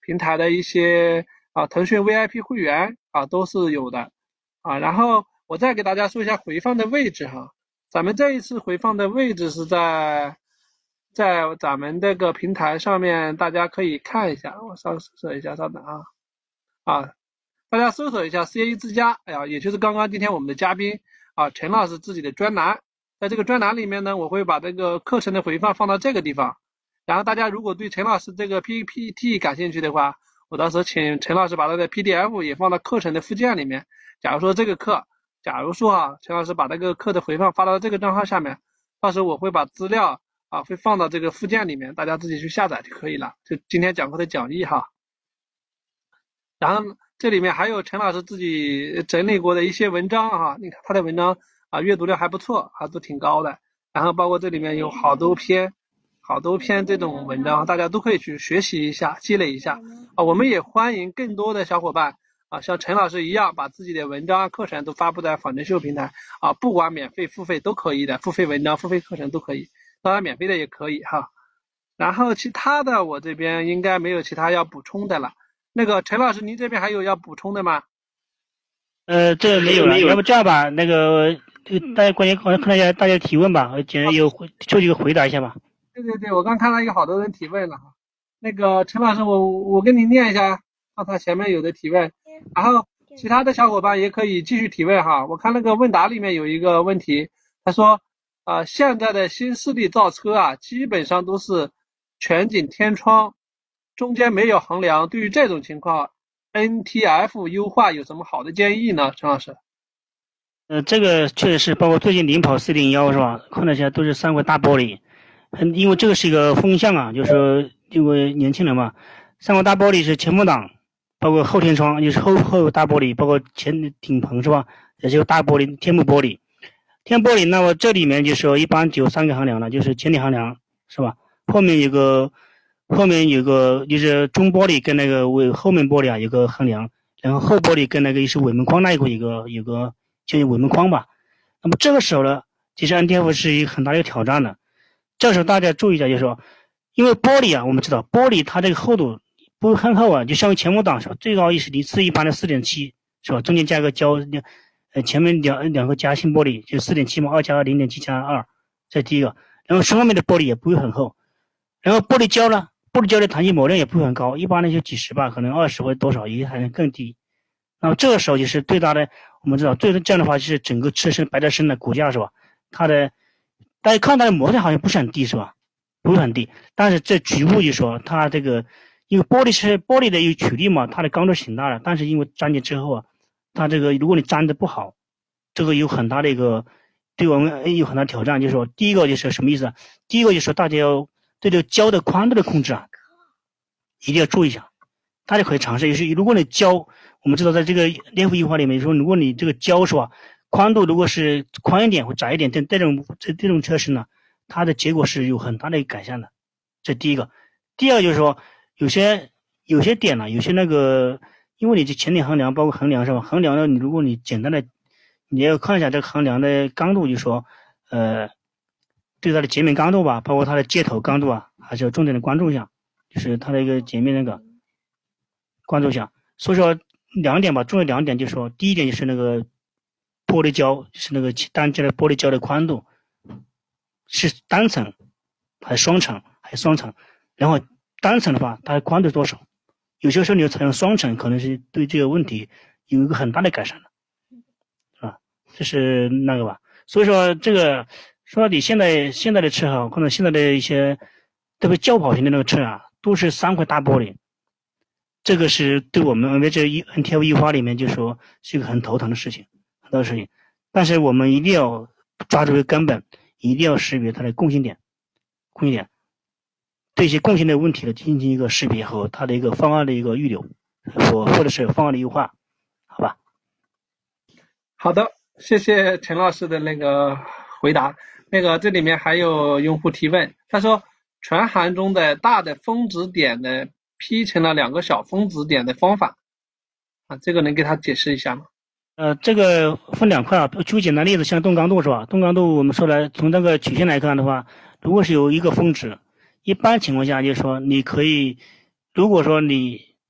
平台的一些啊腾讯 V I P 会员啊都是有的啊。然后我再给大家说一下回放的位置哈，咱们这一次回放的位置是在在咱们这个平台上面，大家可以看一下，我稍搜索一下，稍等啊啊，大家搜索一下 C A 之家，哎呀，也就是刚刚今天我们的嘉宾啊陈老师自己的专栏，在这个专栏里面呢，我会把这个课程的回放放到这个地方。然后大家如果对陈老师这个 P P T 感兴趣的话，我到时候请陈老师把他的 P D F 也放到课程的附件里面。假如说这个课，假如说啊，陈老师把这个课的回放发到这个账号下面，到时候我会把资料啊会放到这个附件里面，大家自己去下载就可以了。就今天讲课的讲义哈。然后这里面还有陈老师自己整理过的一些文章哈，你看他的文章啊阅读量还不错啊，都挺高的。然后包括这里面有好多篇。好多篇这种文章，大家都可以去学习一下，积累一下啊。我们也欢迎更多的小伙伴啊，像陈老师一样，把自己的文章、课程都发布在仿真秀平台啊，不管免费、付费都可以的，付费文章、付费课程都可以，当然免费的也可以哈。然后其他的我这边应该没有其他要补充的了。那个陈老师，您这边还有要补充的吗？ 呃，这没有了，要不这样吧，那个大家关于看一下大家提问吧，我简单有就几个回答一下吧。 对对对，我刚看到有好多人提问了哈。那个陈老师，我我跟您念一下，看他前面有的提问，然后其他的小伙伴也可以继续提问哈。我看那个问答里面有一个问题，他说，呃，现在的新势力造车啊，基本上都是全景天窗，中间没有横梁。对于这种情况 ，N T F 优化有什么好的建议呢？陈老师？ 呃，这个确实是，包括最近领跑四零一是吧？看了一下都是三块大玻璃。嗯，因为这个是一个风向啊，就是说因为年轻人嘛，三块大玻璃是前风挡，包括后天窗，就是后后大玻璃，包括前顶棚是吧？也是有大玻璃天幕玻璃。天幕玻璃，那么这里面就是说一般有三个横梁了，就是前顶横梁是吧？后面有个后面有个就是中玻璃跟那个尾后面玻璃啊有个横梁，然后后玻璃跟那个是尾门框那一块有个有个就是尾门框吧。那么这个时候呢，其实 N T F 是一个很大的挑战的。这时候大家注意一下，就是说，因为玻璃啊，我们知道玻璃它这个厚度不是很厚啊，就像前风挡是吧？最高一是离次一般的 四点七 是吧？中间加个胶，呃，前面两两个夹心玻璃就 四点七 嘛，二加二 零点七加二，这是第一个。然后双面的玻璃也不会很厚，然后玻璃胶呢，玻璃胶的弹性模量也不会很高，一般呢就几十吧，可能二十或者多少，也还能更低。那么这个时候就是最大的，我们知道最这样的话就是整个车身白德生的骨架是吧？它的大家看它的模态好像不是很低是吧？不是很低，但是这局部就说它这个，因为玻璃是玻璃的有曲率嘛，它的刚度挺大的，但是因为粘进之后啊，它这个如果你粘的不好，这个有很大的一个对我们有很大挑战。就是说，第一个就是什么意思？第一个就是说大家要对这个胶的宽度的控制啊，一定要注意一下。大家可以尝试，就是如果你胶，我们知道在这个链幅优化里面说，如果你这个胶是吧？宽度如果是宽一点或窄一点，这这种这这种车身呢，它的结果是有很大的改善的。这第一个。第二个就是说，有些有些点呢，有些那个，因为你这前顶横梁包括横梁是吧？横梁呢，你如果你简单的，你要看一下这个横梁的刚度，就是说，呃，对它的截面刚度吧，包括它的接头刚度啊，还是要重点的关注一下，就是它的一个截面那个关注一下。所以说两点吧，重要两点就是说，第一点就是那个。玻璃胶是那个单接的玻璃胶的宽度是单层还是双层还是双层，然后单层的话它的宽度多少，有些时候你要采用双层可能是对这个问题有一个很大的改善的，是吧？这是那个吧。所以说这个说到底现在现在的车啊，或者现在的一些特别轿跑型的那个车啊，都是三块大玻璃，这个是对我们这 N T F 优化里面就说是一个很头疼的事情的事情，但是我们一定要抓住一个根本，一定要识别它的共性点，共性点，对一些共性的问题的进行一个识别和它的一个方案的一个预留，或或者是方案的优化，好吧？ 好的，谢谢陈老师的那个回答。那个这里面还有用户提问，他说全行中的大的峰值点的劈成了两个小峰值点的方法啊，这个能给他解释一下吗？ 呃，这个分两块啊，举个简单例子，像动刚度是吧？动刚度我们说来，从这个曲线来看的话，如果是有一个峰值，一般情况下就是说，你可以，如果说你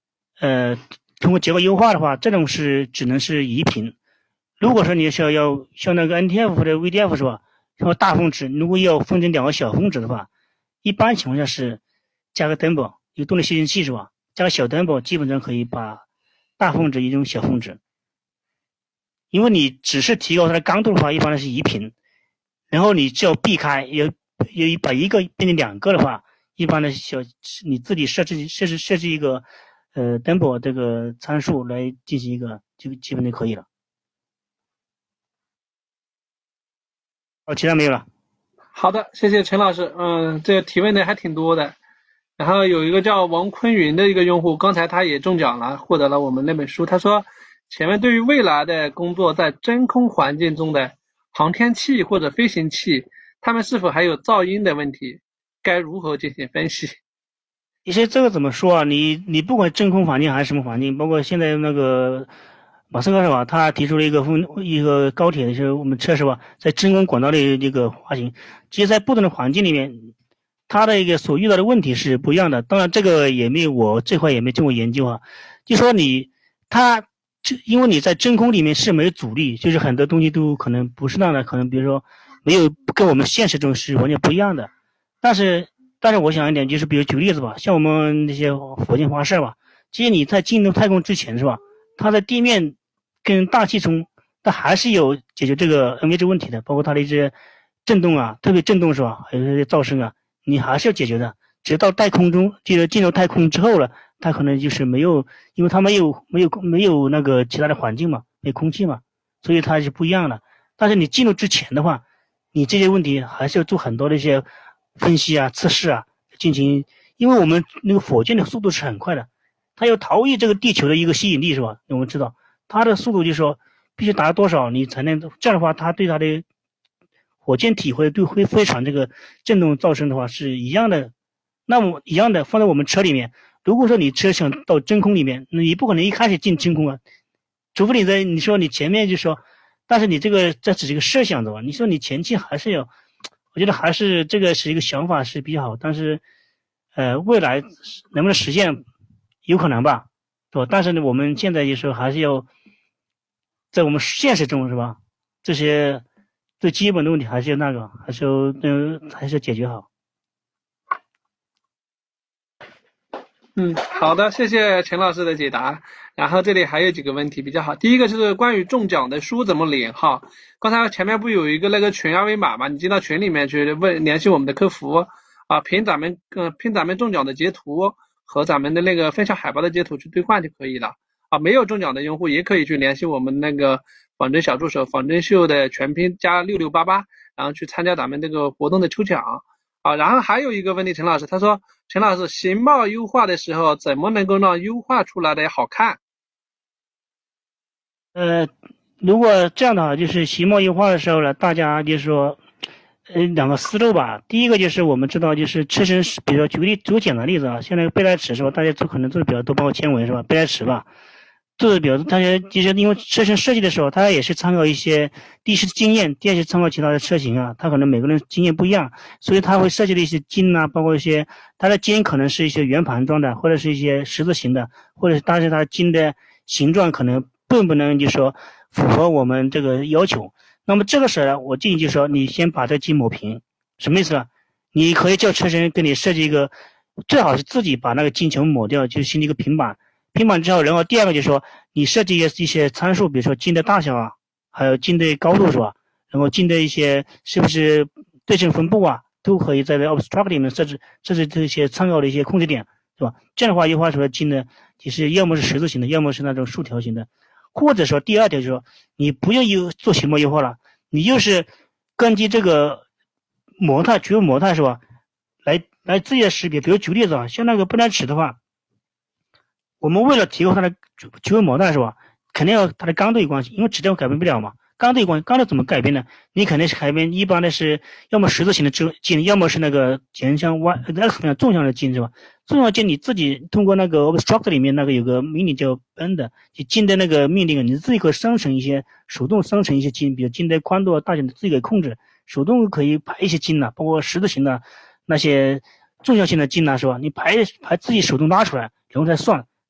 呃，通过结构优化的话，这种是只能是移频。如果说你是要要像那个 N T F 或者 V D F 是吧，像大峰值，如果要分成两个小峰值的话，一般情况下是加个 Dumble 有动力吸尘器是吧，加个小 Dumble 基本上可以把大峰值移成小峰值。因为你只是提高它的刚度的话，一般是移频，然后你只要避开，要要把一个变成两个的话，一般的小你自己设置设置设置一个呃 Dumble 这个参数来进行一个，就基本就可以了。哦，其他没有了。 好的，谢谢陈老师。嗯，这个提问的还挺多的。然后有一个叫王坤云的一个用户，刚才他也中奖了，获得了我们那本书。他说，请问对于未来的工作在真空环境中的航天器或者飞行器，它们是否还有噪音的问题？该如何进行分析？ 其实这个怎么说啊？你你不管真空环境还是什么环境，包括现在那个马斯克是吧？他提出了一个风一个高铁的，就是我们测试吧，在真空管道的一个滑行，其实在不同的环境里面，它的一个所遇到的问题是不一样的。当然，这个也没有我这块也没经过研究啊。就说你它这因为你在真空里面是没有阻力，就是很多东西都可能不是那样的，可能比如说没有跟我们现实中是完全不一样的。但是但是我想一点就是，比如举个例子吧，像我们那些火箭发射吧，其实你在进入太空之前是吧，它在地面跟大气中，它还是有解决这个 N V H 问题的，包括它的一些震动啊，特别震动是吧，还有一些噪声啊，你还是要解决的。直到太空中，就是进入太空之后了，它可能就是没有，因为它没有没有没有那个其他的环境嘛，没有空气嘛，所以它是不一样的。但是你进入之前的话，你这些问题还是要做很多的一些分析啊、测试啊，进行，因为我们那个火箭的速度是很快的，它要逃逸这个地球的一个吸引力是吧？我们知道它的速度就是说必须达到多少你才能，这样的话它对它的火箭体会对会飞船这个震动噪声的话是一样的。那么一样的放在我们车里面，如果说你车想到真空里面，那你不可能一开始进真空啊，除非你在你说你前面就说，但是你这个这只是一个设想的吧？你说你前期还是要，我觉得还是这个是一个想法是比较好，但是呃未来能不能实现有可能吧，对吧？但是呢，我们现在就说还是要在我们现实中是吧？这些最基本的问题还是要那个，还是要嗯、呃、还是要解决好。 嗯，好的，谢谢陈老师的解答。然后这里还有几个问题比较好。第一个就是关于中奖的书怎么领哈？刚才前面不有一个那个群二维码嘛？你进到群里面去问联系我们的客服啊，凭咱们呃凭咱们中奖的截图和咱们的那个分享海报的截图去兑换就可以了啊。没有中奖的用户也可以去联系我们那个仿真小助手仿真秀的全拼加六六八八，然后去参加咱们这个活动的抽奖。啊，然后还有一个问题，陈老师他说，陈老师形貌优化的时候，怎么能够让优化出来的好看？ 呃，如果这样的话，就是形貌优化的时候呢，大家就是说，呃，两个思路吧。第一个就是我们知道，就是车身，比如说举个例，举个简单例子啊，像那个背带尺是吧？大家做可能做的比较多，包括纤维是吧？背带尺吧。做的比较，大家其实因为车身设计的时候，它也是参考一些第一是经验，第二是参考其他的车型啊，它可能每个人经验不一样，所以它会设计的一些筋啊，包括一些它的筋可能是一些圆盘状的，或者是一些十字形的，或者是但是它筋的形状可能并不能就是说符合我们这个要求。那么这个时候呢，我建议就是说你先把这筋抹平，什么意思呢？你可以叫车身给你设计一个，最好是自己把那个筋全部抹掉，就形成一个平板。平板之后，然后第二个就是说，你设计一些一些参数，比如说筋的大小啊，还有筋的高度是吧？然后筋的一些是不是对称分布啊，都可以在这 obstruct 里面设置设置这些参考的一些控制点，是吧？这样的话优化出来筋呢，就是要么是十字形的，要么是那种竖条形的，或者说第二条就是说，你不用优做形模优化了，你就是根据这个模态，局部模态是吧？来来直接识别，比如举个例子啊，像那个不粘尺的话。我们为了提高它的局部模态是吧，肯定要它的刚度有关系，因为质量改变不了嘛。刚度有关系，刚度怎么改变呢？你肯定是改变一般的是要么十字形的筋，要么是那个前向 Y X 方向纵向的筋是吧？纵向筋你自己通过那个 obstruct 里面那个有个命令叫 bend， 就筋的那个命令，你自己可以生成一些手动生成一些筋，比如筋的宽度大小你自己可以控制，手动可以排一些筋呐，包括十字形的那些纵向性的筋呐是吧？你排排自己手动拉出来，然后再算。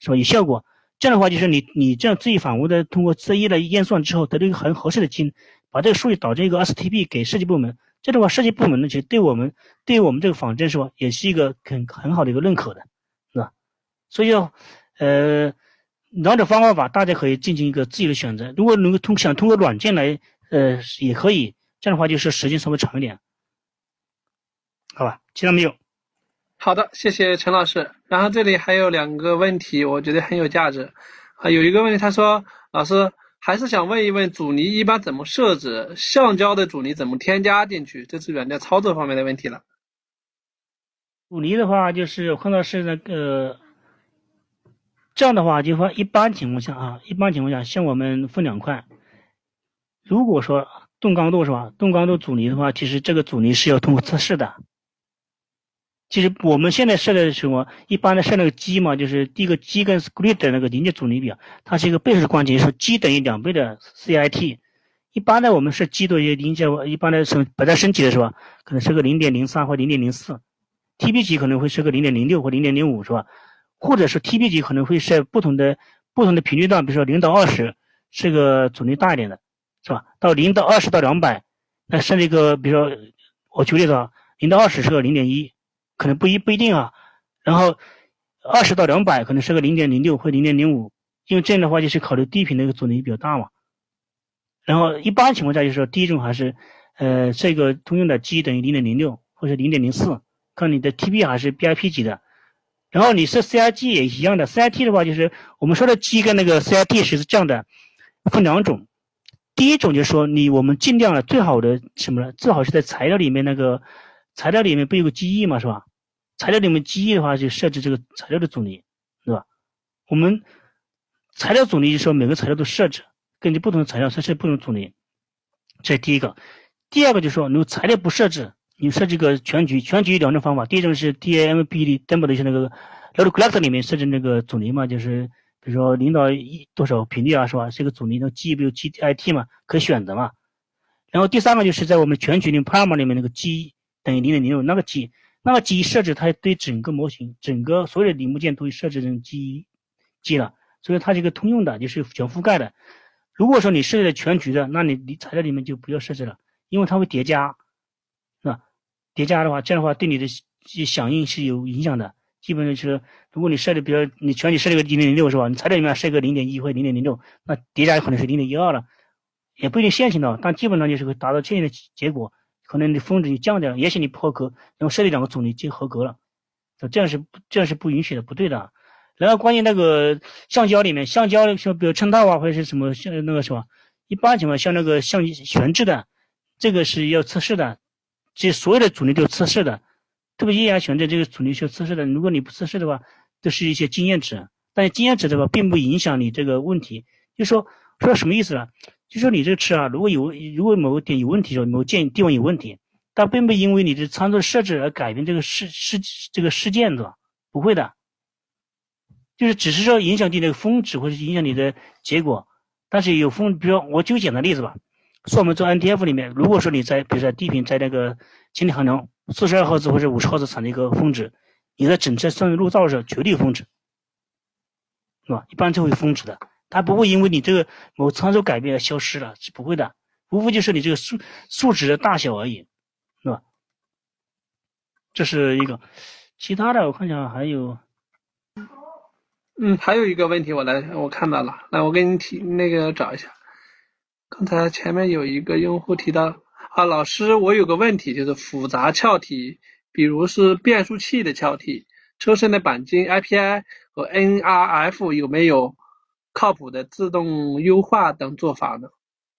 是吧？有效果。这样的话，就是你你这样自己反复的通过 C E 的验算之后，得到一个很合适的基因，把这个数据导成一个 S T P 给设计部门。这样的话，设计部门呢，其实对我们对于我们这个仿真是吧，也是一个很很好的一个认可的，是吧？所以要呃两种方法吧，大家可以进行一个自己的选择。如果能够通想通过软件来呃也可以，这样的话就是时间稍微长一点，好吧？其他没有。 好的，谢谢陈老师。然后这里还有两个问题，我觉得很有价值。啊，有一个问题，他说，老师还是想问一问阻尼一般怎么设置，橡胶的阻尼怎么添加进去？这是软件操作方面的问题了。 阻尼的话，就是我看到是那个这样的话，就说一般情况下啊，一般情况下，像我们分两块。如果说动刚度是吧？动刚度阻尼的话，其实这个阻尼是要通过测试的。其实我们现在设的是什么？一般的设那个 G 嘛，就是第一个 G 跟 Grid 的那个临界阻尼比，它是一个倍数关系，是 G 等于两倍的 C I T。一般的我们设 G 的一些临界，一般的是不带升级的是吧？可能是个零点零三或零点零四 ，T B 级可能会是个零点零六或零点零五是吧？或者是 T B 级可能会设不同的不同的频率段，比如说零到二十是个阻尼大一点的，是吧？到零到二十到两百，那设一个，比如说我举例子啊，零到二十是个零点一。可能不一不一定啊，然后二十到两百可能是个零点零六或零点零五，因为这样的话就是考虑低频的一个阻尼比较大嘛。然后一般情况下就是说第一种还是呃这个通用的 G 等于零点零六或者零点零四，看你的 T B 还是 B I P 级的。然后你是 C I T 也一样的 ，C I T 的话就是我们说的 G 跟那个 C I T 是这样的，分两种。第一种就是说你我们尽量的最好的什么呢？最好是在材料里面那个材料里面不有个记忆嘛，是吧？材料里面记忆的话，就设置这个材料的阻尼，对吧？我们材料阻尼就是说每个材料都设置，根据不同的材料设置不同阻尼，这是第一个。第二个就是说，如果材料不设置，你设置个全局，全局有两种方法。第一种是 D A M B 的 demo 的是那个 load collector 里面设置那个阻尼嘛，就是比如说零到一多少频率啊，是吧？这个阻尼的记忆不有 G I T 嘛，可以选择嘛。然后第三个就是在我们全局里 Parma 里面那个 G 等于零点零六那个 G。那么 G 设置它对整个模型、整个所有的零部件都设置成 G G 了，所以它是一个通用的，就是全覆盖的。如果说你设置了全局的，那你你材料里面就不要设置了，因为它会叠加，是吧？叠加的话，这样的话对你的响应是有影响的。基本上是，如果你设的，比如你全局设了个零点零六是吧？你材料里面设个零点一或零点零六，那叠加可能是零点一二了，也不一定线性的，但基本上就是会达到这样的结果。可能你峰值你降掉了，也许你不合格，然后设立两个阻尼就合格了，这样是这样是不允许的，不对的。然后关于那个橡胶里面，橡胶像比如衬套啊或者是什么像那个什么，一般情况像那个橡悬置的，这个是要测试的，这所有的阻尼都要测试的，特别液压悬置这个阻尼是要测试的，如果你不测试的话，都是一些经验值，但是经验值的话并不影响你这个问题。就说说什么意思呢？就说你这个车啊，如果有如果某个点有问题的时候，某个件地方有问题，但并不因为你的参数设置而改变这个事事这个事件的，不会的，就是只是说影响你的峰值或者影响你的结果，但是有峰，比如说我就简单例子吧，说我们做 N T F 里面，如果说你在比如说低频在那个经典航量四十二赫兹或者五十赫兹产生一个峰值，你在整车算入灶的时候绝对有峰值，是吧？一般就会峰值的。它不会因为你这个某参数改变而消失了，是不会的，无非就是你这个数数值的大小而已，是吧？这是一个，其他的我看一下还有， 嗯，还有一个问题我来我看到了，来我给你提那个找一下。刚才前面有一个用户提到啊，老师，我有个问题，就是复杂撬体，比如是变速器的撬体，车身的钣金 I P I 和 N R F 有没有靠谱的自动优化等做法呢？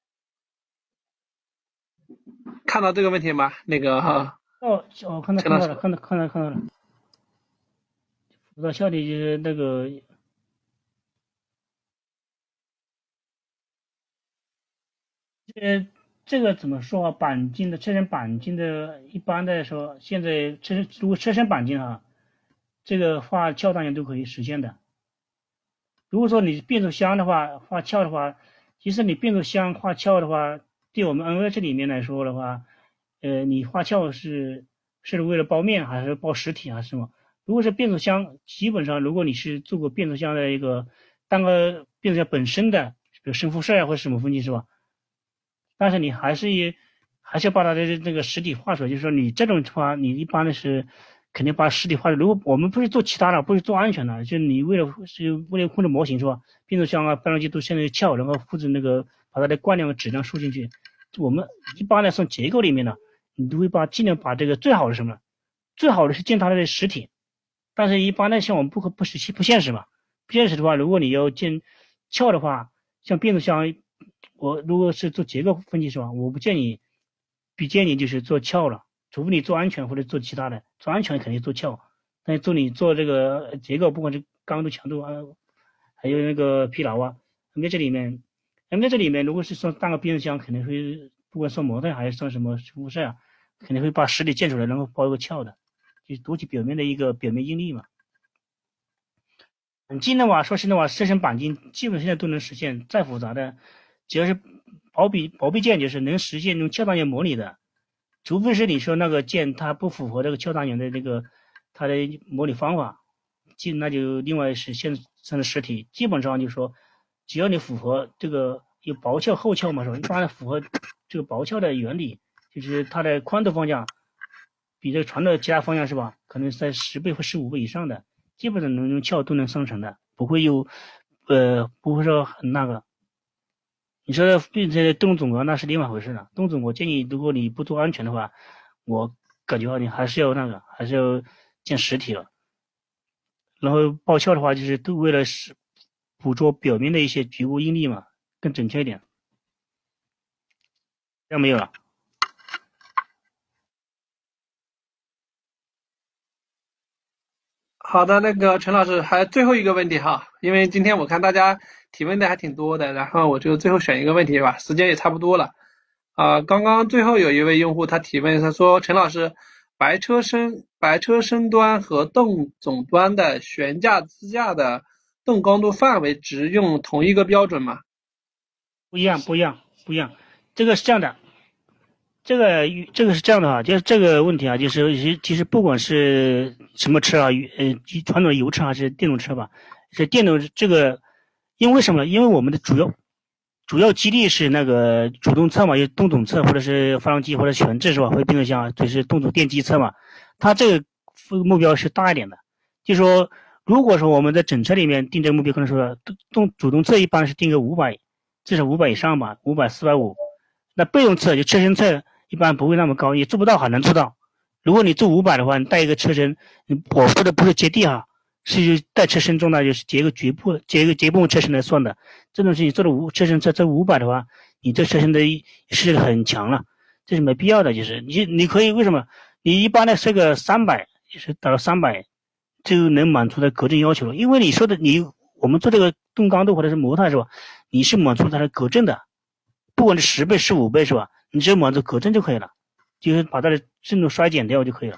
看到这个问题吗？那个哈， 哦，我看到看到了，看到看到看到了，复杂撬体就是那个。呃，这个怎么说啊？钣金的车身钣金的，一般的说，现在车如果车身钣金啊，这个画翘当然都可以实现的。如果说你变速箱的话，画翘的话，其实你变速箱画翘的话，对我们 N V H 里面来说的话，呃，你画翘是是为了包面还是包实体还是什么？ 如果是变速箱，基本上如果你是做过变速箱的一个单个变速箱本身的，比如升辐射啊或者什么分析是吧？但是你还是也还是要把它的那个实体化出来，就是说你这种话，你一般的是肯定把实体化。如果我们不是做其他的，不是做安全的，就你为了是为了控制模型是吧？变速箱啊、发动机都现在撬，然后复制那个把它的惯量和质量输进去。我们一般来说结构里面呢，你都会把尽量把这个最好的什么？最好的是建它的实体，但是一般的像我们不可不实不现实嘛。不现实的话，如果你要建撬的话，像变速箱，我如果是做结构分析是吧？我不建议，不建议就是做撬了，除非你做安全或者做其他的。做安全肯定做撬，但是做你做这个结构，不管是刚度、强度啊，还有那个疲劳啊，在这里面，在这里面，如果是说单个变速箱，肯定会不管算模态还是算什么辐射啊，肯定会把实体建出来，然后包一个撬的，就读取表面的一个表面应力嘛。钣金的话，说实的话，车身钣金基本现在都能实现，再复杂的，只要是薄壁薄壁件，就是能实现用撬荡员模拟的，除非是你说那个件它不符合这个撬荡员的这个它的模拟方法，那就另外是现成的实体。基本上就是说，只要你符合这个有薄撬厚撬嘛，是吧？一般符合这个薄撬的原理，就是它的宽度方向比这个传的其他方向是吧？可能在十倍或十五倍以上的。基本上能用撬都能生成的，不会有，呃，不会说很那个。你说并且动总格那是另外回事了。动总我建议，如果你不做安全的话，我感觉你还是要那个，还是要建实体了。然后爆撬的话，就是都为了是捕捉表面的一些局部应力嘛，更准确一点。这样没有了。 好的，那个陈老师，还最后一个问题哈，因为今天我看大家提问的还挺多的，然后我就最后选一个问题吧，时间也差不多了。啊、呃，刚刚最后有一位用户他提问，他说陈老师，白车身白车身端和动总端的悬架支架的动高度范围值用同一个标准吗？ 不一样，不一样，不一样。这个是这样的。这个这个是这样的哈，就是这个问题啊，就是其实不管是什么车啊，呃，传统的油车还是电动车吧，是电动这个，因为什么？因为我们的主要主要基地是那个主动侧嘛，有动总侧或者是发动机或者全置是吧？或者变速箱，就是动总电机侧嘛，它这个目标是大一点的，就是说，如果说我们在整车里面定这个目标，可能说动主动侧一般是定个五百，至少五百以上吧，五百四百五，那被动侧就车身侧。一般不会那么高，也做不到，还能做到。如果你做五百的话，你带一个车身，我说的不是接地哈，是带车身重的，就是接一个局部，接一个接部分车身来算的。这种事情做的五车身这这五百的话，你这车身的势力很强了，这是没必要的。就是你你可以为什么？你一般的设个三百，就是达到三百，就能满足的隔震要求了。因为你说的你我们做这个动刚度或者是模态是吧？你是满足它的隔震的，不管是十倍、十五倍是吧？你只要满足隔震就可以了，就是把它的震动衰减掉就可以了。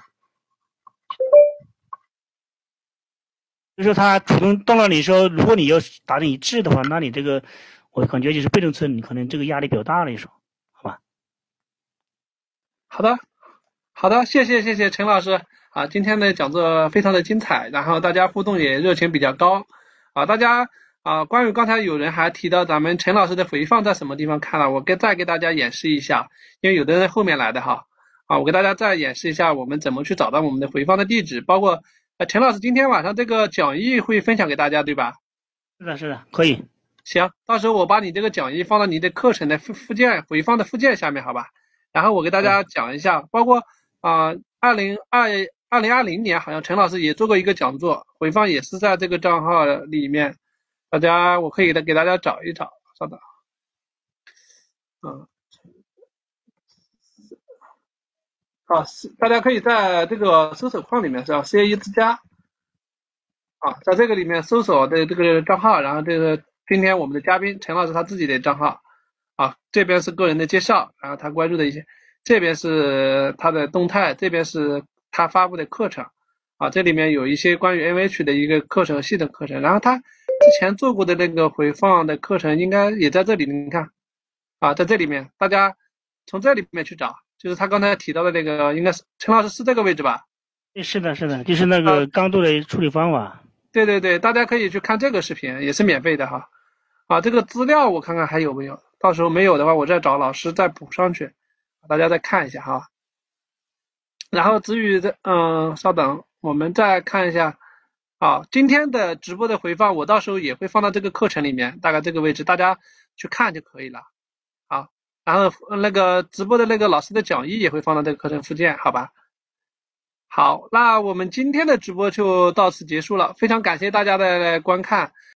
就是它主动动了，你说如果你要达成一致的话，那你这个我感觉就是被动侧你可能这个压力比较大了，一说，好吧？ 好的，好的，谢谢谢谢陈老师啊，今天的讲座非常的精彩，然后大家互动也热情比较高啊，大家啊，关于刚才有人还提到咱们陈老师的回放在什么地方看了，我给再给大家演示一下，因为有的人后面来的哈，啊，我给大家再演示一下我们怎么去找到我们的回放的地址，包括呃陈老师今天晚上这个讲义会分享给大家，对吧？ 是的，是的，可以。 行，到时候我把你这个讲义放到你的课程的附附件回放的附件下面，好吧？然后我给大家讲一下，包括啊，二零二二零二零年好像陈老师也做过一个讲座，回放也是在这个账号里面，大家我可以的给大家找一找，稍等，嗯，啊，大家可以在这个搜索框里面是吧 ？C A E 之家，啊，在这个里面搜索的这个账号，然后这个今天我们的嘉宾陈老师他自己的账号，啊，这边是个人的介绍，然后他关注的一些，这边是他的动态，这边是他发布的课程，啊，这里面有一些关于 N V H 的一个课程系统课程，然后他之前做过的那个回放的课程应该也在这里，你看，啊，在这里面大家从这里面去找，就是他刚才提到的那个，应该是陈老师是这个位置吧？ 是的，是的，就是那个刚度的处理方法。 对对对，大家可以去看这个视频，也是免费的哈。啊，这个资料我看看还有没有，到时候没有的话，我再找老师再补上去，大家再看一下哈。然后至于的，嗯，稍等，我们再看一下。好，今天的直播的回放，我到时候也会放到这个课程里面，大概这个位置，大家去看就可以了。好，然后那个直播的那个老师的讲义也会放到这个课程附件，好吧？好，那我们今天的直播就到此结束了，非常感谢大家的观看。